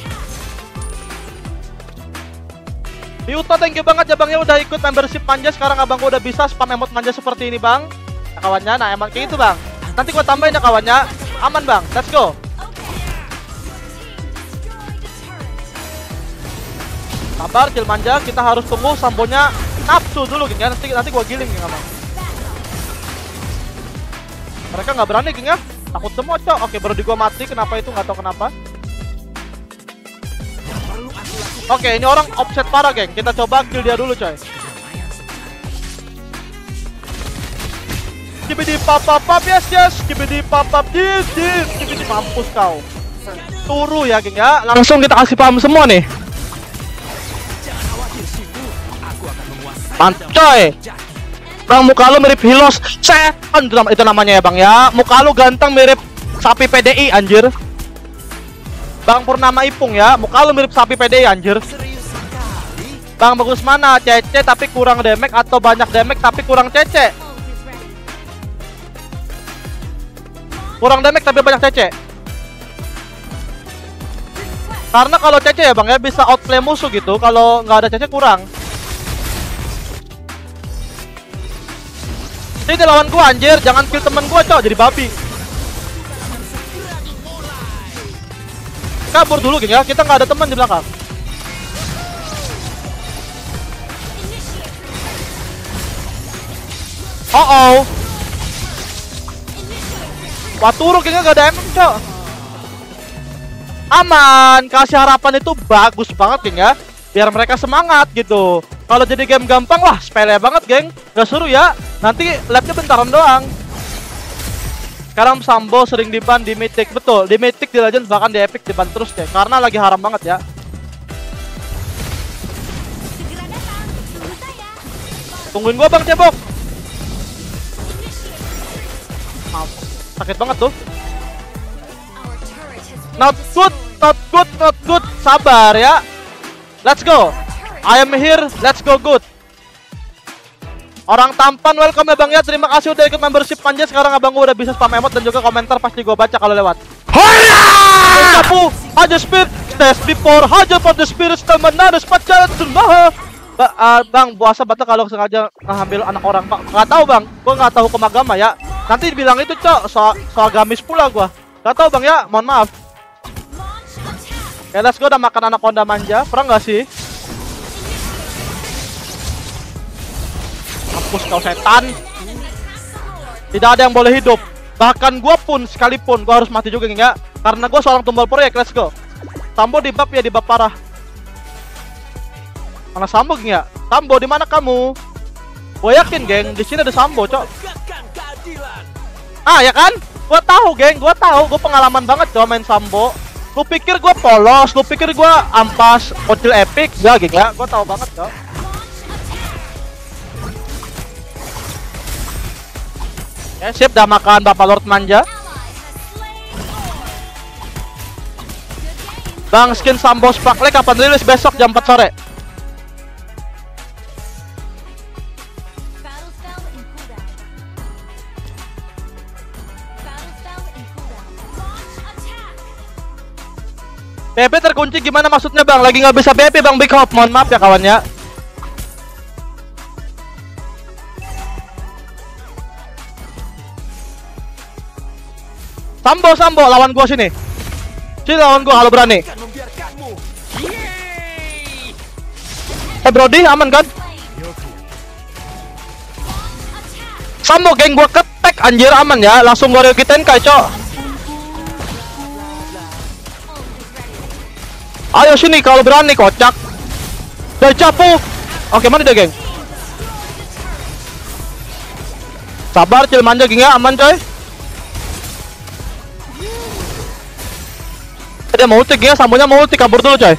Yuto, thank you banget ya bang ya udah ikut membership manja. Sekarang abang gua udah bisa spam emot manja seperti ini bang. Nah, kawannya, nah emang kayak gitu bang. Nanti gua tambahin ya kawannya. Aman bang, let's go. Sabar cil manja, kita harus tunggu Sambonya nafsu dulu geng ya. Nanti nanti gua giling geng abang. Mereka nggak berani geng ya. Takut semua cok. Oke baru di gua mati, kenapa itu nggak tahu kenapa. Oke ini orang offset parah geng. Kita coba kill dia dulu coy. Kibidi papa pap yes yes, kibidi papa dis dis, kibidi mampus kau. Turu ya geng ya, langsung kita kasih paham semua nih. Pancoy. Bang muka lu mirip Hilos, setan itu namanya ya bang ya. Muka lu ganteng mirip sapi P D I anjir. Bang Purnama Ipung ya, muka lu mirip sapi P D I anjir. Bang bagus mana? C C tapi kurang damage atau banyak damage tapi kurang C C? Kurang damage tapi banyak C C. Karena kalau C C ya bang ya bisa outplay musuh gitu. Kalau nggak ada C C kurang. Ini lawan gua anjir, jangan kill temen gua cok, jadi babi. Kabur dulu geng ya, kita nggak ada teman di belakang. Oh oh. Waturu kayaknya gak ada emang cok. Aman, kasih harapan itu bagus banget geng ya. Biar mereka semangat gitu. Kalau jadi game gampang wah sepele banget geng. Gak seru ya. Nanti labnya bentaran doang. Sekarang Sambo sering diban di Mythic. Betul, di Mythic, di Legends, bahkan di Epic diban terus deh. Karena lagi haram banget ya. Tungguin gua bang cebok. Sakit banget tuh. Not good, not good, not good. Sabar ya. Let's go. I am here, let's go good. Orang tampan welcome ya bang ya. Terima kasih udah ikut membership manja. Sekarang abang gua udah bisa spam emot dan juga komentar pasti gua baca kalau lewat. Hoya! Kapu, Haja Spirit, test before Haja for the Spirit stamina pacaran semua. Ba uh, bang puasa batal kalau sengaja ngambil anak orang pak. Nggak tahu bang, gua nggak tahu hukum agama ya. Nanti dibilang itu cok, so, so agamis pula gua. Gak tau bang ya, mohon maaf. Oke, let's go, udah makan anak Honda manja. Perang gak sih? Hapus kau setan. Tidak ada yang boleh hidup. Bahkan gua pun sekalipun gua harus mati juga ya. Karena gua seorang tumbal proyek, let's go. Sambo di bab ya, di bab parah. Mana Sambo geng ya? Sambo di mana kamu? Gua yakin geng, di sini ada Sambo cok. Ah ya kan? Gua tahu geng, gua tahu, gua pengalaman banget coba main Sambo. Lu pikir gua polos, lu pikir gua ampas kocil epic, gak geng ya? Gua tahu banget coba. Ya sip, dah makan Bapak Lord manja. Bang skin Sambo Sparkle kapan rilis? Besok jam empat sore. B P terkunci gimana maksudnya bang? Lagi nggak bisa B P bang, big hop. Mohon maaf ya kawannya. Sambo, Sambo, lawan gua sini. Sini lawan gua kalau berani. Eh Brody, aman kan? Sambo geng, gua ketek anjir, aman ya. Langsung gua rekitin kai, cok. Ayo sini kalau berani, kocak. Udah capuk. Oke, mana dia, geng? Sabar, chill manja geng ya, aman coy. Dia mau ulti geng ya, Sambonya mau ulti, kabur dulu coy.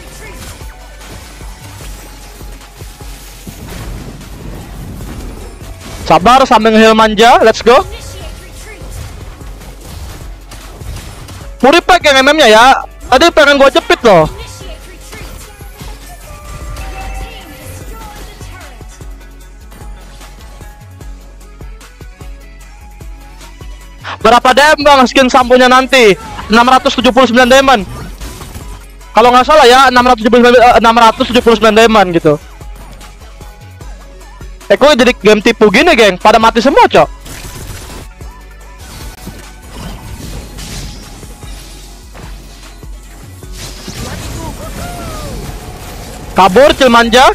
Sabar sambil nge-heal manja, let's go. Purify yang M M-nya ya. Tadi pengen gua jepit loh. Berapa D M bang skin Sambonya nanti? enam ratus tujuh puluh sembilan diamond. Kalau nggak salah ya, enam ratus tujuh puluh sembilan diamond gitu. Eh kok jadi game tipu gini geng, pada mati semua cok. Kabur chill manja.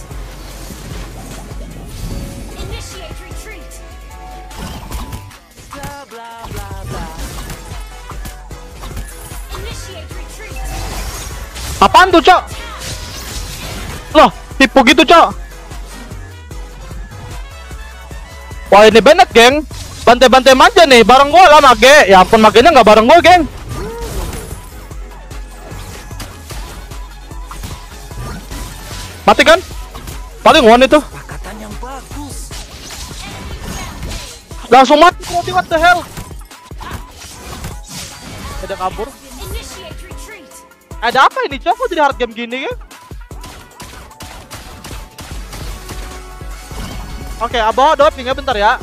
Apaan tuh cok? Loh tipu gitu cok. Wah ini Bennett geng, bantai-bantai manja nih, bareng gua lah Mage. Ya ampun Magenya nggak bareng gua geng. Mati kan? Paling one itu. Langsung mati, what the hell? Ada kabur. Ada apa ini cok? Kok jadi hard game gini ya? Oke, okay, abah doping ya bentar ya.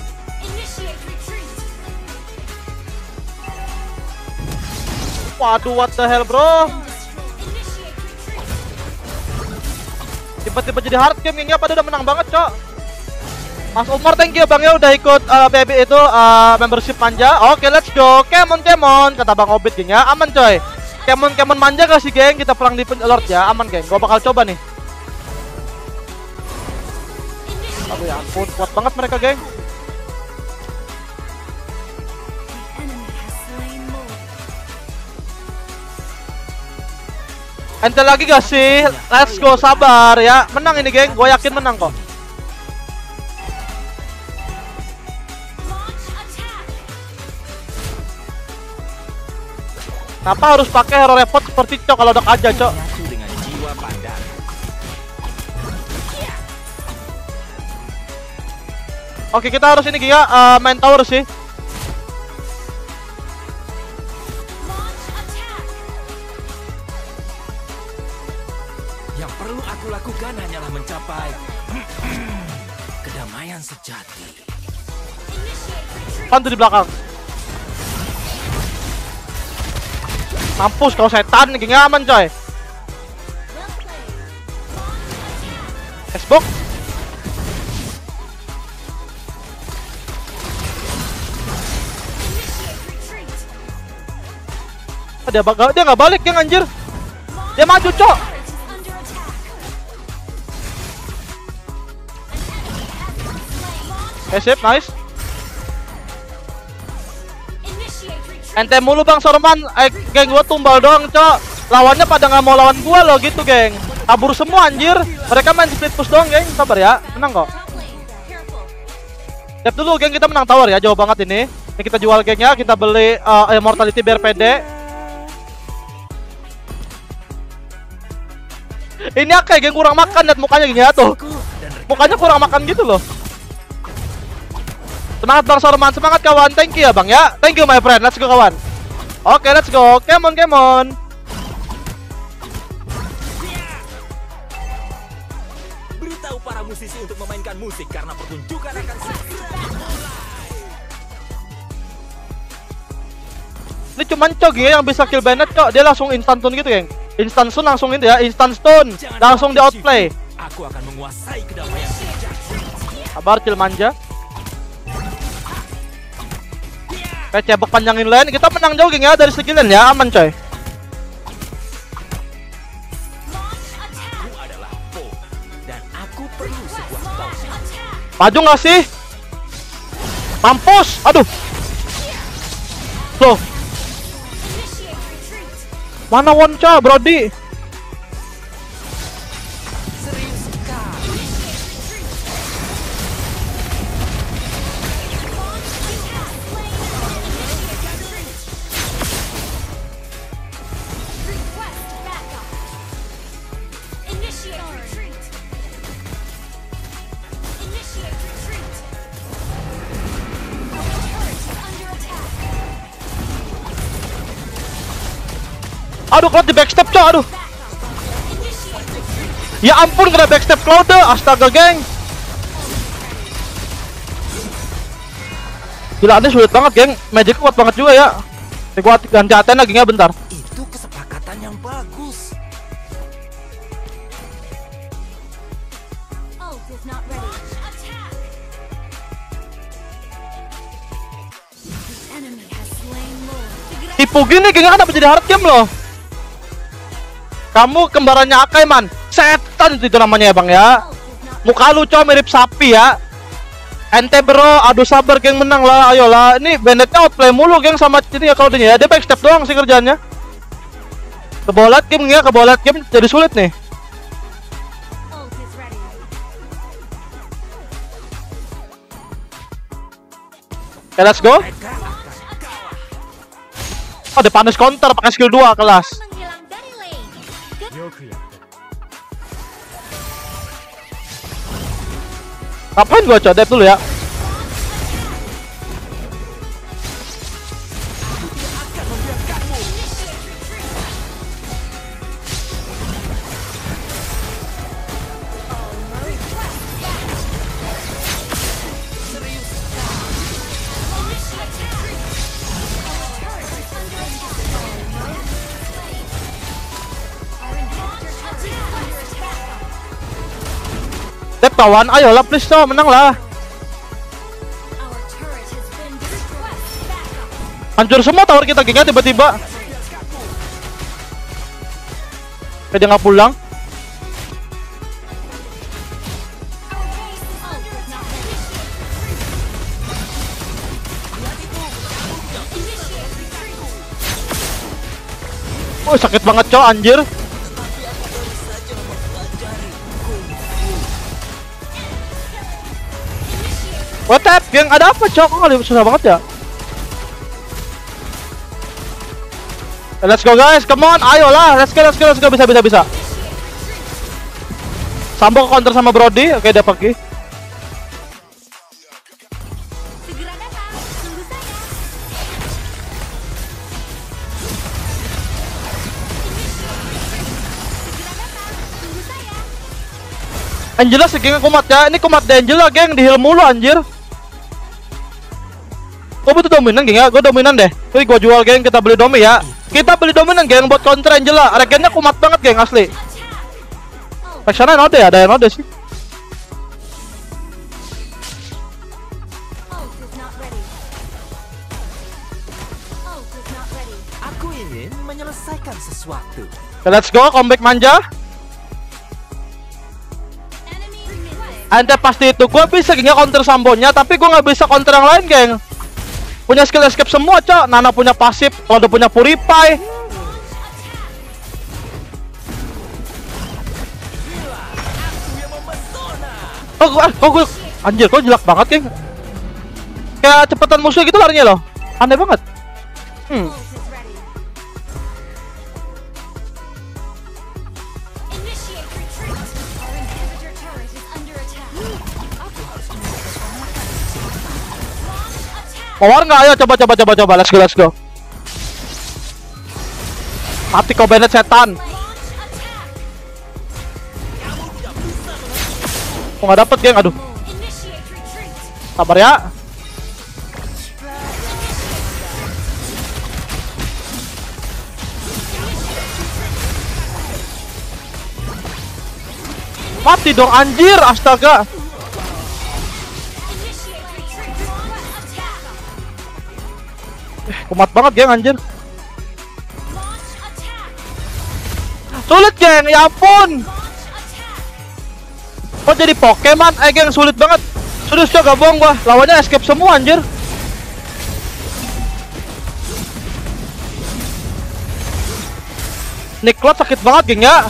Waduh, what the hell bro? Tiba-tiba jadi hard game ini, pada udah menang banget cok. Mas Umar thank you bang ya udah ikut uh, B B itu uh, membership manja. Oke, okay, let's go. Kemon Kemon kata Bang Obit geng ya, aman coy. Kemon Kemon manja gak sih geng? Kita perang di Lord ya, aman geng. Gua bakal coba nih. Aduh ya ampun, kuat banget mereka geng. Ente lagi gak sih? Let's go, sabar ya. Menang ini geng, gue yakin menang kok. Kenapa harus pakai hero repot seperti cok kalau dok aja cok? Oke, kita harus ini Giga uh, main tower sih. Yang perlu aku lakukan hanyalah mencapai kedamaian sejati. Pantu di belakang. Mampus kau setan, Giga aman coy. Xbox. Dia bakal, dia nggak balik geng anjir. Dia maju cok. Eh sip, nice. Ente mulu bang Sorman, eh geng gua tumbal doang cok. Lawannya pada nggak mau lawan gua loh gitu geng. Kabur semua anjir. Mereka main split push doang geng, sabar ya, menang kok. Lihat dulu geng, kita menang tower ya, jauh banget ini. Ini kita jual gengnya, kita beli uh, immortality biar pede. Ini Akai geng kurang makan, lihat mukanya gini ya tuh. Mukanya kurang makan gitu loh. Semangat Bang Sorman, semangat kawan. Thank you ya Bang ya. Thank you my friend. Let's go kawan. Oke, okay, let's go. Come on, come on. Beritahu para musisi untuk memainkan musik karena pertunjukan akan segera mulai. Ini cuman cok ya yang bisa kill Bennett cok. Dia langsung instant stun gitu geng. Instant stun langsung itu ya, instant stun. Langsung di outplay. Aku akan menguasai kedamaian sejati. Sabar chill manja. Kayak cebok panjangin lane, kita menang jauh geng ya dari segi lane ya, aman coy. Aku adalah Po dan aku Maju nggak sih? Mampus. Aduh. Loh. Mana Woncha, Brody? Aduh, Cloud di backstep, cok, aduh. Ya ampun, kena backstep Cloud, astaga, geng. Gila, ini sulit banget, geng. Magic kuat banget juga ya. Gua ganti Athena, gengnya bentar. Itu kesepakatan yang bagus. Tipu gini, gengnya kenapa jadi hard game loh? Kamu kembarannya Akai, man. Setan itu namanya ya, Bang ya. Muka lu cow mirip sapi ya. Ente bro, aduh sabar geng, menang lah, ayolah. Ini Banditnya outplay mulu geng sama ini ya kalau dia. Dia backstep doang sih kerjanya. Kebolet game ya, kebolet game jadi sulit nih. Oke, let's go. Oh, dia panis counter pakai skill dua kelas. Ngapain gua coba dulu ya? Tep kawan, ayolah please so, menang lah. Hancur semua tower kita gengnya tiba-tiba. Kayak dia nggak pulang. Oh sakit banget cowok anjir. What up, geng? Ada apa, cok? Kok kali susah banget ya? Let's go guys, come on, ayolah, let's go, let's go, let's go, bisa, bisa, bisa. Sambo ke counter sama Brody, oke dia pergi. Angela segengnya kumat ya, ini kumat deh Angela geng, di heal mulu anjir. Gue butuh dominan geng ya, gue dominan deh. Jadi gue jual geng, kita beli domi ya. Kita beli dominan geng buat counter Angela. Regennya kumat banget geng asli. Reactionnya node ya, ada yang node sih. Aku ingin menyelesaikan sesuatu. Let's go, comeback manja. Ente pasti itu, gue bisa gengnya counter Sambonya, tapi gue nggak bisa counter yang lain geng. Punya skill escape semua cok, Nana punya pasif, kalau udah punya purify. Oh gue, oh gue, anjir kok jelek banget geng. Kayak cepetan musuh gitu larinya loh, aneh banget. Hmm. Power nggak? Ayo coba coba coba coba, let's go let's go. Mati kau Bennett setan. Kok nggak dapet geng? Aduh. Sabar ya. Mati dong anjir, astaga. Eh, kumat banget geng anjir. Sulit geng, ya ampun. Kok jadi Pokemon? Eh geng sulit banget. Terus cok, gak bohong gua, lawannya escape semua anjir. Nick Cloud sakit banget geng ya.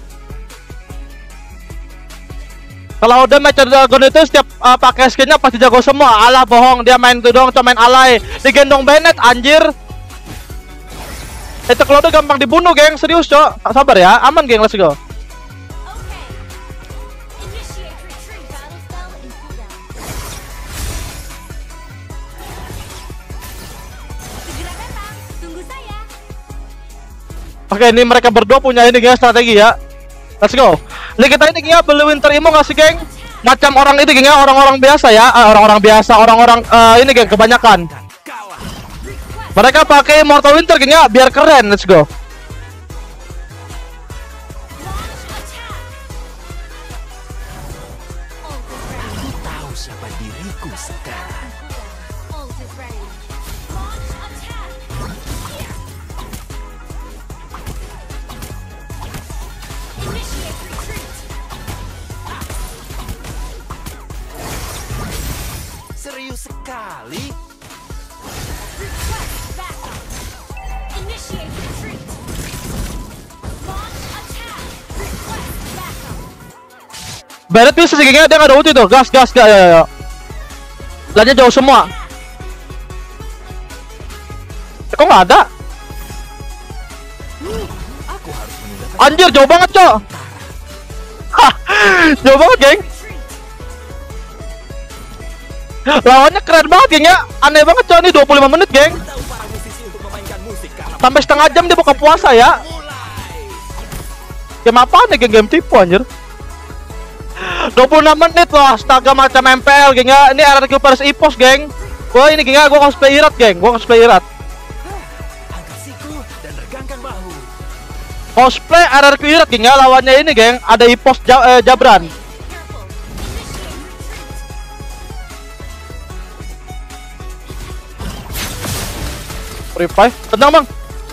Kalau udah match Dragon itu setiap uh, pakai skinnya pasti jago semua. Alah bohong, dia main itu doang, cuma main alay. Digendong Bennett anjir. Itu Cloud gampang dibunuh geng, serius cok. Sabar ya, aman geng, let's go. Oke, ini mereka berdua punya ini geng, strategi ya. Let's go. Ini kita ini geng, beli Winter Imo nggak sih geng? Macam orang itu geng, orang-orang biasa ya. Orang-orang uh, biasa, orang-orang uh, ini geng, kebanyakan. Mereka pakai Immortal Winter geng ya, biar keren. Let's go. Aku tahu siapa diriku sekarang. Serius sekali. Bennett bisa sih gengnya, dia nggak ada ulti tuh. Gas, gas, gas, ya, ya, ya. Lainnya jauh semua. Kok nggak ada? Anjir, jauh banget cok. Hah, jauh banget geng. Lawannya keren banget geng ya. Aneh banget cok, ini dua puluh lima menit geng. Sampai setengah jam dia buka puasa ya. Game apaan ya geng, game tipu anjir. dua puluh enam menit loh, astaga macam M P L geng ya. Ini R R Q versus Ipos geng. Wah ini geng ya, gua cosplay Irat geng, gua cosplay Irat. Cosplay R R Q Irat geng ya, lawannya ini geng, ada Ipos ja eh, Jabran. Revive, tenang bang.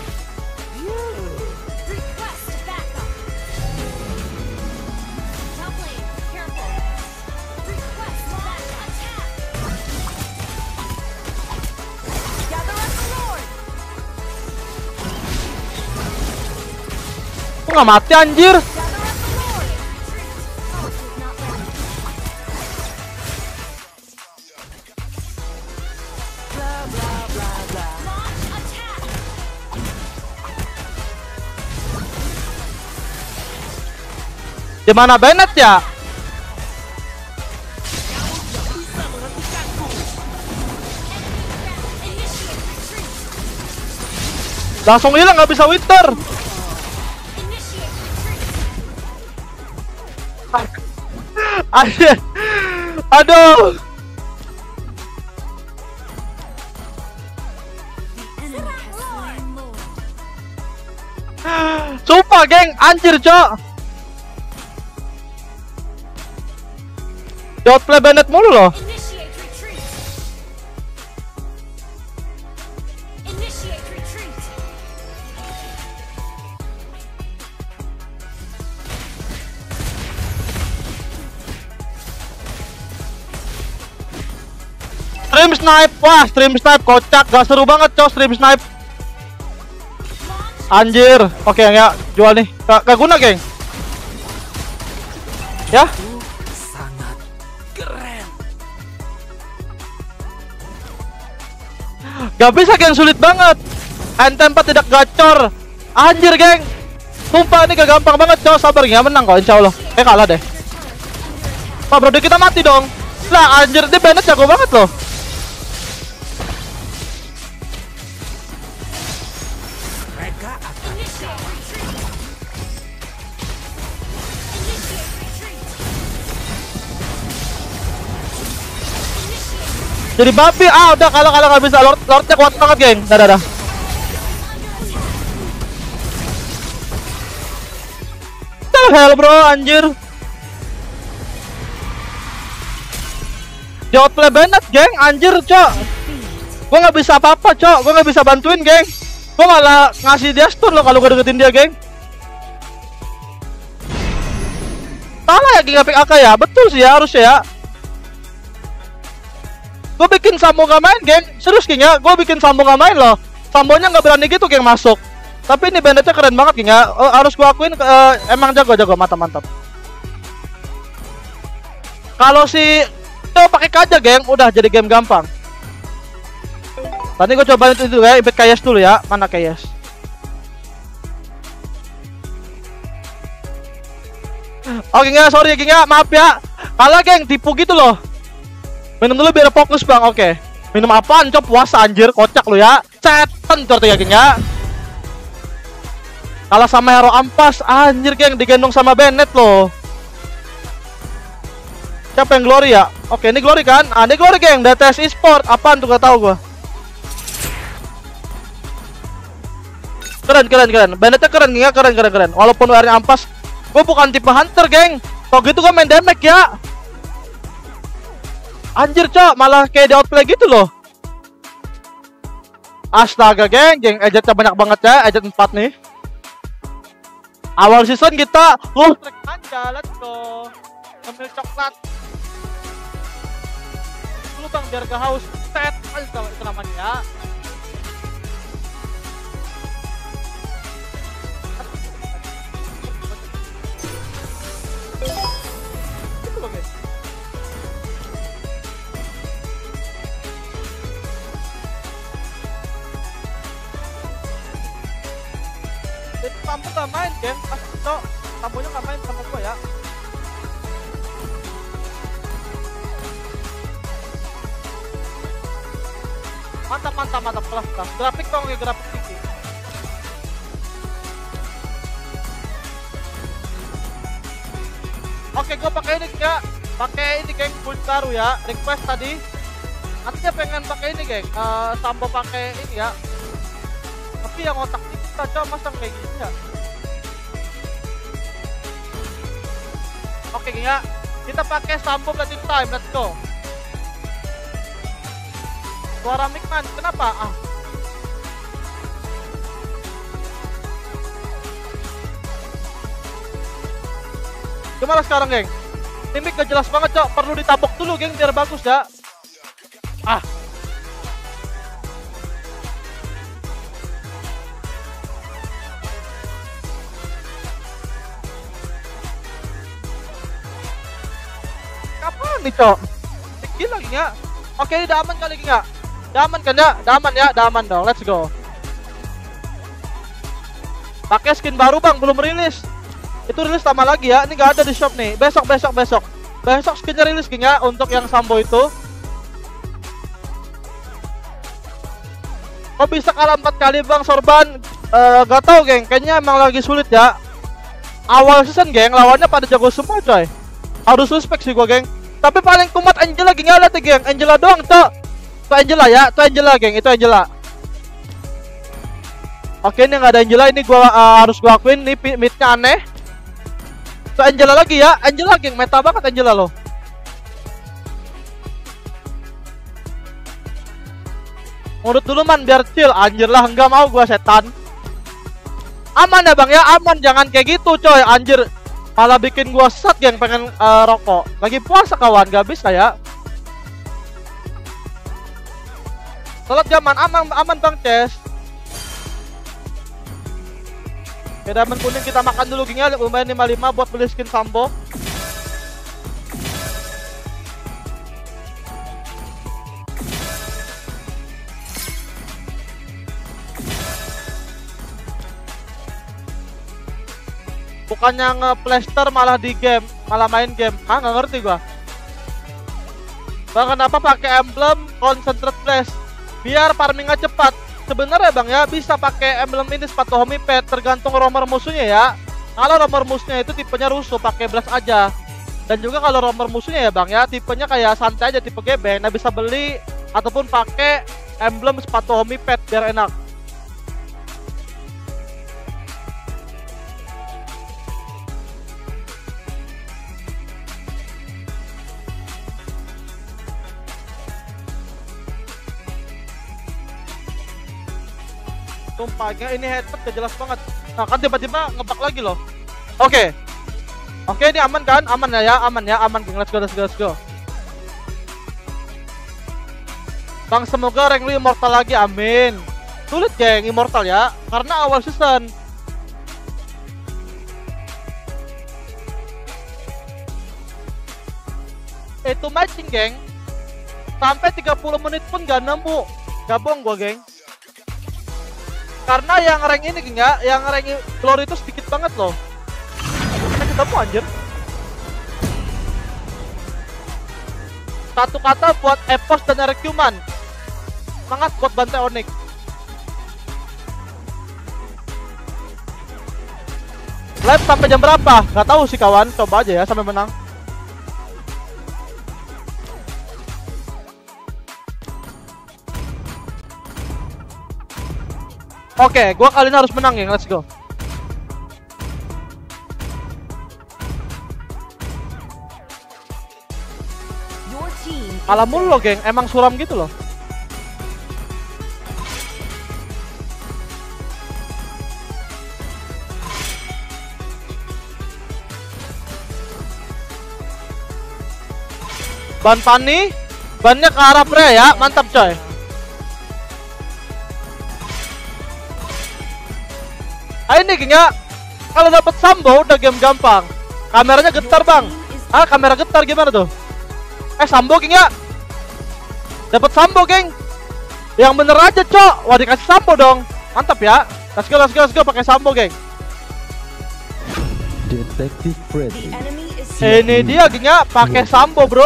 Kok nggak mati anjir? Di mana Bennett ya? Langsung hilang, nggak bisa Winter. Aduh, aduh. Sumpah geng, anjir cok. Di outplay Bennett mulu loh. Stream snipe, wah stream snipe kocak, gak seru banget cok stream snipe. Anjir, oke ya jual nih, gak, gak guna geng. Ya. Sangat keren. Gak bisa geng, sulit banget. N T empat tidak gacor. Anjir geng, sumpah ini gak gampang banget cok, sabar ya menang kok insya Allah. Eh kalah deh. Pak bro kita mati dong. Lah anjir, dia Bennett jago banget loh. Jadi babi, ah udah kalau kalau nggak bisa, Lord Lordnya kuat banget geng, dah dah dah. Hell bro, anjir. Di outplay Bennett geng, anjir cok. Gua nggak bisa apa-apa cok, gua nggak bisa bantuin geng. Gua malah ngasih dia stun loh kalau gua deketin dia geng. Salah ya geng, pick A K ya, betul sih ya harusnya ya. Gue bikin Sambo gak main, geng. Serius, geng ya. Gue bikin Sambo gak main loh. Sambonya gak berani gitu, geng, masuk. Tapi ini banditnya keren banget, geng ya. Uh, harus gue akuin, uh, emang jago-jago, mantap-mantap. Kalau si Coba pakai kaja, geng, udah jadi game gampang. Tadi gue cobain itu dulu ya, invite Kayes dulu ya. Mana Kayes? Oke, geng, sorry geng ya, maaf ya. Kalah, geng, tipu gitu loh. Minum dulu biar fokus, Bang. Oke. Minum apaan? Cop puasa anjir, kocak lu ya. Setan corti ya, geng ya. Kalah sama hero ampas, anjir, geng, digendong sama Bennett loh. Siapa yang Glory ya? Oke, ini Glory kan? Ah, ini Glory, geng, D T S Esport. Apaan tuh, gak tau gua. Keren, keren, keren. Bennettnya keren, geng ya, keren, keren, keren. Walaupun W R-nya ampas, gue bukan tipe hunter, geng. Kalau gitu gue main damage ya. Anjir, cok, malah kayak di outplay gitu loh. Astaga, geng, geng, ejetnya banyak banget ya, ejet empat nih. Awal season kita low track aja, let's go. Ambil coklat. Dulu bang, biar gak haus. Set, aja itu namanya ya. Itu loh, guys. Jadi tamu gak main, geng. Pas itu tamunya gak main sama gua ya. Mantap, mantap, mantap. Kelas, kelas. Grafik dong, ya, grafik tinggi. Oke, gue pakai ini enggak? Pakai ini, geng, build baru ya. Request tadi. Nantinya pengen pakai ini, geng. Uh, Sambo pakai ini ya. Tapi yang otak kita coba masang kayak gini ya. Oke, geng ya. Kita pakai Sambo Platinum Time. Let's go. Suara mic man, kenapa? Ah. Gimana sekarang, geng? Ini mic gak jelas banget, cok. Perlu ditapok dulu, geng, biar bagus ya. Ah. Kapan nih, cok? Gila, geng ya. Oke, ini udah aman kali, geng ya. Udah aman kan ya? Udah aman ya? Udah aman dong, let's go. Pakai skin baru, bang, belum rilis. Itu rilis tambah lagi ya, ini gak ada di shop nih. Besok, besok, besok. Besok skinnya rilis, geng ya, untuk yang Sambo itu. Kok bisa kalah empat kali, bang, Sorban? Uh, gak tau, geng, kayaknya emang lagi sulit ya. Awal season, geng, lawannya pada jago semua, coy. Harus respect sih gua, geng. Tapi paling kumat Angela, geng ya, lihat ya, geng. Angela doang, cok. Itu Angela ya, itu Angela, geng, itu Angela. Oke, ini nggak ada Angela, ini gua uh, harus gua akuin, ini midnya aneh. Itu Angela lagi ya, Angela, geng, meta banget Angela loh. Ngurut dulu man, biar chill, anjir lah, nggak mau gua setan. Aman ya, bang ya, aman, jangan kayak gitu, coy, anjir. Malah bikin gua sesat, geng, pengen uh, rokok. Lagi puasa kawan, gak bisa ya. Salat jaman, aman, aman bang, Ces. Oke, diamond kuning kita makan dulu, geng ya. Lumayan lima puluh lima buat beli skin Sambo. Bukannya nge-plaster malah di game, malah main game. Ah, nggak ngerti gua. Bang, kenapa pakai emblem concentrate flash? Biar farmingnya cepat. Sebenarnya, bang ya, bisa pakai emblem ini sepatu homipet, tergantung romer musuhnya ya. Kalau romer musuhnya itu tipenya rusuh, pakai blast aja. Dan juga kalau romer musuhnya ya, bang ya, tipenya kayak santai aja, tipe gebeng. Nah, bisa beli ataupun pakai emblem sepatu homipet biar enak. Tumpahnya ini headset gak jelas banget. Nah, kan tiba-tiba ngebug lagi loh. Oke. Oke, ini aman kan? Aman ya, ya, aman ya, aman, geng. Let's go, let's go, let's go. Bang, semoga rank lu immortal lagi, amin. Sulit geng, immortal ya, karena awal season. Itu matching geng, sampai tiga puluh menit pun gak nemu. Gabung gua geng. Karena yang rank ini geng ya, yang rank glory itu sedikit banget loh. Kita ketemu anjir. Satu kata buat Epos dan Erekuman. Semangat buat bantai Onyx. Live sampai jam berapa? Gak tahu sih kawan, coba aja ya sampai menang. Oke, gua kali ini harus menang ya, let's go. Kalah mulu loh geng, emang suram gitu loh. Ban Pani, bannya ke arah Freya ya, mantap coy. Ah ini geng ya, kalau dapet Sambo udah game gampang. Kameranya getar bang. Ah kamera getar gimana tuh? Eh Sambo geng ya, dapat Sambo geng, yang bener aja cok. Wah dikasih Sambo dong, mantap ya. Let's go, let's go, let's go, pakai Sambo geng. Detektif Freddy. Eh, ini dia geng ya, pakai Sambo bro.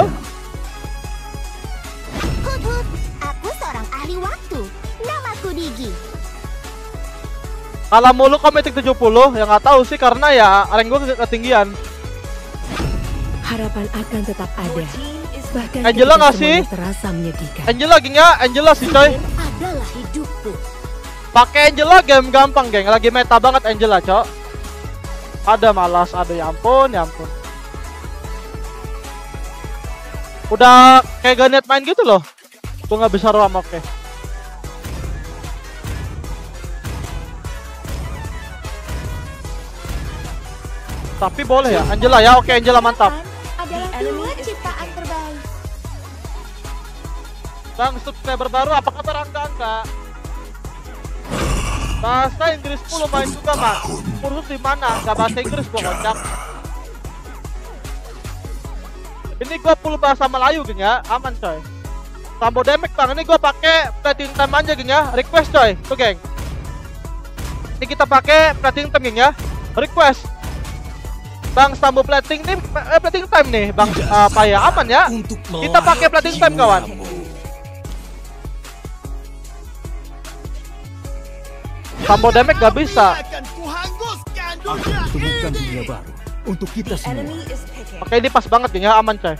Hut-hut, aku seorang ahli waktu. Namaku Digi. Kalah mulu Kometik tujuh puluh, yang nggak tahu sih karena ya rank gue ketinggian. Harapan akan tetap ada. Bahkan Angela nggak sih? Terasa menyedihkan. Angela geng ya, Angela sih coy. Adalah hidupku. Pakai Angela game gampang geng, lagi meta banget Angela cok. Ada malas, ada ya ampun, ya ampun. Udah kayak gak niat main gitu loh. Gue nggak bisa ruam, oke. Tapi boleh ya, Angela ya, oke Angela mantap. Adalah dua ciptaan terbaik. Bang, subscriber baru, apa kabar Angga-Angga? Bahasa Inggris sepuluh main juga mas. Kursus di mana? Gak bahasa Inggris gua kocak. Ini gua full bahasa Melayu geng ya, aman coy. Sambo damage bang, ini gua pakai plating time aja geng ya, request coy, tuh geng. Ini kita pakai plating time geng ya, request. Bang Sambo plating nih, eh, plating time nih bang, apa uh, ya aman ya? Kita pakai plating time kawan. Sambo damage gak bisa. Aku temukan dunia baru untuk kita semua. Oke ini pas banget ya, aman coy.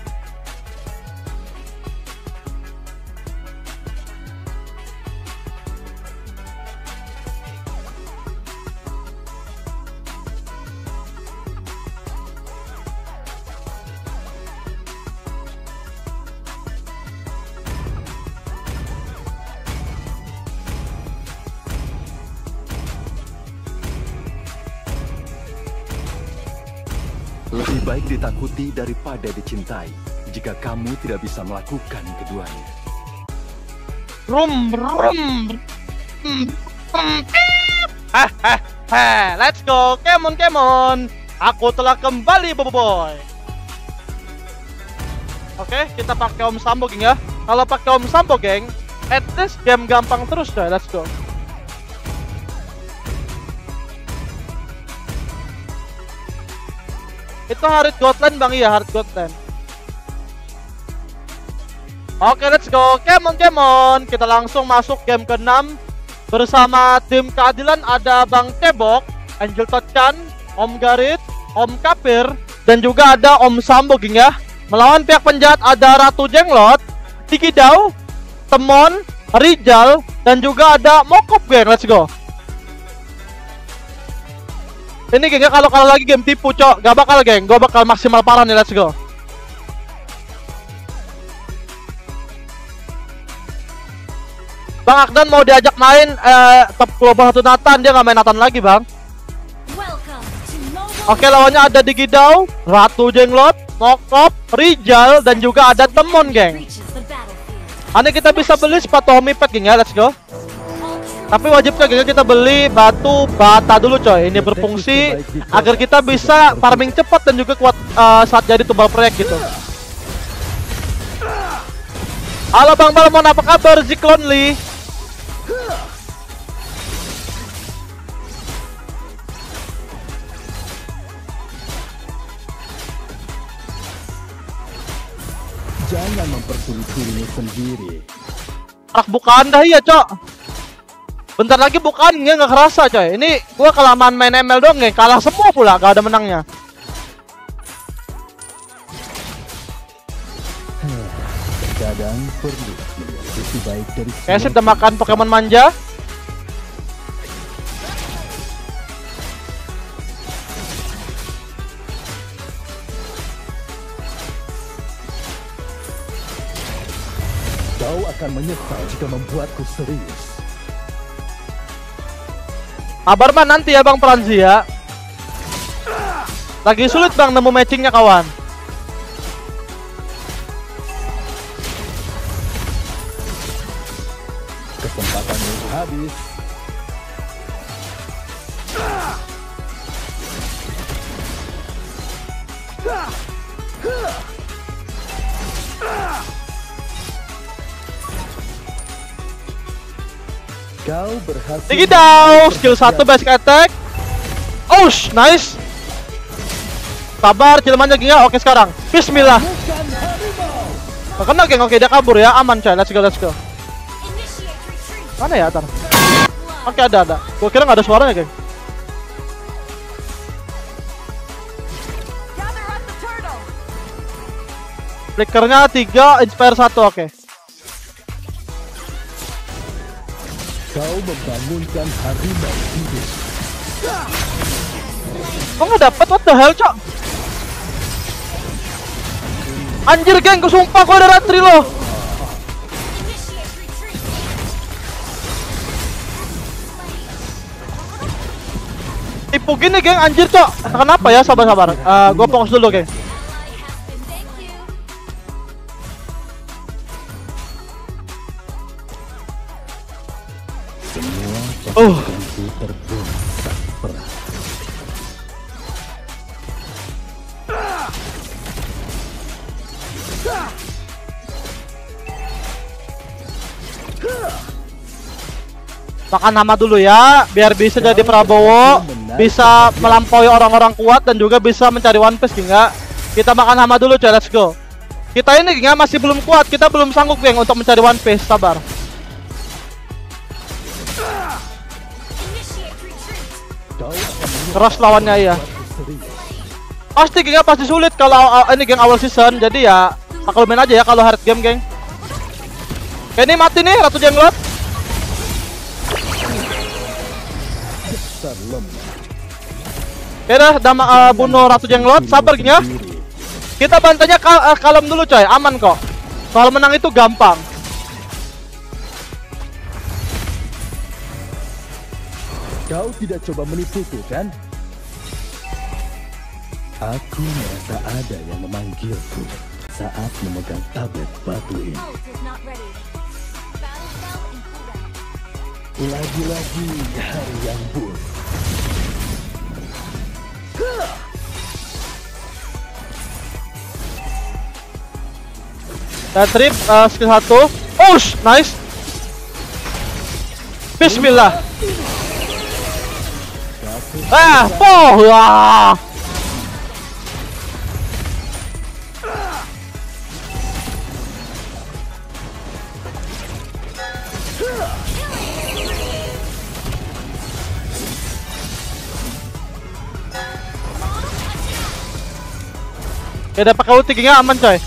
Lebih baik ditakuti daripada dicintai jika kamu tidak bisa melakukan keduanya. Rum rum. Hahaha, let's go, come on, come on. Aku telah kembali, boboiboy. Oke, kita pakai Om Sambo, geng ya. Kalau pakai Om Sambo, geng, at least game gampang terus, coy. Let's go. Itu Harit Godland bang, iya Harit Godland. Oke, let's go. Come on, come on. Kita langsung masuk game keenam bersama tim keadilan. Ada Bang Cebok, Angel Tochan, Om Garit, Om Kapir, dan juga ada Om Sambo geng ya. Melawan pihak penjahat ada Ratu Jenglot, Tikidau, Temon, Rijal, dan juga ada Mokop geng. Let's go. Ini gengnya kalau kalau lagi game tipu cok, gak bakal geng, gue bakal maksimal parah nih, let's go. Bang Akdan mau diajak main eh, top global satu Nathan, dia gak main Nathan lagi bang. Oke lawannya ada Digidau, Ratu Jenglot, Mokop, Rijal, dan juga ada Temon geng. Aneh kita bisa beli sepatu homipad geng ya, let's go. Tapi wajibnya geng kita beli batu bata dulu coy. Ini berfungsi agar kita bisa farming cepat dan juga kuat uh, saat jadi tumbal proyek gitu. Halo Bang Balmon, apa kabar Zik Lonely? Jangan mempersulit dirimu sendiri. Rak bukaan dah ya cok. Bentar lagi bukaan ya, nggak kerasa coy. Ini gua kelamaan main M L dong ya, kalah semua pula, gak ada menangnya. Kadang perlu sisi baik dari. Kayak sih udah makan Pokemon manja. Kau akan menyesal jika membuatku serius. Kabar mah nanti ya Bang Franzi ya. Lagi sulit Bang nemu matchingnya kawan. Kesempatanmu habis. Kau berhasil. Tinggi down, skill satu basic attack. Oh, nice. Sabar, cilmannya geng ya. Oke sekarang. Bismillah. Kena geng, oke dia kabur ya, aman coy. Let's go, let's go. Mana ya tar? Oke ada ada. Gua kira nggak ada suaranya geng. Flickernya tiga, inspire satu, oke. Kau membangunkan harimau hidup. Kok nggak dapet? What the hell, cok? Anjir, geng, gue sumpah gue ada ratri loh. Tipu gini, geng, anjir, cok. Kenapa ya? Sabar-sabar. Uh, gue fokus dulu, geng. Oh. Makan nama dulu ya, biar bisa jadi Prabowo, bisa melampaui orang-orang kuat dan juga bisa mencari One Piece, geng. Kita makan nama dulu coy, let's go. Kita ini geng masih belum kuat, kita belum sanggup geng untuk mencari One Piece, sabar. Keras lawannya ya. Pasti geng pasti sulit kalau uh, ini geng awal season. Jadi ya maklumin aja ya kalau hard game geng. Oke, ini mati nih Ratu Jenglot. Oke dah, udah uh, bunuh Ratu Jenglot. Sabar geng ya. Kita bantainya kal uh, kalem dulu coy, aman kok. Soal menang itu gampang. Kau tidak coba menipuku kan? Aku merasa ada yang memanggilku saat memegang tablet batu ini. Lagi-lagi hari yang buruk. Saya trip uh, skill satu. Oh, nice. Bismillah. Ah, oh, wah. Ya udah pakai ulti gengnya aman coy.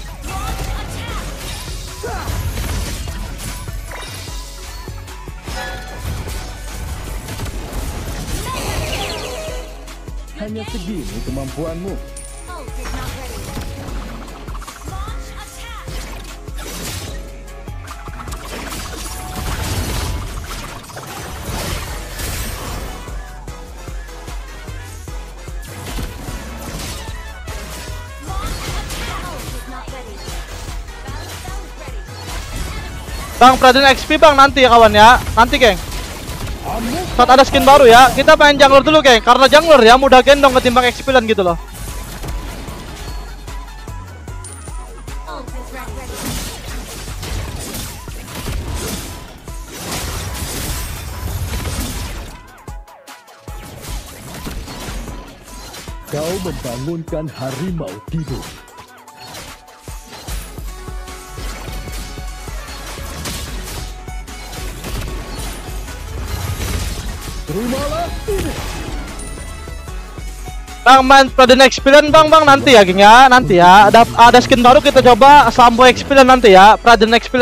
Hanya segini kemampuanmu. Bang, Praden X P bang nanti ya kawan ya. Nanti geng. Saat ada skin baru ya. Kita main jungler dulu geng. Karena jungler ya mudah gendong ketimbang X P lan gitu loh. Kau membangunkan harimau tidur. Terimalah ini. Bang, main Praden X P bang bang nanti ya geng ya. Nanti ya ada ada skin baru kita coba Sambo X P nanti ya. Praden X P.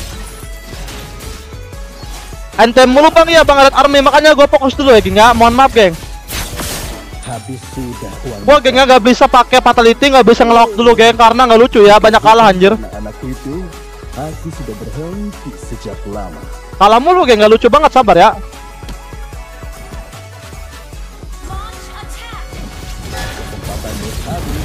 Ente mulu bang ya bang Red Army, makanya gue fokus dulu ya geng ya. Mohon maaf geng. Habis sudah uang. Gua gengnya nggak bisa pakai fatality, nggak bisa ngelok dulu geng karena nggak lucu ya, banyak kalah anjir. Anak-anakku itu, aku sudah berhenti sejak lama. Kalah mulu geng, nggak lucu banget, sabar ya. Kesempatanmu habis.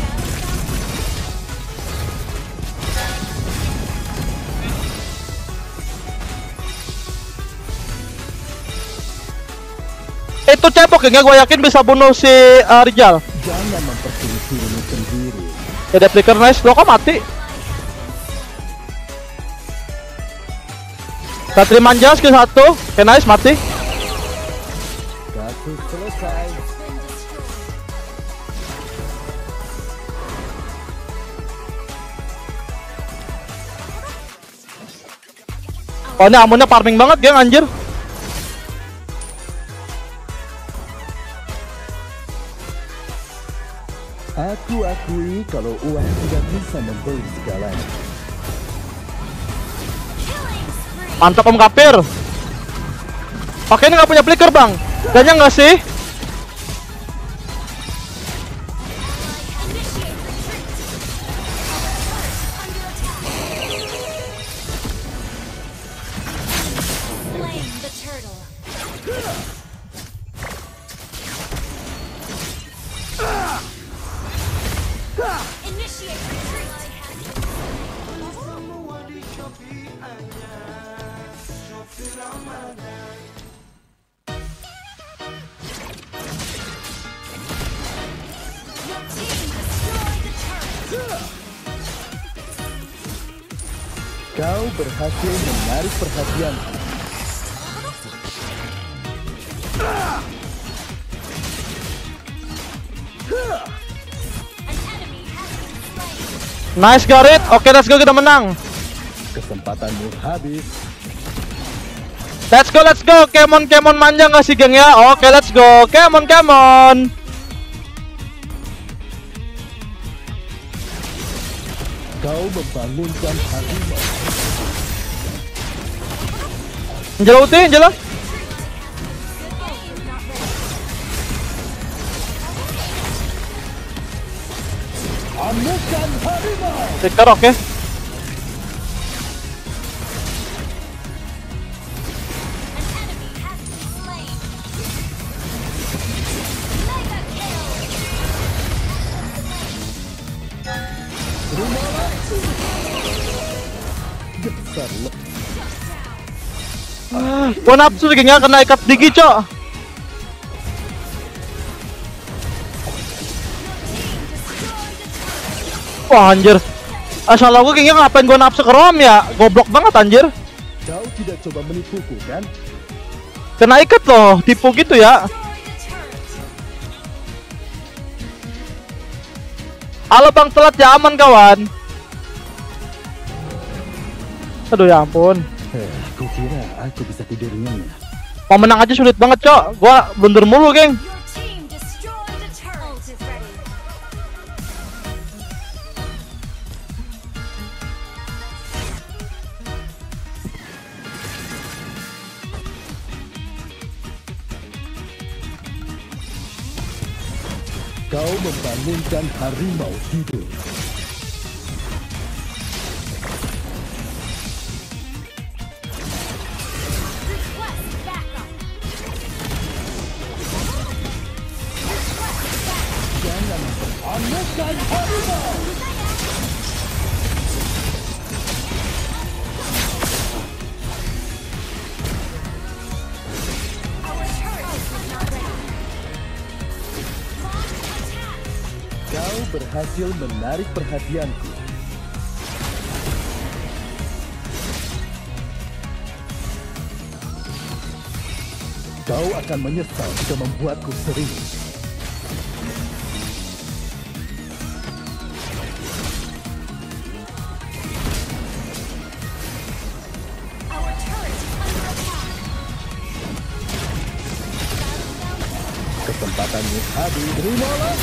Itu cebok geng ya, gue yakin bisa bunuh si uh, Rijal. Jangan mempersulit dirimu sendiri. Ada flicker nice, lo kok mati? Satri manja skill satu, oke nice mati. Kasus selesai. Oh ini amunnya farming banget geng anjir. Aku akui kalau uang tidak bisa membeli segalanya. Mantap om kafir. Pakai ini nggak punya flicker bang, gaknya nggak sih? Kau berhasil menarik perhatian. Nice Gareth, oke let's go, kita menang. Kesempatanmu habis. Let's go, let's go, Kemon Kemon manja nggak sih geng ya? Oke let's go, Kemon Kemon. Kau membangunkan harimau. Angela ulti, Angela. Amukan harimau. Flicker oke. Okay. Ah, gua nafsu geng ya, kena ikat digi cok. Wah anjir, asal aku gengnya ngapain gua nafsu ke rom ya, goblok banget anjir. Kau tidak coba menipuku kan? Kena ikat loh, tipu gitu ya. Halo bang telat ya, aman kawan. Aduh ya ampun. Eh, aku kira aku bisa tidur nyenyak. Mau menang aja sulit banget cok, gua blunder mulu geng. Kau membangunkan harimau tidur. Jangan mempermalukan harimau. Kau berhasil menarik perhatianku. Kau akan menyesal jika membuatku serius. Kesempatanmu habis. Terimalah.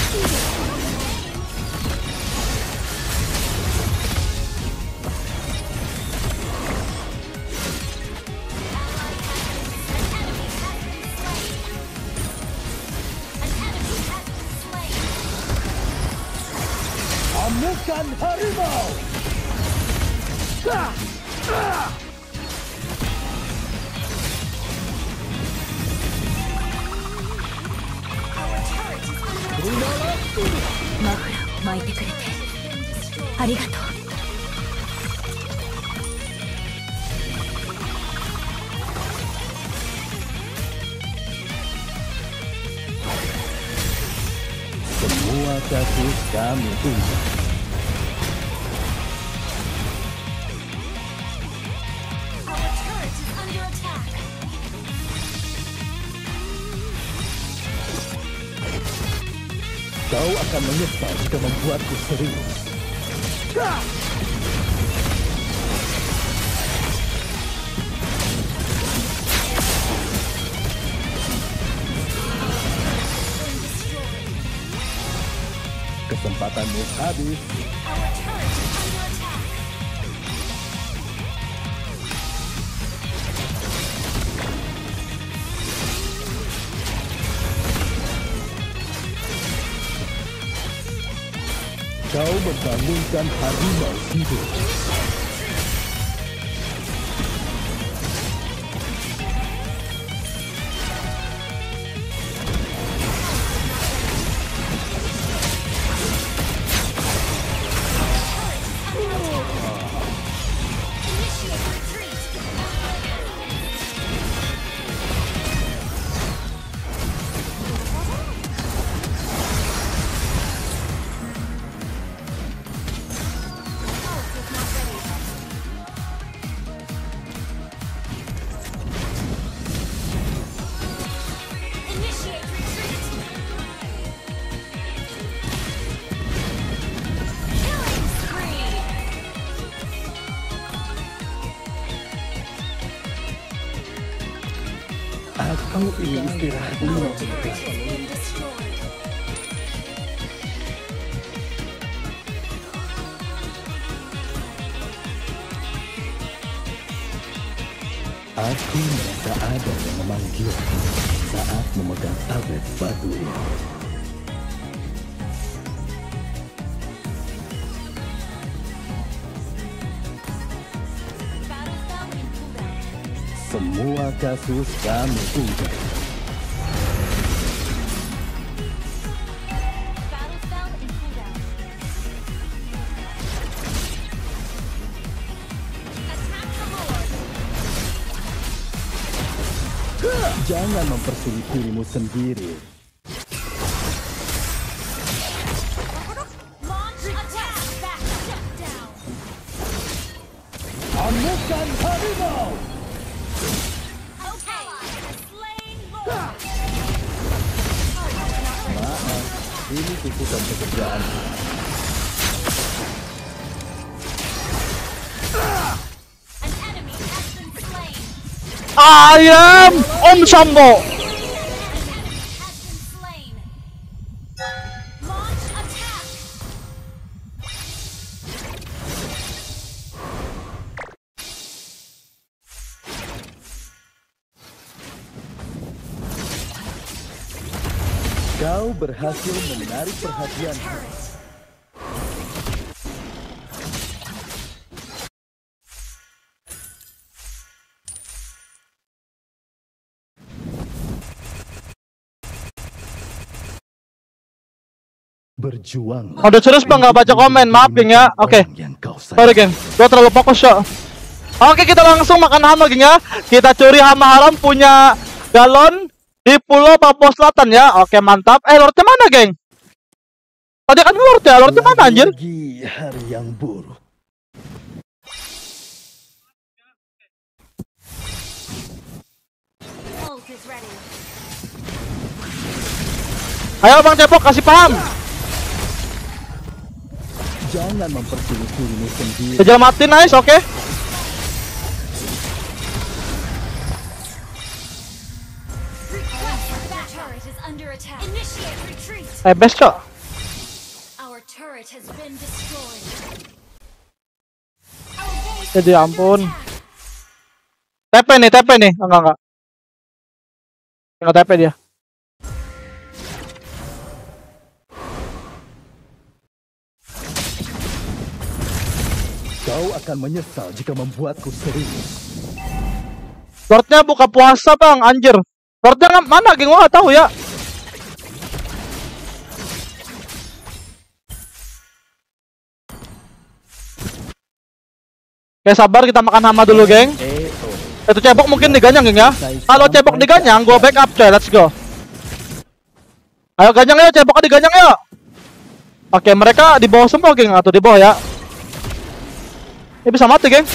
Amukan harimau. Ah! Ah! Semua kasus kami tunggu. Kau akan menyesal jika membuatku serius. Kesempatanmu habis. Kau membangunkan harimau hidup. Aku ingin istirahat dulu. Aku merasa ada yang memanggilku saat memegang tablet batu ini. Semua kasus kami ungkap. Jangan mempersulit dirimu sendiri. Amukan harimau. Maaf, ini tuntutan pekerjaan. Ayam Om Sambo. Kau berhasil menarik perhatianku. Berjuang. Udah serius bang, nggak baca komen, maaf geng ya. Oke, sorry geng, gua terlalu fokus ya. Oke, kita langsung makan hama geng ya. Kita curi hama haram punya galon di Pulau Papua Selatan ya. Oke, mantap. Eh, lordnya mana geng? Tadi kan Lord ya, Lordnya mana anjir? Lagi hari yang buruk. Ayo Bang Cepok kasih paham. Jangan mempersulit dirimu sendiri. Kejar mati, nice, oke. Okay. Eh, best cok. Jadi ampun. T P nih, T P nih. Enggak, enggak. Enggak T P dia. Kau akan menyesal jika membuatku serius. Lordnya buka puasa bang, anjir. Lordnya mana geng, gua gak tahu ya. Oke sabar, kita makan hama dulu geng. Itu cebok mungkin diganyang geng ya. Kalau cebok diganyang, gua backup coy, let's go. Ayo ganyang ya, ceboknya diganyang ya. Oke mereka di bawah semua geng, atau di bawah ya. Ini bisa mati geng.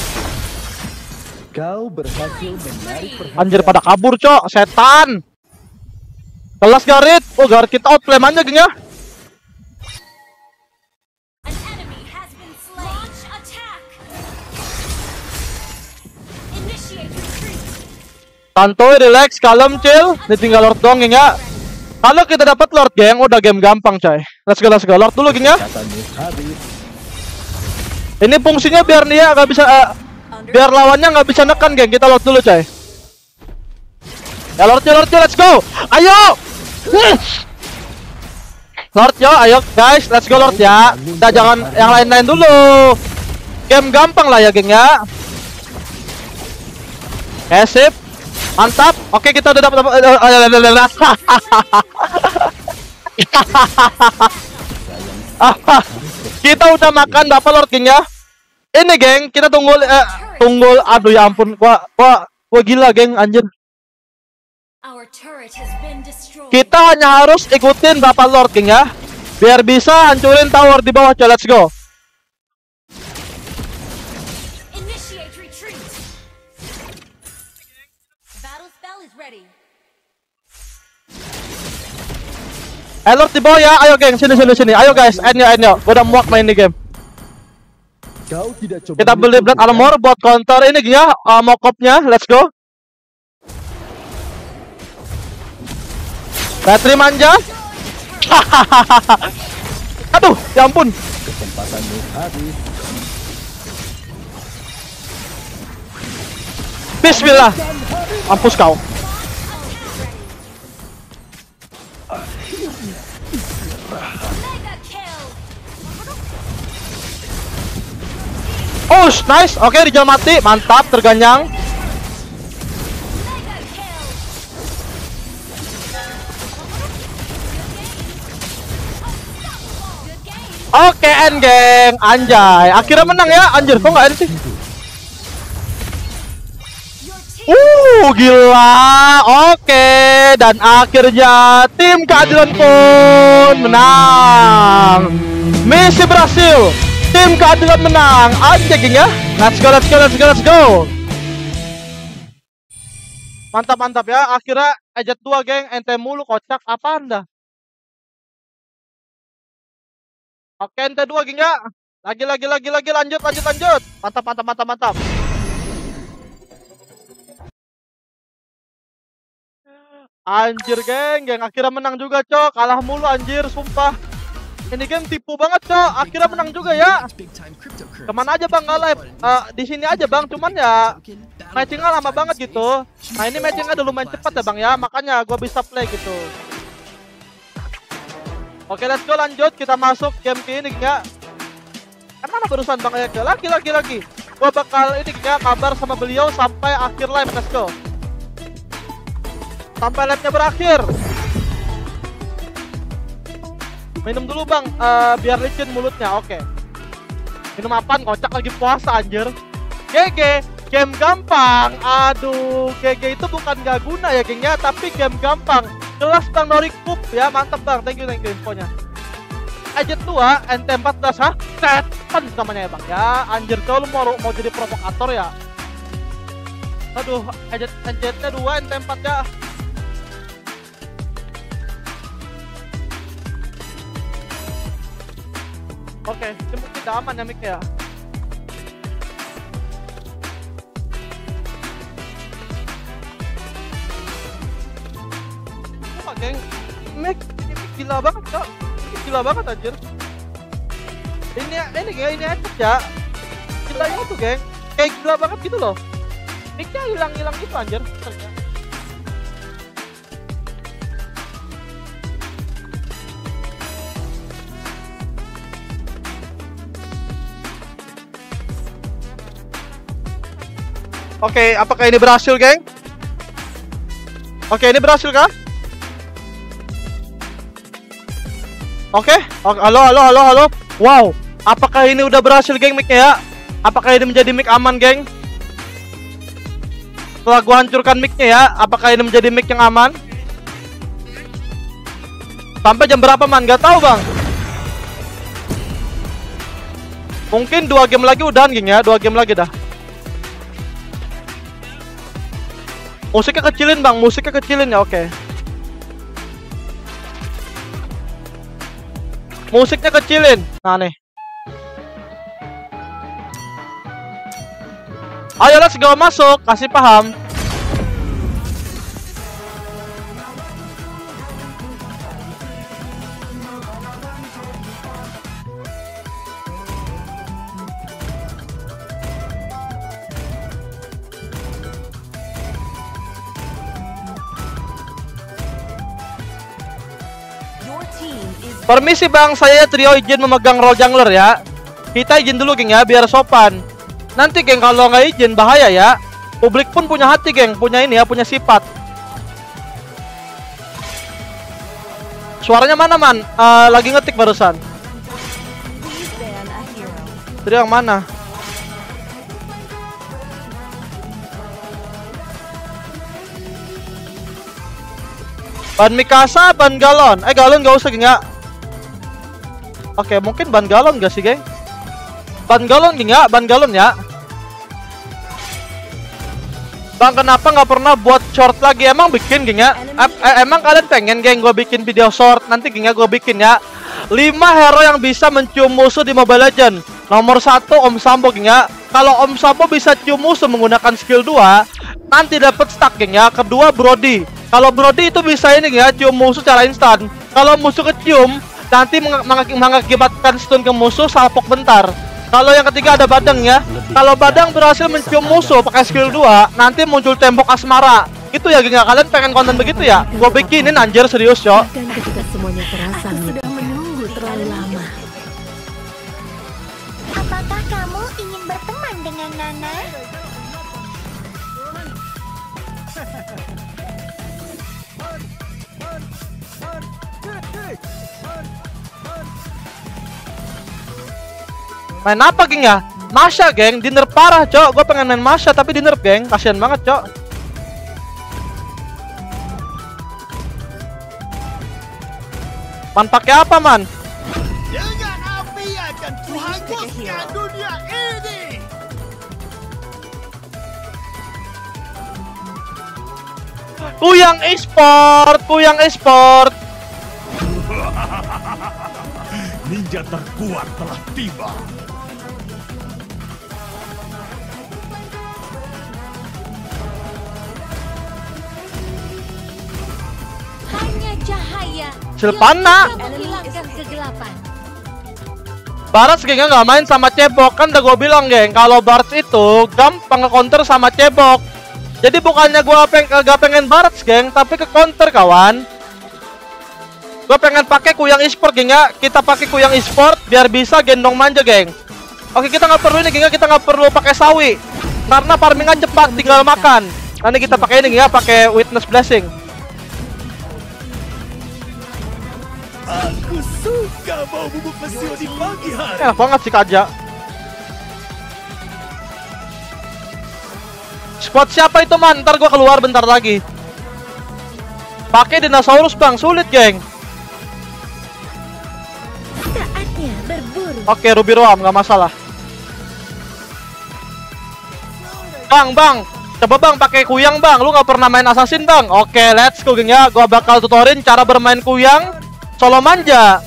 Kau berhasil menarik perhatian. Anjir pada kabur cok, setan. Kelas Garit. Oh Garit kita outplay aja geng ya. Santuy, relax, kalem, chill. Ini tinggal Lord doang geng ya. Kalau kita dapat Lord geng, udah game gampang coy. Let's go, let's go. Lord dulu geng ya. Ini fungsinya biar dia nggak bisa, uh, biar lawannya nggak bisa nekan geng. Kita Lord dulu coy. Ya Lord, Lord, let's go. Ayo. Lord yo, ayo guys, let's go Lord ya. Kita jangan yang lain-lain dulu. Game gampang lah ya geng ya. Oke sip, mantap. Oke kita udah dapat. Kita udah makan dapat Lord geng ya. Ini geng, kita tunggu eh, tunggu. Aduh ya ampun, gua gua gua gila geng anjir. Kita hanya harus ikutin Bapak Lord geng ya, biar bisa hancurin tower di bawah coy. Let's go. Eh Lord di bawah ya, ayo geng, sini sini sini. Ayo guys, end yo, end yo. Gua udah muak main di game. Kau tidak coba kita beli blood armor buat counter ini geng ya, uh, mokopnya. Let's go. Battery manja. Aduh, ya ampun. Kesempatanmu habis. Bismillah. Mampus kau. Oh, nice. Oke, Rijal mati. Mantap, terganyang. Oke, end geng. Anjay, akhirnya menang ya. Anjir, kok nggak end sih? Uh, gila. Oke, dan akhirnya tim keadilan pun menang. Misi berhasil. Tim keadilan menang. Anjay geng ya. Let's go, let's go, let's go, let's go. Mantap, mantap ya. Akhirnya Ejat dua geng. Ente mulu kocak. Apa anda? Oke, ente dua geng ya. Lagi, lagi, lagi, lagi. Lanjut, lanjut, lanjut. Mantap, mantap, mantap, mantap. Anjir geng, geng. Akhirnya menang juga cok. Kalah mulu anjir, sumpah. Ini game tipu banget cok. Akhirnya menang juga ya. Kemana aja bang nggak live? Uh, di sini aja bang. Cuman ya matchingnya lama banget gitu. Nah ini matchingnya udah lumayan cepat ya bang ya. Makanya gue bisa play gitu. Oke let's go lanjut. Kita masuk game ke ini ya. Emang barusan bang ya? Lagi lagi lagi. Gue bakal ini ya kabar sama beliau sampai akhir live. Let's go. Sampai live-nya berakhir. Minum dulu bang, uh, biar licin mulutnya, oke. Okay. Minum apaan? Kocak lagi puasa anjir. G G, game gampang. Aduh, G G itu bukan gak guna ya gengnya, tapi game gampang. Jelas bang Norikup ya, mantep bang. Thank you, thank you infonya. Ajet dua, N T empat belas, ha? Setan namanya ya bang ya. Anjir kau lu mau, mau jadi provokator ya? Aduh, Ajet Ajetnya dua, N T empat ya. Oke, ini mungkin udah aman ya mic ya. Wah geng, mic ini mic gila banget kok. Ini gila banget anjir. Ini ini ya, ini aja ya. Gilanya tuh geng, kayak gila banget gitu loh. Mic-nya hilang-hilang gitu anjir. Oke, apakah ini berhasil, geng? Oke, ini berhasil kah? Oke, oke, halo, halo, halo, halo. Wow, apakah ini udah berhasil, geng, mic-nya ya? Apakah ini menjadi mic aman, geng? Setelah gua hancurkan mic-nya ya, apakah ini menjadi mic yang aman? Sampai jam berapa, man? Gak tahu, bang. Mungkin dua game lagi udahan, geng ya. Dua game lagi dah. Musiknya kecilin bang, musiknya kecilin ya, oke. Musiknya kecilin, nah nih. Ayo let's go masuk, kasih paham. Permisi bang, saya trio izin memegang role jungler ya. Kita izin dulu geng ya, biar sopan. Nanti geng kalau nggak izin bahaya ya. Publik pun punya hati geng, punya ini ya, punya sifat. Suaranya mana man? Uh, lagi ngetik barusan. Trio yang mana? Ban Mikasa, ban galon. Eh galon gak usah geng ya. Oke, mungkin ban galon gak sih, geng? Ban galon geng ya, ban galon ya. Bang, kenapa nggak pernah buat short lagi? Emang bikin, geng ya? Eh, emang kalian pengen, geng, gue bikin video short? Nanti, geng ya, gue bikin ya. lima hero yang bisa mencium musuh di Mobile Legends. Nomor satu, Om Sambo, geng ya. Kalau Om Sambo bisa cium musuh menggunakan skill dua, nanti dapat stack, geng ya. Kedua, Brody. Kalau Brody itu bisa ini, geng ya, cium musuh secara instan. Kalau musuh kecium, nanti meng meng mengakibatkan stun ke musuh salpok bentar. Kalau yang ketiga ada Badang ya. Kalau Badang berhasil mencium musuh pakai skill dua, nanti muncul tembok asmara. Itu ya geng, kalian pengen konten begitu ya? Gue bikinin anjir, serius yo. Dan ketika semuanya terasa sudah menunggu terlalu lama. Apakah kamu ingin berteman dengan Nana? Main apa geng ya? Masha geng, di nerf parah cok. Gue pengen main Masha tapi di nerf geng. Kasian banget cok. Man pakai apa man? Dengan api akan kuhanguskan dunia ini. Kuyang e-sport, Kuyang e-sport. Ninja terkuat telah tiba. Hanya cahaya. Silpana. Menghilangkan kegelapan. Barats geng nggak main sama cebok, kan udah gue bilang geng. Kalau Barats itu gampang nge-counter sama cebok. Jadi bukannya gue peng gak pengen Barats geng, tapi ke counter kawan. Gue pengen pakai Kuyang e-sport geng ya. Kita pakai Kuyang e-sport biar bisa gendong manja geng. Oke, kita nggak perlu ini geng ya, kita nggak perlu pakai sawi karena farmingan cepat, tinggal makan. Nanti kita pakai ini geng ya, pakai witness blessing. Aku suka bau bubuk pesio di pagi hari. Enak banget sih Kaja. Squad siapa itu man? Ntar gua keluar bentar lagi. Pakai dinosaurus bang, sulit geng. berburu. Oke, Ruby Roam nggak masalah. Bang, bang, coba bang pakai kuyang bang. Lu nggak pernah main assassin bang? Oke, let's go geng ya. Gua bakal tutorin cara bermain kuyang solo manja.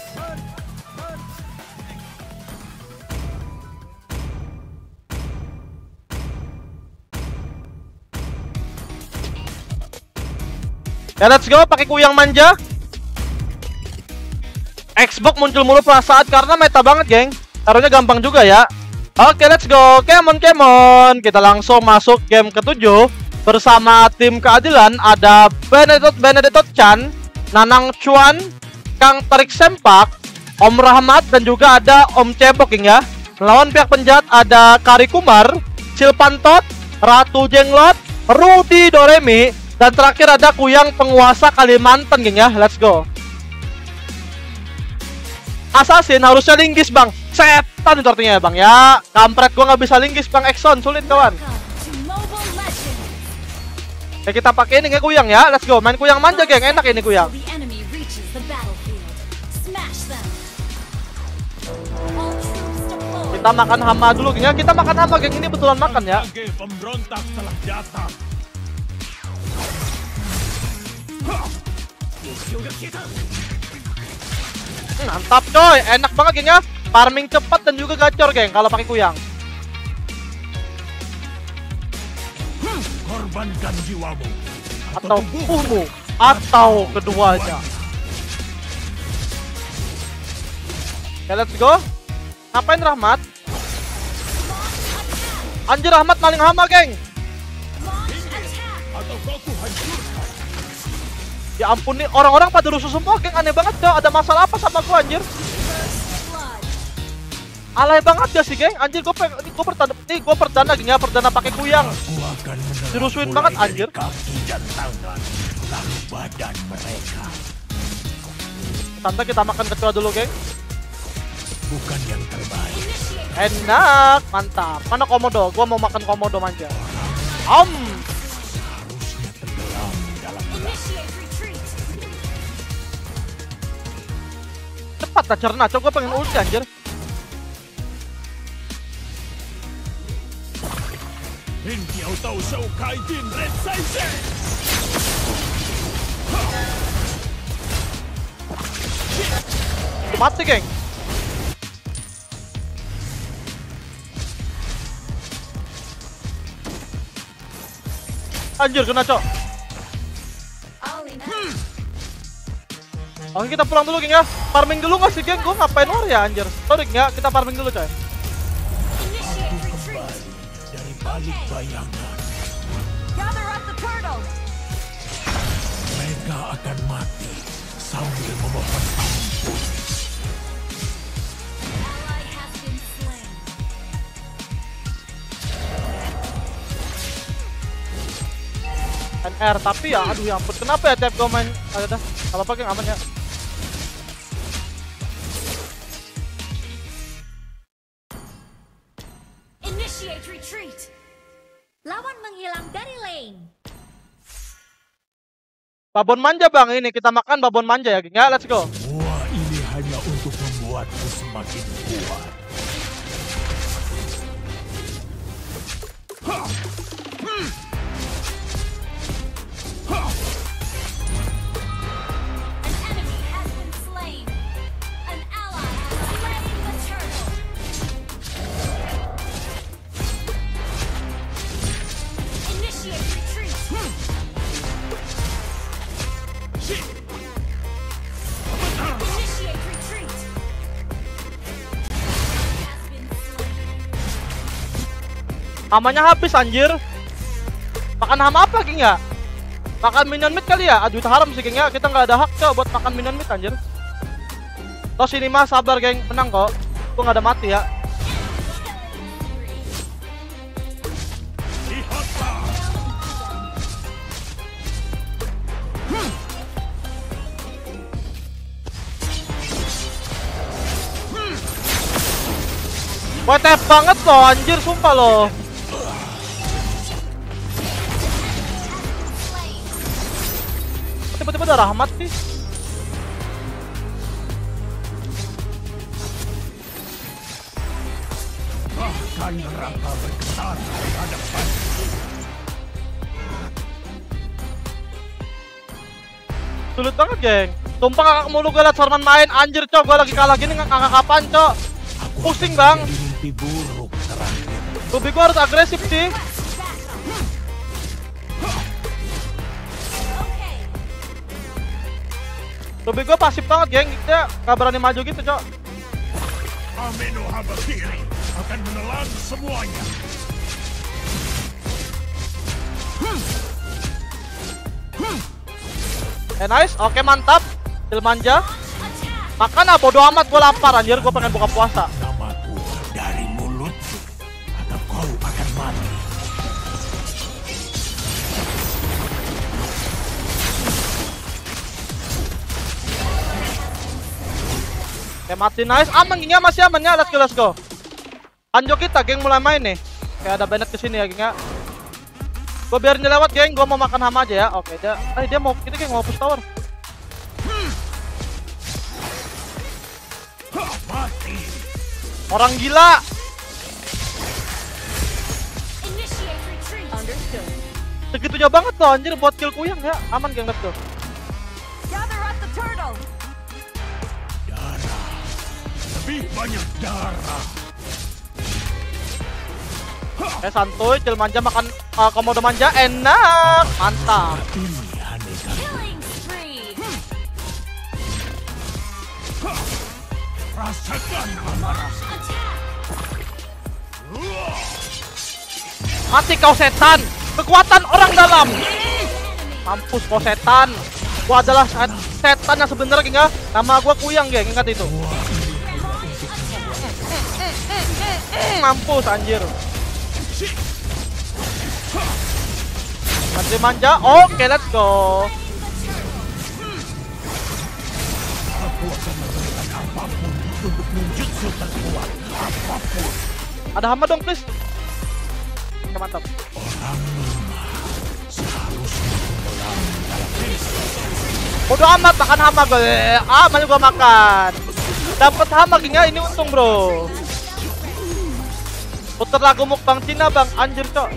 Ya let's go, pakai kuyang manja. Xbox muncul mulu pas saat karena meta banget geng. Taruhnya gampang juga ya. Oke, let's go. Come on, come on. Kita langsung masuk game ketujuh. Bersama tim keadilan ada Benedetto Benedetto Chan, Nanang Chuan, Kang Tarik Sempak, Om Rahmat, dan juga ada Om Cebok geng ya. Melawan pihak penjahat ada Kari Kumar, Silpantot, Ratu Jenglot, Rudy Doremi, dan terakhir ada Kuyang penguasa Kalimantan geng ya. Let's go. Assassin harusnya linggis bang. Setan itu artinya ya bang ya. Kampret gua nggak bisa linggis bang. Exxon sulit kawan. Oke, kita pakai ini nggak Kuyang ya. Let's go. Main Kuyang manja geng. Enak ini Kuyang. Kita makan hama dulu geng ya. Kita makan hama geng. Ini betulan makan ya. Pemberontak telah datang. Mantap coy, enak banget geng ya. Farming cepat dan juga gacor geng kalau pakai Kuyang. Hmm, korbankan jiwamu atau tubuhmu atau keduanya. Oke, let's go. Ngapain Rahmat? Anjir, Rahmat maling hama geng. Ya ampun nih, orang-orang pada rusuh semua geng, aneh banget dah. Ada masalah apa sama gua anjir? Alay banget ya sih geng, anjir. Gua pengen, gue pertanda, nih gua perdana geng ya, perdana pakai Kuyang. Dirusuhin banget anjir. Tante kita makan kecoa dulu geng. Bukan yang terbaik. Enak, mantap. Mana komodo? Gua mau makan komodo manja. Om. Harusnya tenggelam dalam cepat tak cerna, coba gue pengen ulti anjir. Mati geng. Anjir kena cok. Oke, kita pulang dulu geng ya. Farming dulu nggak sih geng? Gue ngapain war ya anjir. Sorry ya, kita farming dulu coy. Dari balik bayangan. Mereka akan mati sambil memohon ampun. N R tapi ya, aduh ya ampun. Kenapa ya tiap gue main? Ada dah. Kalau apa geng aman ya. Lawan menghilang dari lane. Babon manja bang, ini kita makan babon manja ya geng ya. Let's go. Wah, ini hanya untuk membuatku semakin kuat. Ha! Hmm. Ha! Hamanya habis anjir. Makan hama apa geng ya? Makan minion mid kali ya? Aduh itu haram sih geng ya. Kita nggak ada hak coba buat makan minion mid anjir. Tos ini mah sabar geng, menang kok. Gua nggak ada mati ya. W T F banget loh anjir, sumpah loh. Tiba-tiba ada Rahmat sih. Biarkan neraka bergetar di hadapan. Sulit banget, geng. Tumpah kakak mulu gue liat Sorman main. Anjir, cok. Gue lagi kalah gini ngangkat kapan, cok. Pusing, bang. Mimpi buruk terakhir. Ruby gue harus agresif sih. Ruby gue pasif banget, geng. Dia gak berani maju gitu, cok. Amino Habakiri akan menelan semuanya. Eh nice, oke mantap. Cilmanja. Makan ah, bodo amat, gue lapar anjir, gue pengen buka puasa. Namaku dari mulutku atau kau akan mati. Oke mati nice, aman gengnya, masih aman ya, let's go let's go. Anjo kita geng mulai main nih. Kayak ada Bennett kesini ya gengnya. Gue biarin dia lewat, geng. Gue mau makan hama aja ya. Oke, dia, eh, dia mau kita geng mau push tower. Orang gila. Segitunya banget loh anjir buat kill Kuyang ya. Aman, geng, let's go. Darah. Lebih banyak darah. Eh santuy, Cilmanja makan uh, komodo manja enak, mantap. Rasakan amarah. Mati kau setan, kekuatan orang dalam. Mampus kau setan. Gua adalah setan yang sebenarnya, geng. Nama gua Kuyang, geng, ingat itu. Mampus anjir. Mantri manja, oke okay, let's go. Aku akan melakukan apapun untuk ninjutsu terkuat apapun. Ada hama dong please. Oke mantap. Orang lemah seharusnya pulang dalam desa. Bodo amat makan hama gue. Ah, mana gua makan. Dapat hama gengnya, ini untung bro. Puter lagu mukbang Cina bang, anjir cok.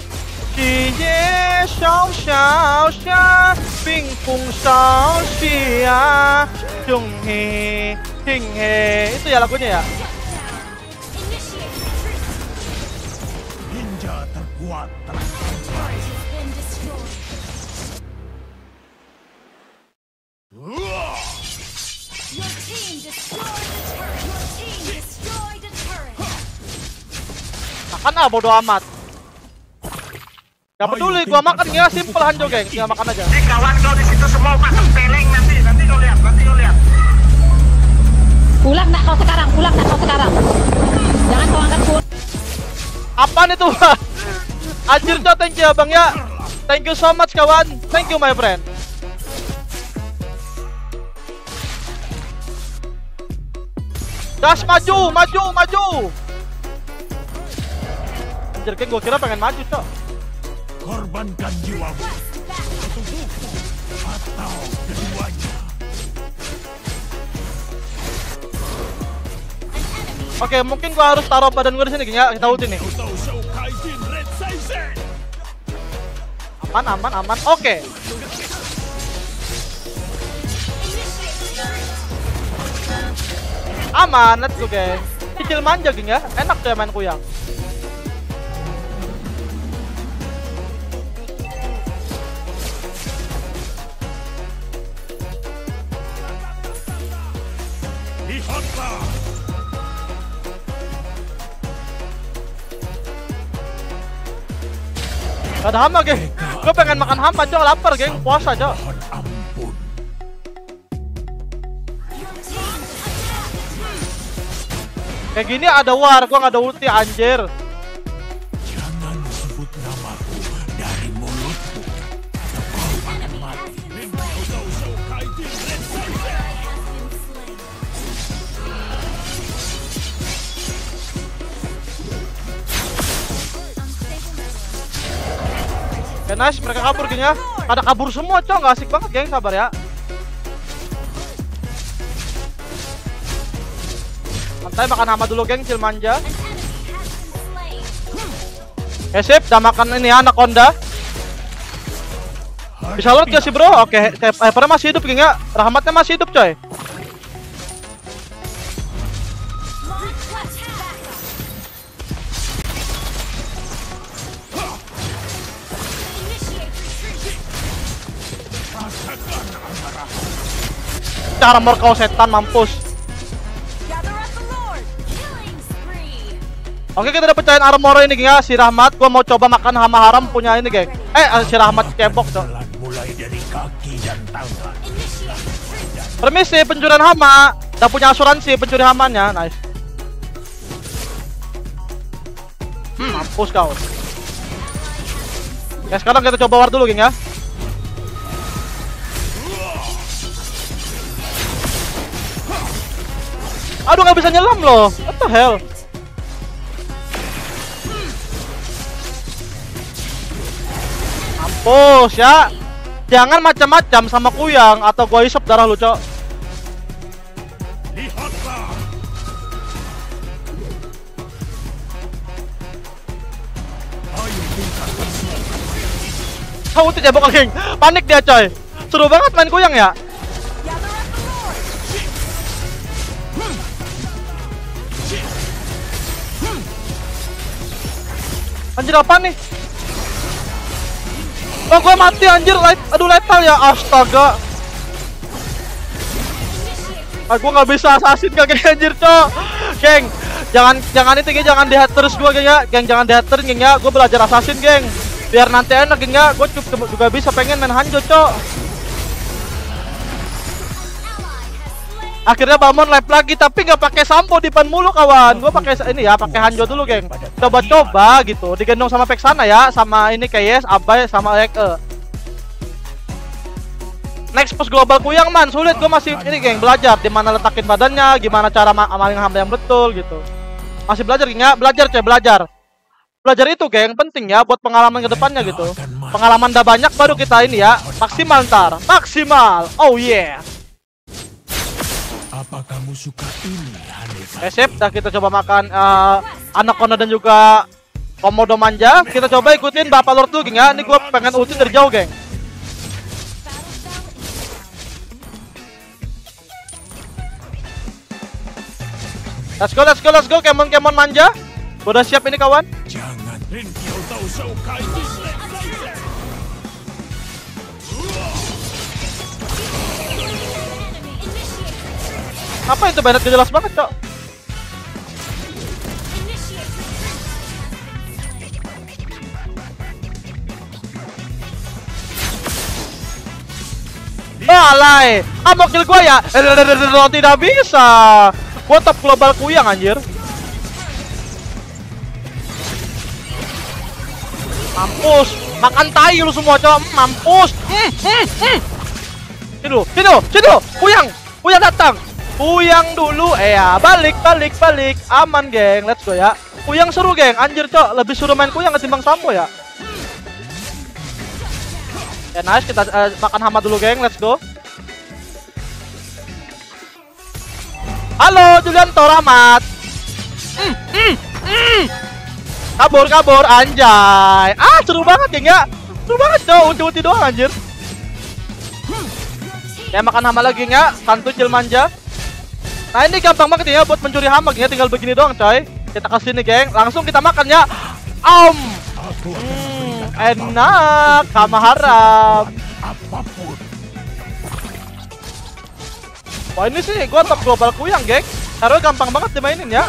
Cie xiao xiao xia, ping pung xiao xia, chung he, ting he. Itu ya lagunya ya. Ninja terkuat telah sampai. Your team destroyed the turret. Your team destroyed the turret. Makan ah, bodo amat. Gak peduli, gua makan ya, simple Hanjo geng, tinggal makan aja. Di kawan kau di situ semua pasang peleng nanti, nanti kau lihat, nanti kau lihat. Pulang nak kau sekarang, pulang nak kau sekarang. Jangan kau angkat pun. Apaan itu? Anjir cok, thank you ya bang ya. Thank you so much kawan, thank you my friend. Dash maju, maju, maju. Anjir geng, gua kira pengen maju cok. Korbankan jiwamu atau buku atau keduanya. Oke, mungkin gua harus taruh badan gua di sini geng ya, kita ulti nih. Aman, aman, aman. Oke. Aman, let's go geng. Kecil manja geng ya, enak tuh ya main Kuyang. Lihatlah. Gak ada hama geng. Gue pengen makan hama cok, lapar geng, puasa cok. Kayak gini ada war, gue gak ada ulti anjir. Jangan sebut namaku dari mulutku atau kau akan mati. Oke nice, mereka kabur geng ya. Ada kabur semua cok, gak asik banget geng, sabar ya. Santai makan hama dulu geng, Cilmanja. Oke sip, udah makan ini ya Anaconda. Bisa lord gak sih bro? Oke, Hypernya masih hidup geng ya. Rahmatnya masih hidup coy. Cara merkau setan mampus. Oke kita udah pecahin armor ini geng ya. Si Rahmat gua mau coba makan hama haram punya ini geng. Eh si Rahmat cebok tuh. Mulai dari kaki dan tangan. Permisi pencurian hama. Udah punya asuransi pencuri hamanya. Nice. Hmm mampus kau. Ya sekarang kita coba war dulu geng ya. Aduh nggak bisa nyelam loh. What the hell? Mampus ya. Jangan macam-macam sama kuyang atau gua isep darah lu, Cok. Lihatlah. Kau tuh jebok geng. Panik dia, coy. Seru banget main kuyang ya. Anjir apa nih? Oh gue mati anjir, light, aduh letal ya, astaga. Ah gue nggak bisa assassin kagak anjir cok. Geng, jangan jangan itu geng, jangan dihat terus gue geng ya, geng jangan dihat terus geng ya. Gue belajar assassin geng, biar nanti enak geng ya. Gue juga bisa pengen main Hanjo cok. Akhirnya Balmon live lagi tapi nggak pakai sampo di depan mulu kawan. Gue pakai ini ya, pakai Hanjo dulu geng. Coba-coba gitu, digendong sama Vexana ya, sama ini kayak Yes, Abai sama Eke. Next push global kuyang man, sulit gue masih ini geng belajar di mana letakin badannya, gimana cara maling hamba yang betul gitu. Masih belajar geng ya, belajar coy, belajar. Belajar itu geng penting ya buat pengalaman kedepannya gitu. Pengalaman udah banyak baru kita ini ya, maksimal ntar, maksimal. Oh yeah. Apa kamu suka ini, Hanifah? Eh sip, dah kita coba makan uh, Anaconda dan juga Komodo manja. Kita coba ikutin Bapak Lord dulu geng ya. Ini gue pengen ulti dari jauh geng. Let's go, let's go, let's go, Kemon-Kemon manja. Gue udah siap ini kawan. Jangan Renkyo Tausou Kaijin Lensaizen. Apa itu Bennett jelas banget cok. Alay, kamu kill gua ya? Tidak bisa. Gua top global kuyang anjir. Mampus, makan tai lu semua cok. Mampus. Hmm, hmm, hmm. Sini, sini, sini, kuyang, kuyang datang. Kuyang dulu, eh ya, balik, balik, balik, aman geng, let's go ya. Kuyang seru geng, anjir cok, lebih seru main kuyang ketimbang sampo ya. Ya nice, kita uh, makan hama dulu geng, let's go. Halo Julianto Rahmat. Mm, mm, mm. Kabur, kabur, anjay. Ah seru banget geng ya, seru banget cok, ulti-ulti doang anjir. Ya makan hama lagi ya, santu cil manja. Nah ini gampang banget ya buat mencuri hama ya, tinggal begini doang coy. Kita kasih nih geng, langsung kita makan ya. Om, hmm, enak, hama haram. Wah ini sih gua top global kuyang geng, karena gampang banget dimainin ya.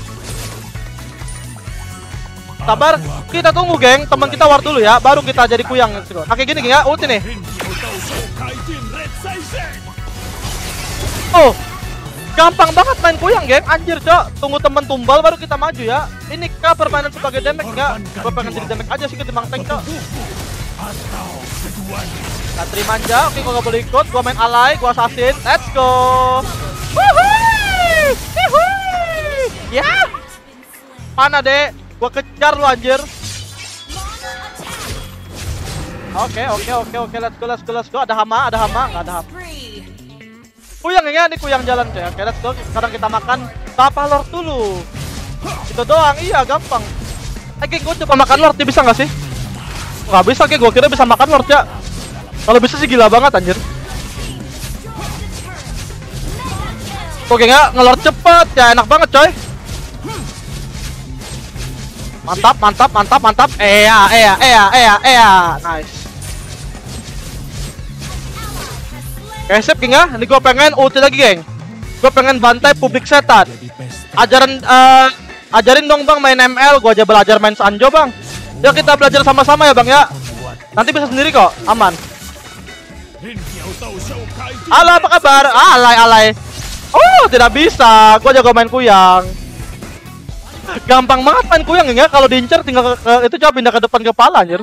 Sabar, kita tunggu geng, teman kita war dulu ya, baru kita jadi kuyang. Nah kayak gini geng ya, ulti nih. Oh, gampang banget main kuyang geng, anjir cok. Tunggu temen tumbal baru kita maju ya. Ini kah permainan sebagai damage enggak? Gue pengen jadi damage aja sih ketimbang tank cok. Katri manja, oke gue gak boleh ikut. Gue main alay, gue assassin. Let's go. Wuhui, wuhui. Ya. Mana dek? Gue kejar lu anjir. Oke oke oke oke, let's go let's go let's go. Ada hama, ada hama, nggak ada hama. Kuyang ya, ini kuyang jalan coy. Oke, let's go. Sekarang kita makan Bapak Lord dulu. Itu doang, iya gampang. Eh, geng, gue coba makan Lord, dia bisa nggak sih? Nggak bisa, geng. Gue kira bisa makan Lord ya. Kalau bisa sih gila banget anjir. Oke nggak ngelord cepet ya, enak banget coy. Mantap, mantap, mantap, mantap. Eya, eya, eya, eya, eya. Nice. Oke, sip geng ya. Ini gue pengen ulti lagi geng. Gue pengen bantai publik setan. Ajaran, uh, ajarin dong bang main M L. Gue aja belajar main Sanjo bang. Yuk kita belajar sama-sama ya bang ya. Nanti bisa sendiri kok, aman. Halo, apa kabar? Ah, alay, alay. Oh, tidak bisa. Gua jago main kuyang. Gampang banget main kuyang ya. Kalau diincer tinggal ke, ke, itu coba pindah ke depan kepala anjir.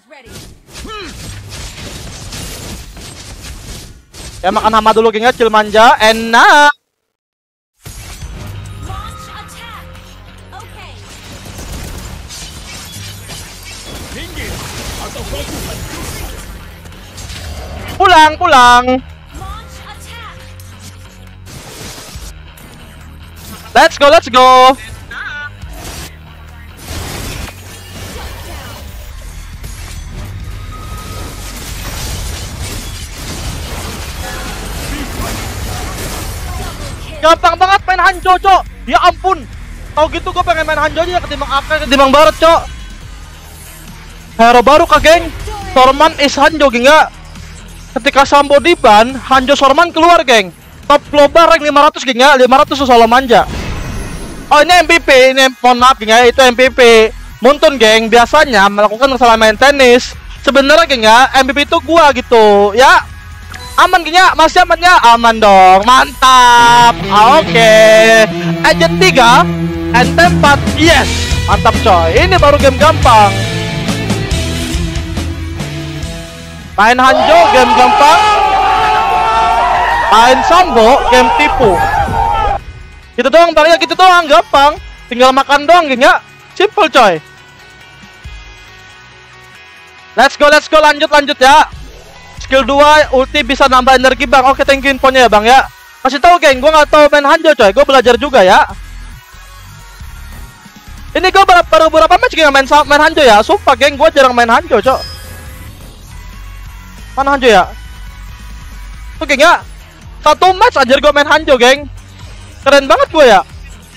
Ya makan hama dulu geng ya, chill manja. Enak. Pulang, pulang. Let's go, let's go. Gampang banget main Hanjo, cok. Ya ampun. Tau gitu gue pengen main Hanjo aja ketimbang Aka, ketimbang Barat, cok. Hero baru kah, geng? Sorman is Hanjo, geng ya. Ketika Sambo di ban, Hanjo Sorman keluar, geng. Top global rank lima ratus, geng ya. lima ratus solo manja. Oh ini M V P, ini mohon maaf geng ya, itu M V P. Muntun geng, biasanya melakukan kesalahan main tenis. Sebenarnya geng ya, M V P itu gua gitu. Ya, aman geng ya, masih aman ya? Aman dong, mantap. Ah, oke, okay. Agent tiga, N T empat, yes. Mantap coy, ini baru game gampang. Main Hanjo, game gampang. Main Sambo, game tipu. Gitu doang bang ya, gitu doang, gampang. Tinggal makan doang geng ya. Simple coy. Let's go, let's go, lanjut, lanjut ya. Skill dua, ulti bisa nambah energi bang. Oke, thank you infonya ya bang ya. Kasih tahu geng, gue gak tahu main Hanjo coy. Gue belajar juga ya. Ini gue baru, baru berapa match geng main, main Hanjo ya. Sumpah geng, gue jarang main Hanjo coy. Mana Hanjo ya? Tuh geng ya. Satu match anjir gue main Hanjo geng. Keren banget gue ya.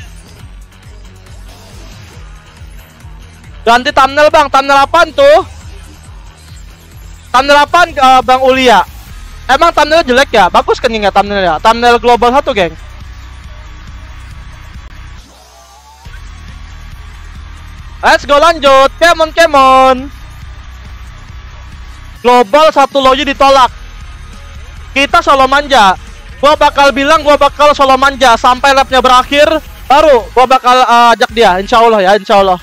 Ganti thumbnail bang. Thumbnail apaan tuh? Thumbnail apaan uh, bang Ulia? Emang thumbnail jelek ya? Bagus kan geng ya thumbnail ya? Thumbnail global satu geng. Let's go lanjut. Kemon kemon. Global satu loji ditolak. Kita solo manja. Gua bakal bilang gua bakal solo manja sampai lapnya berakhir, baru gua bakal uh, ajak dia, insya Allah ya, insya Allah.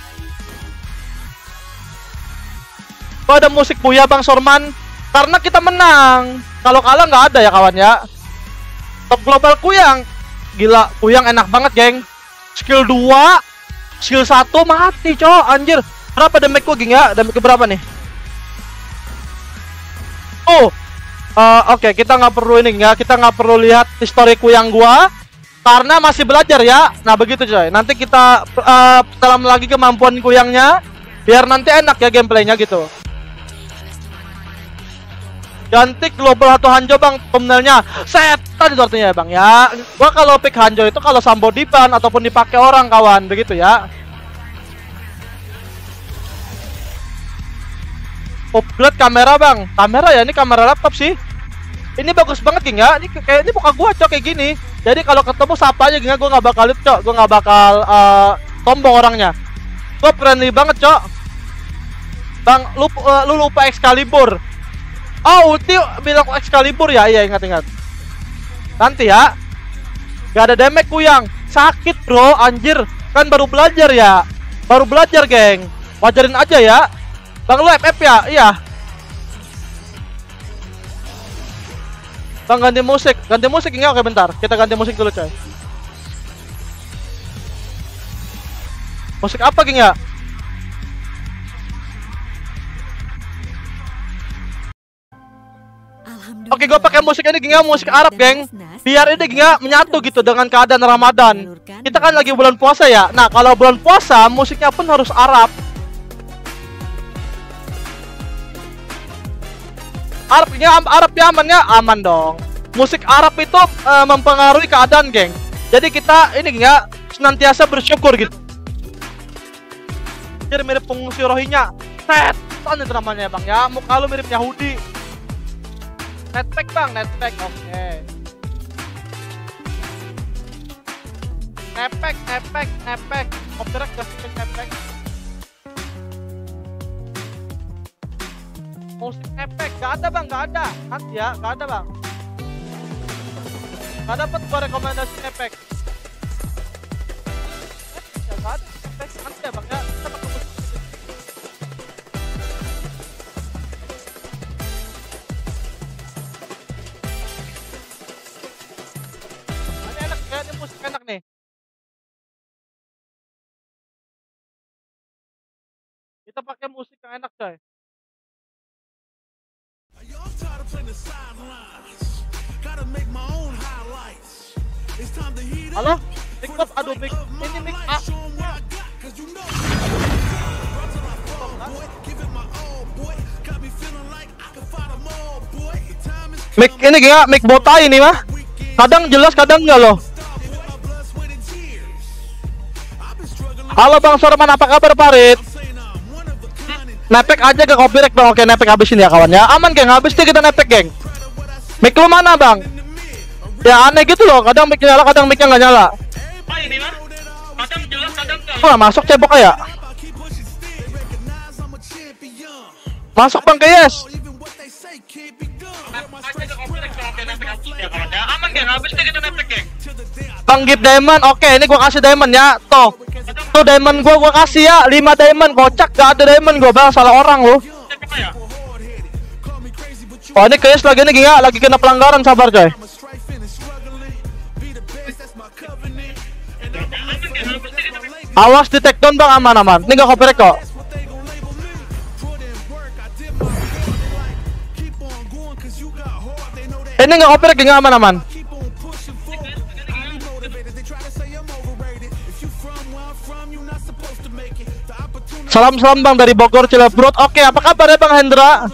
Gua ada musik Buya bang Sorman, karena kita menang. Kalau kalah nggak ada ya kawan ya. Top global kuyang, gila kuyang enak banget geng. Skill dua, skill satu mati cowok, anjir. Berapa damage gua geng ya? Damage berapa nih? Oh. Uh, Oke, okay, kita nggak perlu ini ya, kita nggak perlu lihat histori kuyang gua karena masih belajar ya. Nah begitu coy. Nanti kita uh, dalam lagi kemampuan kuyangnya, biar nanti enak ya gameplaynya gitu. Ganti global atau Hanjo bang, thumbnailnya setan itu artinya ya bang ya. Gua kalau pick Hanjo itu kalau Sambo di ban ataupun dipakai orang kawan, begitu ya. Upgrade kamera bang, kamera ya, ini kamera laptop sih. Ini bagus banget geng ya, ini kayak ini muka gua cok kayak gini. Jadi kalau ketemu siapa aja geng, gua nggak bakal lihat cok, gua nggak bakal uh, sombong orangnya. Gua friendly banget cok. Bang, lu, uh, lu lupa Excalibur. Oh, ulti bilang Excalibur ya, iya ingat-ingat. Nanti ya. Gak ada damage kuyang, sakit bro, anjir. Kan baru belajar ya, baru belajar geng. Wajarin aja ya. Bang lu F F ya, iya. Bang ganti musik, ganti musik enggak? Oke bentar, kita ganti musik dulu coy. Musik apa geng ya? Oke, gue pakai musik ini geng ya, musik Arab geng. Biar ini geng ya menyatu gitu dengan keadaan Ramadan. Kita kan lagi bulan puasa ya. Nah kalau bulan puasa musiknya pun harus Arab. Arabnya Arabnya amannya aman dong. Musik Arab itu uh, mempengaruhi keadaan, geng. Jadi kita ini ya senantiasa bersyukur gitu. Jadi mirip pengungsi Rohingya. Setan itu namanya bang ya. Muka lu mirip Yahudi. Netpack bang, netpack. Oke. Okay. Netpack, netpack, netpack. Copyright gak sih netpack? Musik netpack gak ada bang, gak ada. Nanti ya, gak ada bang. Gak dapet gua rekomendasi netpack. Ya gak ada netpack. Nanti ya bang ya. Kita pakai musik. Ini enak ya, ini musik enak nih. Kita pakai musik yang enak coy. Halo? Mic up, aduh mic. Ini mic ah. Mic ini gak? Mic botai ini mah. Kadang jelas, kadang enggak loh. Halo Bang Sorman, apa kabar Farid? Nepek aja ke copyright bang. Oke, nepek habisin ya kawan ya. Aman geng, habis deh kita nepek geng. Mic lu mana bang? Ya aneh gitu loh, kadang mic nyala, kadang mic-nya nggak nyala. Oh ini mah? Kadang jelas, kadang nggak. Wah masuk cebok ya? Masuk bang ke yes. Aman geng, habis deh kita nepek geng. Bang give diamond, oke ini gua kasih diamond ya. Tuh, tuh diamond gua gua kasih ya, lima diamond. Kocak gak ada diamond gua bang, salah orang lu. Oh ini kayaknya lagi ini gila, lagi kena pelanggaran, sabar coy. Awas di take down bang, aman-aman. Ini gak copyright kok. Ini gak copyright, gak aman-aman. Salam-salam bang dari Bogor Cilebrot. Oke, apa kabar ya bang Hendra?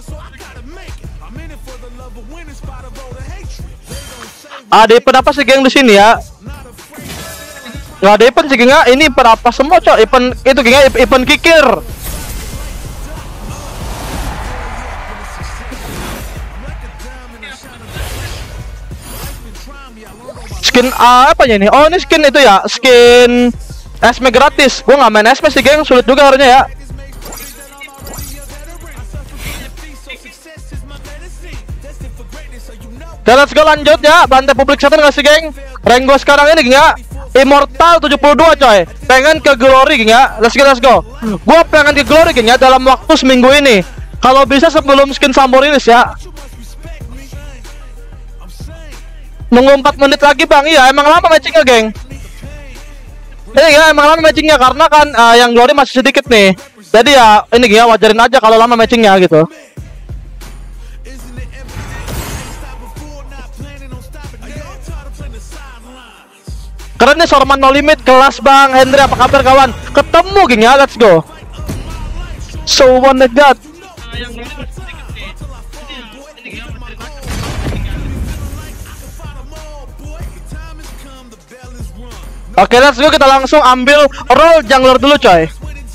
Ada event apa sih geng di sini ya? Gak ada event sih geng, ini event apa semua cok? Event itu geng, event kikir. Skin uh, apa ini? Oh ini skin itu ya, skin S M gratis. Gua nggak main S M sih geng, sulit juga harusnya ya. Dan let's go lanjut ya, bantai publik satu nggak sih geng? Rank gua sekarang ini geng ya, Immortal tujuh puluh dua coy. Pengen ke Glory geng ya, let's go let's go. Gua pengen ke Glory geng ya dalam waktu seminggu ini. Kalau bisa sebelum skin Sambo rilis ya. Nunggu empat menit lagi bang, iya emang lama matchingnya geng. Ini ya emang lama matchingnya karena kan uh, yang Glory masih sedikit nih. Jadi ya ini geng ya, wajarin aja kalau lama matchingnya gitu. Keren nih Sorman No Limit kelas bang Hendry, apa kabar kawan? Ketemu geng ya, let's go. So one like that. Oke, let's go, kita langsung ambil role jungler dulu coy.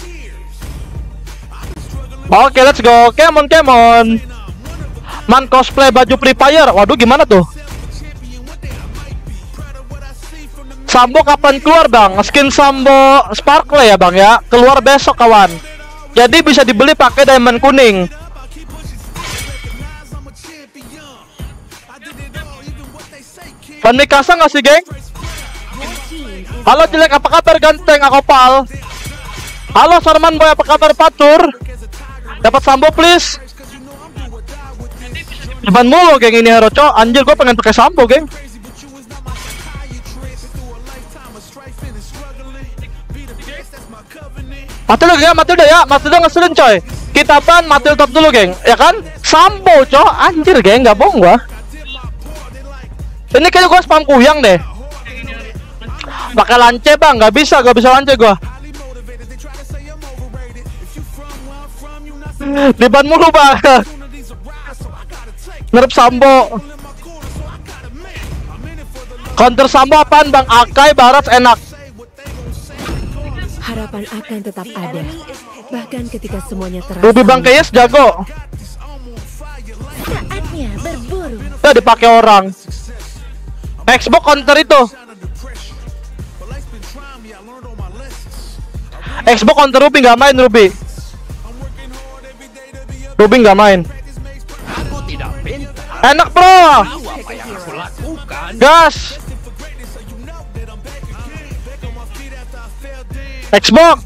Oke, let's go. Come on, come on. Man cosplay baju Free Fire. Waduh, gimana tuh? Sambo kapan keluar bang? Skin Sambo Sparkle ya bang ya, keluar besok kawan. Jadi bisa dibeli pakai diamond kuning. Panik kasa nggak sih geng? Halo jelek, apa kabar ganteng Akopal? Halo Sorman boy, apa kabar Patur? Dapat Sambo please. Depan mulu geng ini hero cok. Anjir gue pengen pakai Sambo geng. Matilda ya, Matilda ya, Matilda ngeselin coy. Kita ban Matilda top dulu geng, ya kan? Sambo coy, anjir geng, nggak bohong gua. Ini kayaknya gua spam kuyang deh. Pakai lance bang, nggak bisa, nggak bisa lance gua. Di ban mulu bang. Nerf Sambo. Counter Sambo apaan bang? Akai, Barat, enak. Harapan akan tetap ada, bahkan ketika semuanya terasa. Ruby bang Kayes jago. Saatnya berburu. Udah dipakai orang. Xbox counter itu. Xbox counter Ruby nggak main Ruby. Ruby nggak main. Enak bro. Gas. Xbox.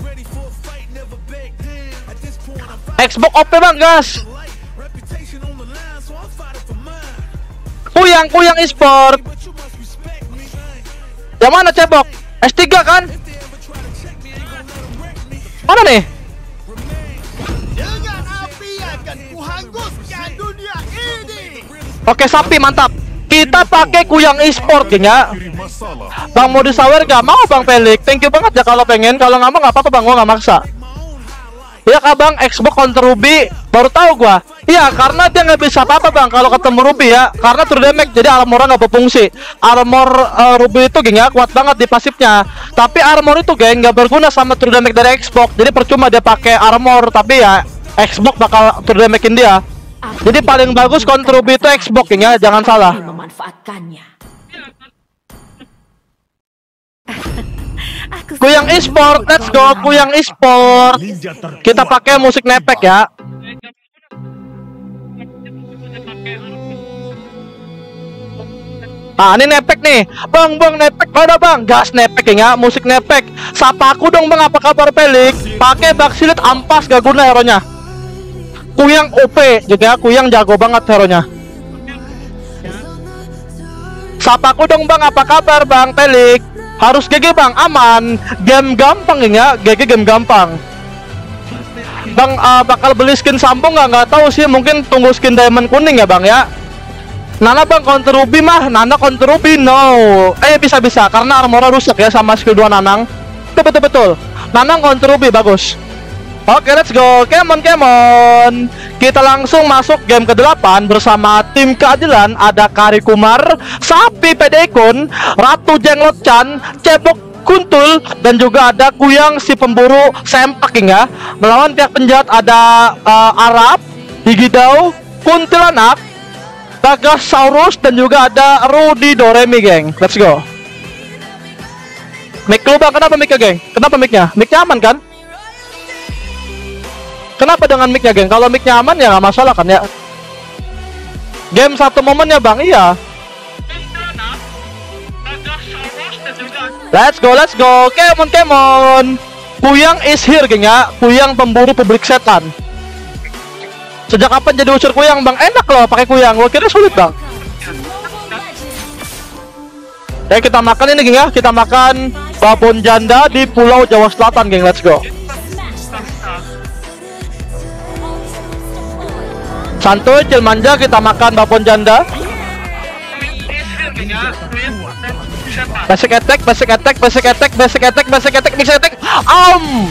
Xbox O P bang gas. Kuyang Kuyang e-sport. Yang mana cebok? S tiga kan? Mana nih? Dengan api akan kuhanguskan dunia ini. Oke sapi mantap. Kita pakai Kuyang e-sport geng ya. Bang mau disawer gak? Mau bang Pelik. Thank you banget ya kalau pengen. Kalau nggak mau nggak apa-apa bang, gua nggak maksa. Iya kak bang, Xbox counter Ruby. Baru tahu gua. Iya karena dia nggak bisa apa-apa bang kalau ketemu Ruby ya. Karena true damage jadi armornya nggak berfungsi. Armor uh, Ruby itu geng ya kuat banget di pasifnya. Tapi armor itu geng nggak berguna sama true damage dari Xbox. Jadi percuma dia pakai armor. Tapi ya Xbox bakal true damage-in dia. Jadi paling bagus counter Ruby itu Xbox geng ya, jangan salah. Memanfaatkannya. Kuyang e-sport, let's go Kuyang e-sport. Kita pakai musik nepek ya. Ah ini nepek nih, bang bang nepek pada bang, gas nepek ya, musik nepek. Sapa aku dong bang, apa kabar Pelik? Pakai baksilit ampas gak guna hero-nya. Kuyang O P juga, Kuyang jago banget hero-nya. Sapa aku dong bang, apa kabar bang Pelik? Harus G G bang, aman. Game gampang ya, G G game gampang. Bang uh, bakal beli skin Sambo nggak? Nggak tahu sih, mungkin tunggu skin diamond kuning ya bang ya. Nana bang counter Ruby mah, Nana counter Ruby no. Eh bisa bisa, karena armornya rusak ya sama skill dua Nanang. Betul betul betul. Nanang counter Ruby bagus. Oke let's go, come on come on. Kita langsung masuk game kedelapan bersama tim keadilan. Ada Kari Kumar, Sapi Pedekun, Ratu Jenglot Chan, Cebok Kuntul, dan juga ada Kuyang si pemburu sempak ya. Melawan pihak penjahat ada uh, Arab, Digidau, Kuntilanak, Bagasaurus, dan juga ada Rudy Doremi geng. Let's go. Mic lu bang, kenapa mic-nya geng? Kenapa mic-nya? Mic-nya aman kan? Kenapa dengan mic-nya geng? Kalau mic-nya aman ya nggak masalah kan ya. Game satu momen ya bang, iya. Let's go, let's go, come on, come on. Kuyang is here geng ya. Kuyang pemburu publik setan. Sejak kapan jadi usir Kuyang bang? Enak loh pakai Kuyang, gua kira sulit bang. Ya kita makan ini geng ya. Kita makan babon janda di Pulau Jawa Selatan geng, let's go. Santuy, Cilmanja, kita makan babon janda. Basic attack, basic attack, basic attack, basic attack, basic attack, basic attack. Om,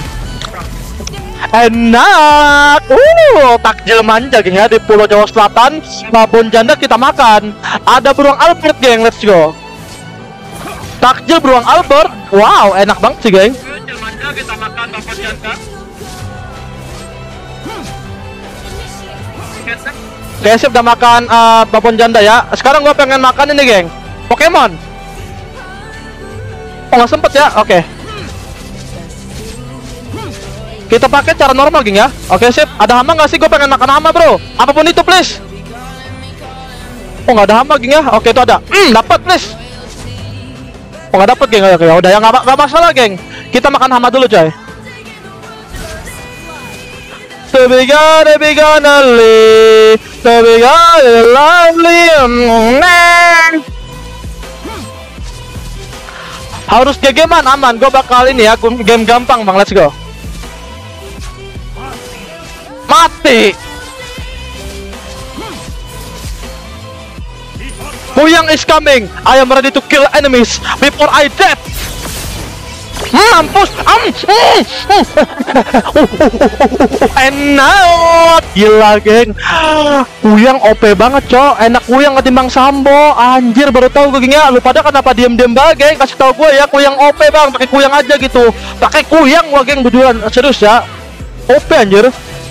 enak. Uh, takjil manja geng ya di Pulau Jawa Selatan. Babon janda kita makan. Ada beruang Albert geng, let's go. Takjil beruang Albert, wow, enak banget sih geng. Cilmanja kita makan babon janda. Oke sip, udah makan uh, babon janda ya. Sekarang gua pengen makan ini geng, Pokemon. Oh nggak sempet ya, oke. Kita pakai cara normal geng ya. Oke sip, ada hama nggak sih? Gue pengen makan hama bro. Apapun itu please. Oh nggak ada hama geng ya. Oke itu ada. Hmm dapat please. Oh nggak dapat geng. Oke ya udah ya, nggak nggak masalah geng. Kita makan hama dulu coy. To be gonna be gonna live, to be gonna lovely. Harus G G man, aman. Gue bakal ini ya, game gampang bang, let's go. Mati. Kuyang is coming. I am ready to kill enemies before I death. Mampus. Am. Enak. Gila, geng. Kuyang O P banget, cok. Enak Kuyang ketimbang Sambo. Anjir, baru tahu gue, geng ya. Lu pada kenapa diem-diem banget, geng? Kasih tahu gue ya, Kuyang O P, Bang. Pakai Kuyang aja gitu. Pakai Kuyang gua, geng, bejulan. Serius ya. O P anjir.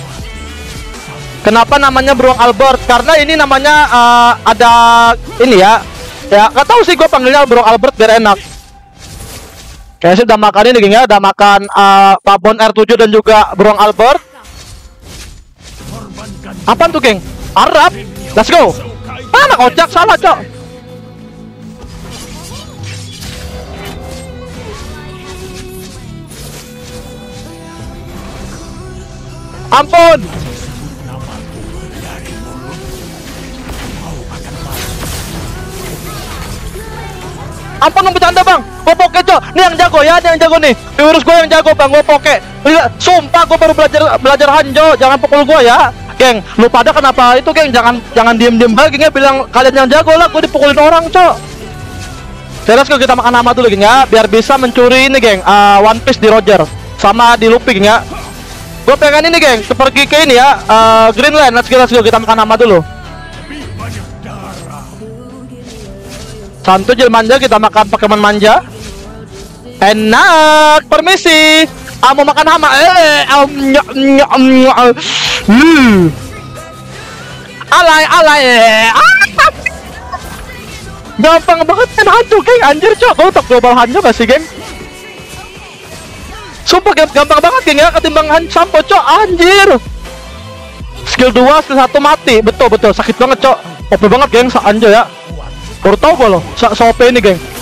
Kenapa namanya Beruang Albert? Karena ini namanya uh, ada ini ya. Ya, gak tahu sih, gue panggilnya Beruang Albert biar enak. Kayaknya sih udah makan ini, geng ya. Udah makan uh, Babon R tujuh dan juga Beruang Albert. Apaan tuh, geng? Arab. Let's go. Mana kocak, salah, cok. Ampun. Ampun, lu bercanda, Bang. Gue poke, cok. Nih yang jago ya, nih yang jago nih. Virus gue yang jago, Bang. Gue poke. Sumpah, gue baru belajar belajar Hanjo. Jangan pukul gue ya, geng. Lu pada kenapa itu, geng? Jangan jangan diem-diem banget, geng. Bilang kalian yang jago lah. Gue dipukulin orang, cok. Serius, kita makan nama dulu, geng ya. Biar bisa mencuri ini, geng. Uh, One Piece di Roger sama di Luffy, geng ya. Gue pengen ini, geng. Pergi ke ini ya. Uh, Greenland. Let's go, let's go. Kita makan nama dulu. Santu jil manja, kita makan Pokemon manja. Enak, permisi. Ah, mau makan hama. Eh, um, nyok, nyok, nyok. Hmm. Alay, alay. Ah. Gampang banget kan hantu, geng. Anjir, cok. Kau tak global hantu gak sih, geng? Sumpah gampang banget, geng ya. Ketimbang hantu sampo, cok. Anjir. Skill dua, skill satu mati. Betul, betul. Sakit banget, cok. O P banget, geng. Anjir ya. Baru tau gue loh, so-O P ini, geng.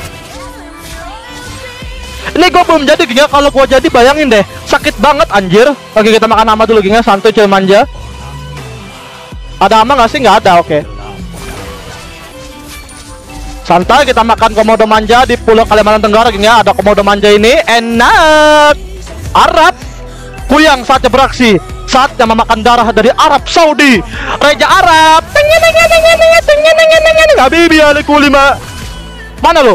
Ini gue belum jadi, geng ya. Kalau gue jadi, bayangin deh, sakit banget, anjir. Oke, kita makan nama dulu, geng ya. Santuy cil manja. Ada ama gak sih? Nggak ada, oke. Santai, kita makan komodo manja di Pulau Kalimantan Tenggara, geng ya. Ada komodo manja ini, enak. Arab. Kuyang saatnya beraksi. Saatnya memakan darah dari Arab Saudi. Raja Arab. Habibi alikulima. Mana lo?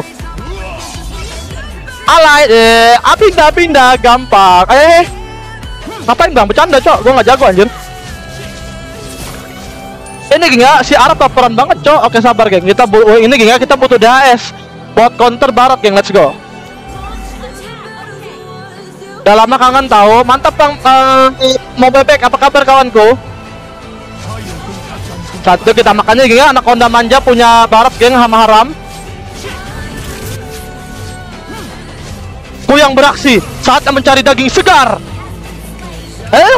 Alay, eh, pindah pindah gampang. Eh, ngapain, Bang? Bercanda, cok. Gua nggak jago, anjir. Ini, geng ya, si Arab laporan banget, cok. Oke, sabar, geng. Kita bu ini, geng ya, kita butuh D H S buat counter barat, geng. Let's go. Udah lama kangen tahu. Mantap, Bang. Uh, mau bebek, apa kabar, kawanku? Satu kita makannya, geng ya. Anaconda manja punya barat, geng. Hama haram. Kuyang beraksi. Saatnya mencari daging segar. Eh,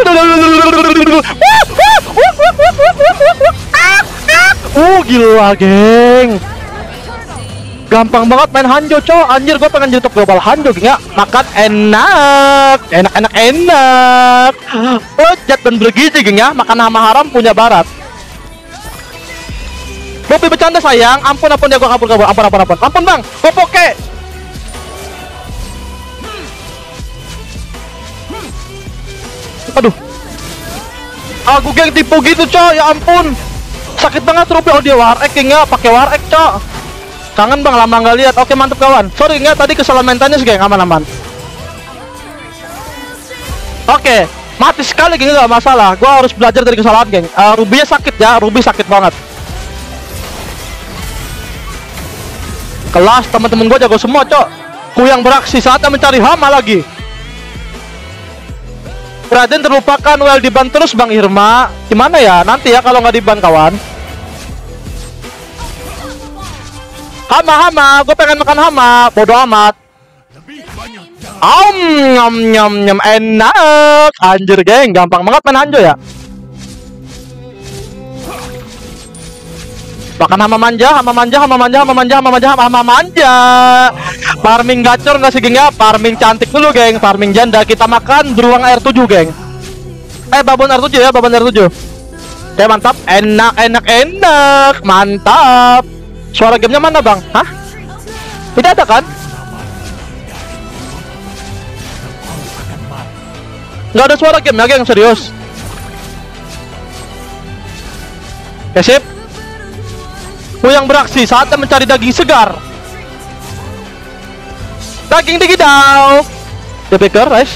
uh, gila, geng. Gampang banget main Hanjo, cok. Anjir, gue pengen jadi top global Hanjo, geng ya. Makan enak. Enak, enak, enak. Lezat dan bergizi, geng ya. Makan hama haram punya barat. Bopi bercanda, sayang. Ampun, ampun ya, gue kabur-kabur. Ampun, ampun, ampun. Ampun, Bang. Gue poke. Aduh. Aku geng tipu gitu, cok. Ya ampun. Sakit banget rupiah. Oh, dia warek, geng ya. Pakai warek, cok. Kangen, Bang, lama nggak lihat. Oke, mantap, kawan. Sorry nggak, tadi kesalahan mentalnya sih, geng. Aman-aman. Oke, mati sekali, geng. Nggak masalah. Gua harus belajar dari kesalahan, geng. Uh, Ruby-nya sakit ya. Ruby sakit banget. Kelas teman-teman gua jago semua, cok. Kuyang beraksi saatnya mencari hama lagi. Raden terlupakan. Well, diban terus, Bang Irma. Gimana ya? Nanti ya kalau nggak diban, kawan. Hama-hama, gue pengen makan hama. Bodoh amat. Om, nyam nyam nyam, enak. Anjir, geng, gampang banget main Hanjo ya. Makan hama manja, hama manja, hama manja, hama manja, hama manja, hama manja. Farming gacor nggak sih, geng ya? Farming cantik dulu, geng. Farming janda. Kita makan beruang R tujuh, geng. Eh, babon R tujuh ya, babon R tujuh. Oke, mantap. Enak, enak, enak. Mantap. Suara gamenya mana, Bang? Hah? Tidak ada kan? Nggak ada suara game ya, geng, serius. Oke, sip. Kuyang beraksi saatnya mencari daging segar. Daging digidaw. Debeker, guys.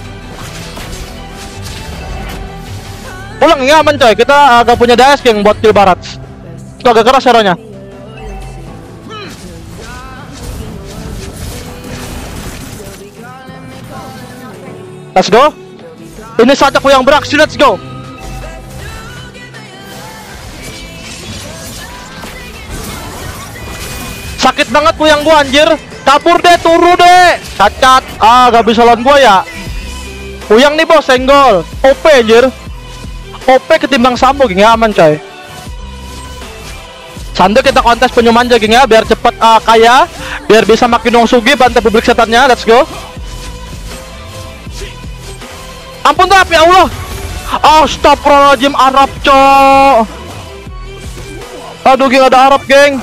Pulang ya aman coy. Kita agak punya D S yang buat kill barat. Itu agak keras hero-nya. Let's go. Ini saat aku yang beraksi. Let's go. Sakit banget kuyang gua anjir. Kabur deh, turu deh. Cacat. Ah, gak bisa lawan gua ya. Kuyang nih bos, senggol. O P anjir. O P ketimbang Sambo geng ya, aman coy. Sando kita kontes penyu manja geng ya, biar cepet uh, kaya, biar bisa makin uang sugi bantai publik setannya. Let's go. Ampun tapi ya Allah. Astagfirullahaladzim, Arab cok. Aduh geng, ada Arab geng.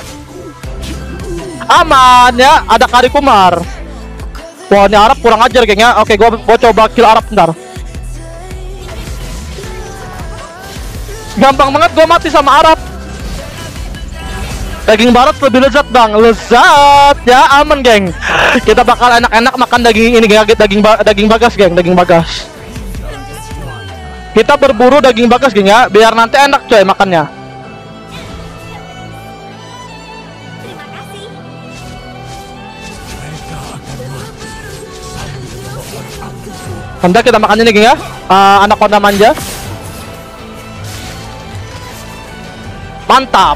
Aman ya, ada Kari Kumar. Wah ini Arab kurang ajar geng ya. Oke gua, gua coba kill Arab bentar. Gampang banget gua mati sama Arab. Daging barat lebih lezat bang. Lezat ya, aman geng. Kita bakal enak-enak makan daging ini geng. Daging, ba daging bagas geng, daging bagas. Kita berburu daging bagas geng ya, biar nanti enak coy makannya. Nanti kita makan ini geng ya, uh, anaconda manja. Mantap.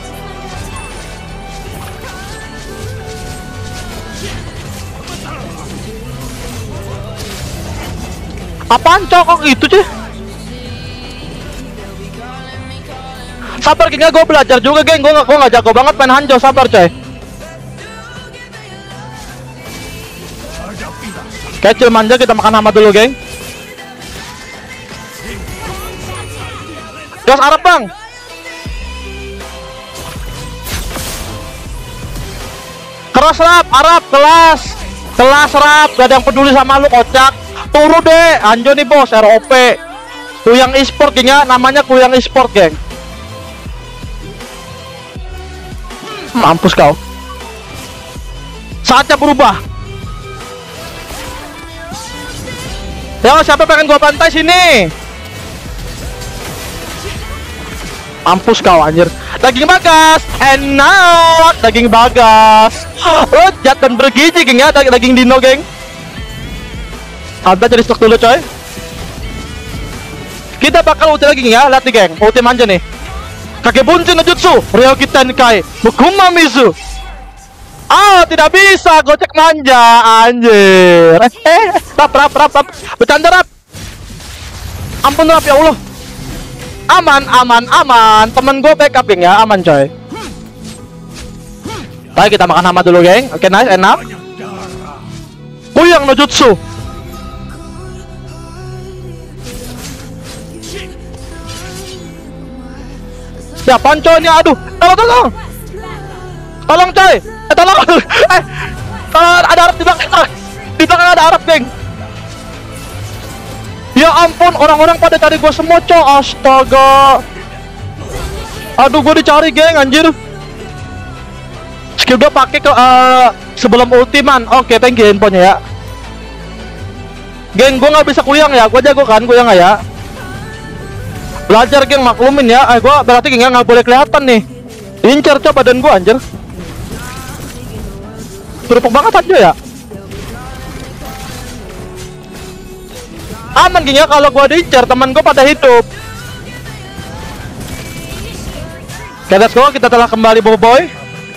Apaan cokok itu sih? Sabar geng ya, gue belajar juga geng. Gue gak, gue gak jago banget main Hanjo, sabar coy. Kecil manja, kita makan hama dulu geng. Gas Arab bang. Keras rap, Arab, kelas. Kelas rap, gak ada yang peduli sama lu kocak. Turu deh, Anjo nih bos, R O P. Kuyang e-sport geng ya, namanya Kuyang e-sport geng. Mampus kau. Saatnya berubah. Ya siapa pengen gua bantai sini? Mampus kau anjir. Daging bagas, enak. Daging bagas. Lezat dan bergizi geng ya, daging dino geng. Ada jadi stok dulu coy. Kita bakal ulti lagi geng ya, lihat nih geng. Ulti manja nih. Kakebunchi no jutsu, Ryoki Tenkai, Mukuma Mizu. Ah, tidak bisa, gocek manja, anjir. Eh, rap, rap, rap, rap. Bercanda rap. Ampun rap ya Allah. Aman, aman, aman. Temen gue backup geng ya, aman coy. Baik, kita makan hama dulu geng. Oke, nice, enak. Kuyang no jutsu. Ya panco ini, aduh. Tolong, tolong. Tolong coy. Eh tolong. Eh tolong, ada Arab di belakang. Di belakang ada Arab geng. Ya ampun, orang-orang pada cari gua semua coy. Astaga. Aduh, gua dicari geng anjir. Skill gua pakai ke uh, sebelum ultiman. Oke, okay, thank you infonya ya. Geng, gua nggak bisa kuyang ya. Gua jago kan kuyang ya. Belajar geng, maklumin ya. Eh gua berarti geng nggak boleh kelihatan nih. Incer coba badan gua anjir. Kerupuk banget aja ya. Aman geng ya, kalau gua diincer teman gua pada hidup. Oke, let's go, kita telah kembali boboiboy.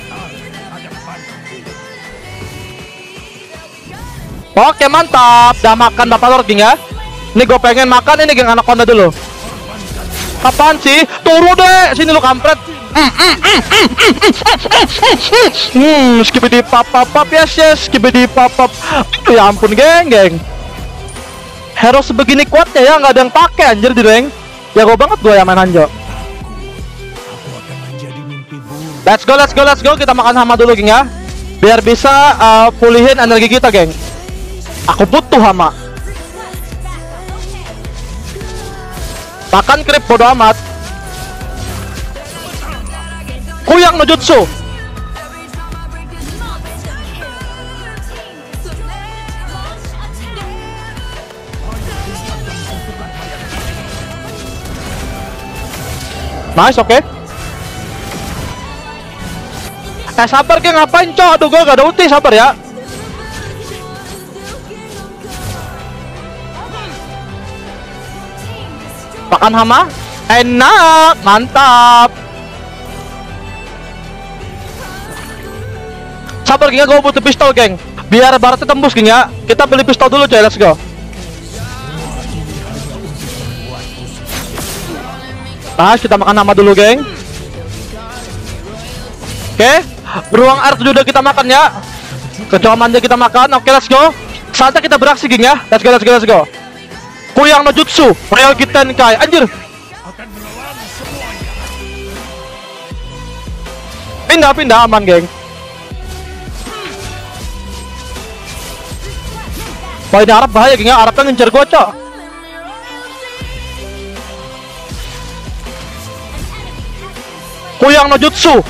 Oke, mantap. Udah makan Bapak Lord geng ya. Ini gue pengen makan ini geng anaconda dulu. Apaan sih? Turu deh, sini lu kampret. Hmm, skibidi pap pap pap, yes yes, skibidi pap pap. Ya ampun geng geng. Hero sebegini kuatnya ya, nggak ada yang pakai anjir di rank. Jago banget gue yang main Hanjo. Let's go, let's go, let's go. Kita makan hama dulu geng ya, biar bisa uh, pulihin energi kita geng. Aku butuh hama. Makan krip bodo amat. Kuyang no jutsu. Nice, oke. Okay. Eh sabar geng, ngapain cok? Aduh gue gak ada ulti, sabar ya. Makan hama, enak, mantap. Sabar geng, gue butuh pistol geng. Biar baratnya tembus geng ya. Kita beli pistol dulu coy, let's go. Nah, kita makan hama dulu geng. Oke, okay. Beruang R tujuh udah kita makan ya. Kecoa manja kita makan. Oke, okay, let's go. Saatnya kita beraksi geng ya. Let's go, let's go, let's go. Kuyang no jutsu, Ryogi Tenkai. Anjir. Pindah, pindah, aman geng. Wah ini Arab bahaya geng ya. Arabnya ngejar gua cok. Kuyang no jutsu.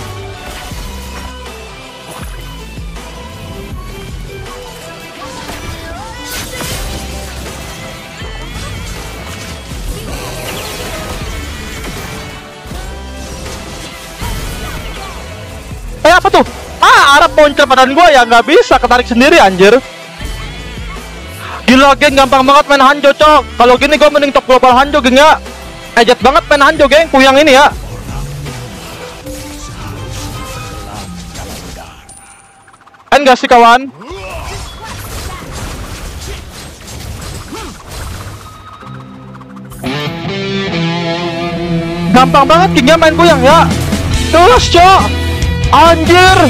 Eh apa tuh? Ah Arab moncer badan gua ya, nggak bisa ketarik sendiri anjir. Gila geng, gampang banget main Hanjo cok. Kalau gini gua mending top global Hanjo geng ya. Ejet banget main Hanjo geng, Kuyang ini ya. Enggak sih kawan. Gampang banget geng ya main Kuyang ya. Terus cok. Anjir.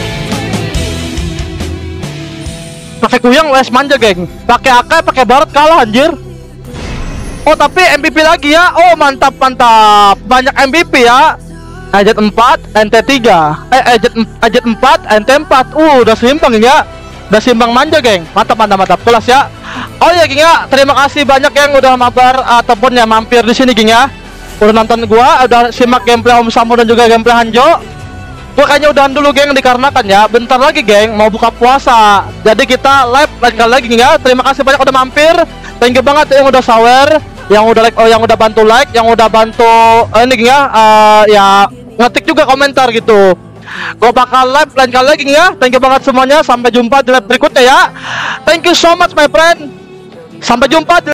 Pakai Kuyang wes manja geng. Pakai A K, pakai Barat kalah anjir. Oh tapi M V P lagi ya. Oh mantap mantap. Banyak M V P ya. Ejet empat, N T tiga. Eh Ejet Ejet empat, N T empat. Uh udah seimbang ya. Udah seimbang manja geng. Mantap mantap mantap. Kelas ya. Oh ya geng ya. Terima kasih banyak yang udah mabar ataupun yang mampir di sini geng ya. Udah nonton gua, udah simak gameplay Om Samu dan juga gameplay Hanjo. Gua kayaknya udahan dulu geng, dikarenakan ya bentar lagi geng mau buka puasa. Jadi kita live lain kali lagi geng ya. Terima kasih banyak udah mampir. Thank you banget yang udah sawer, yang udah like, oh, yang udah bantu like, yang udah bantu uh, ini geng ya, uh, ya ngetik juga komentar gitu. Gua bakal live lain kali lagi geng ya. Thank you banget semuanya. Sampai jumpa di live berikutnya ya. Thank you so much my friend. Sampai jumpa di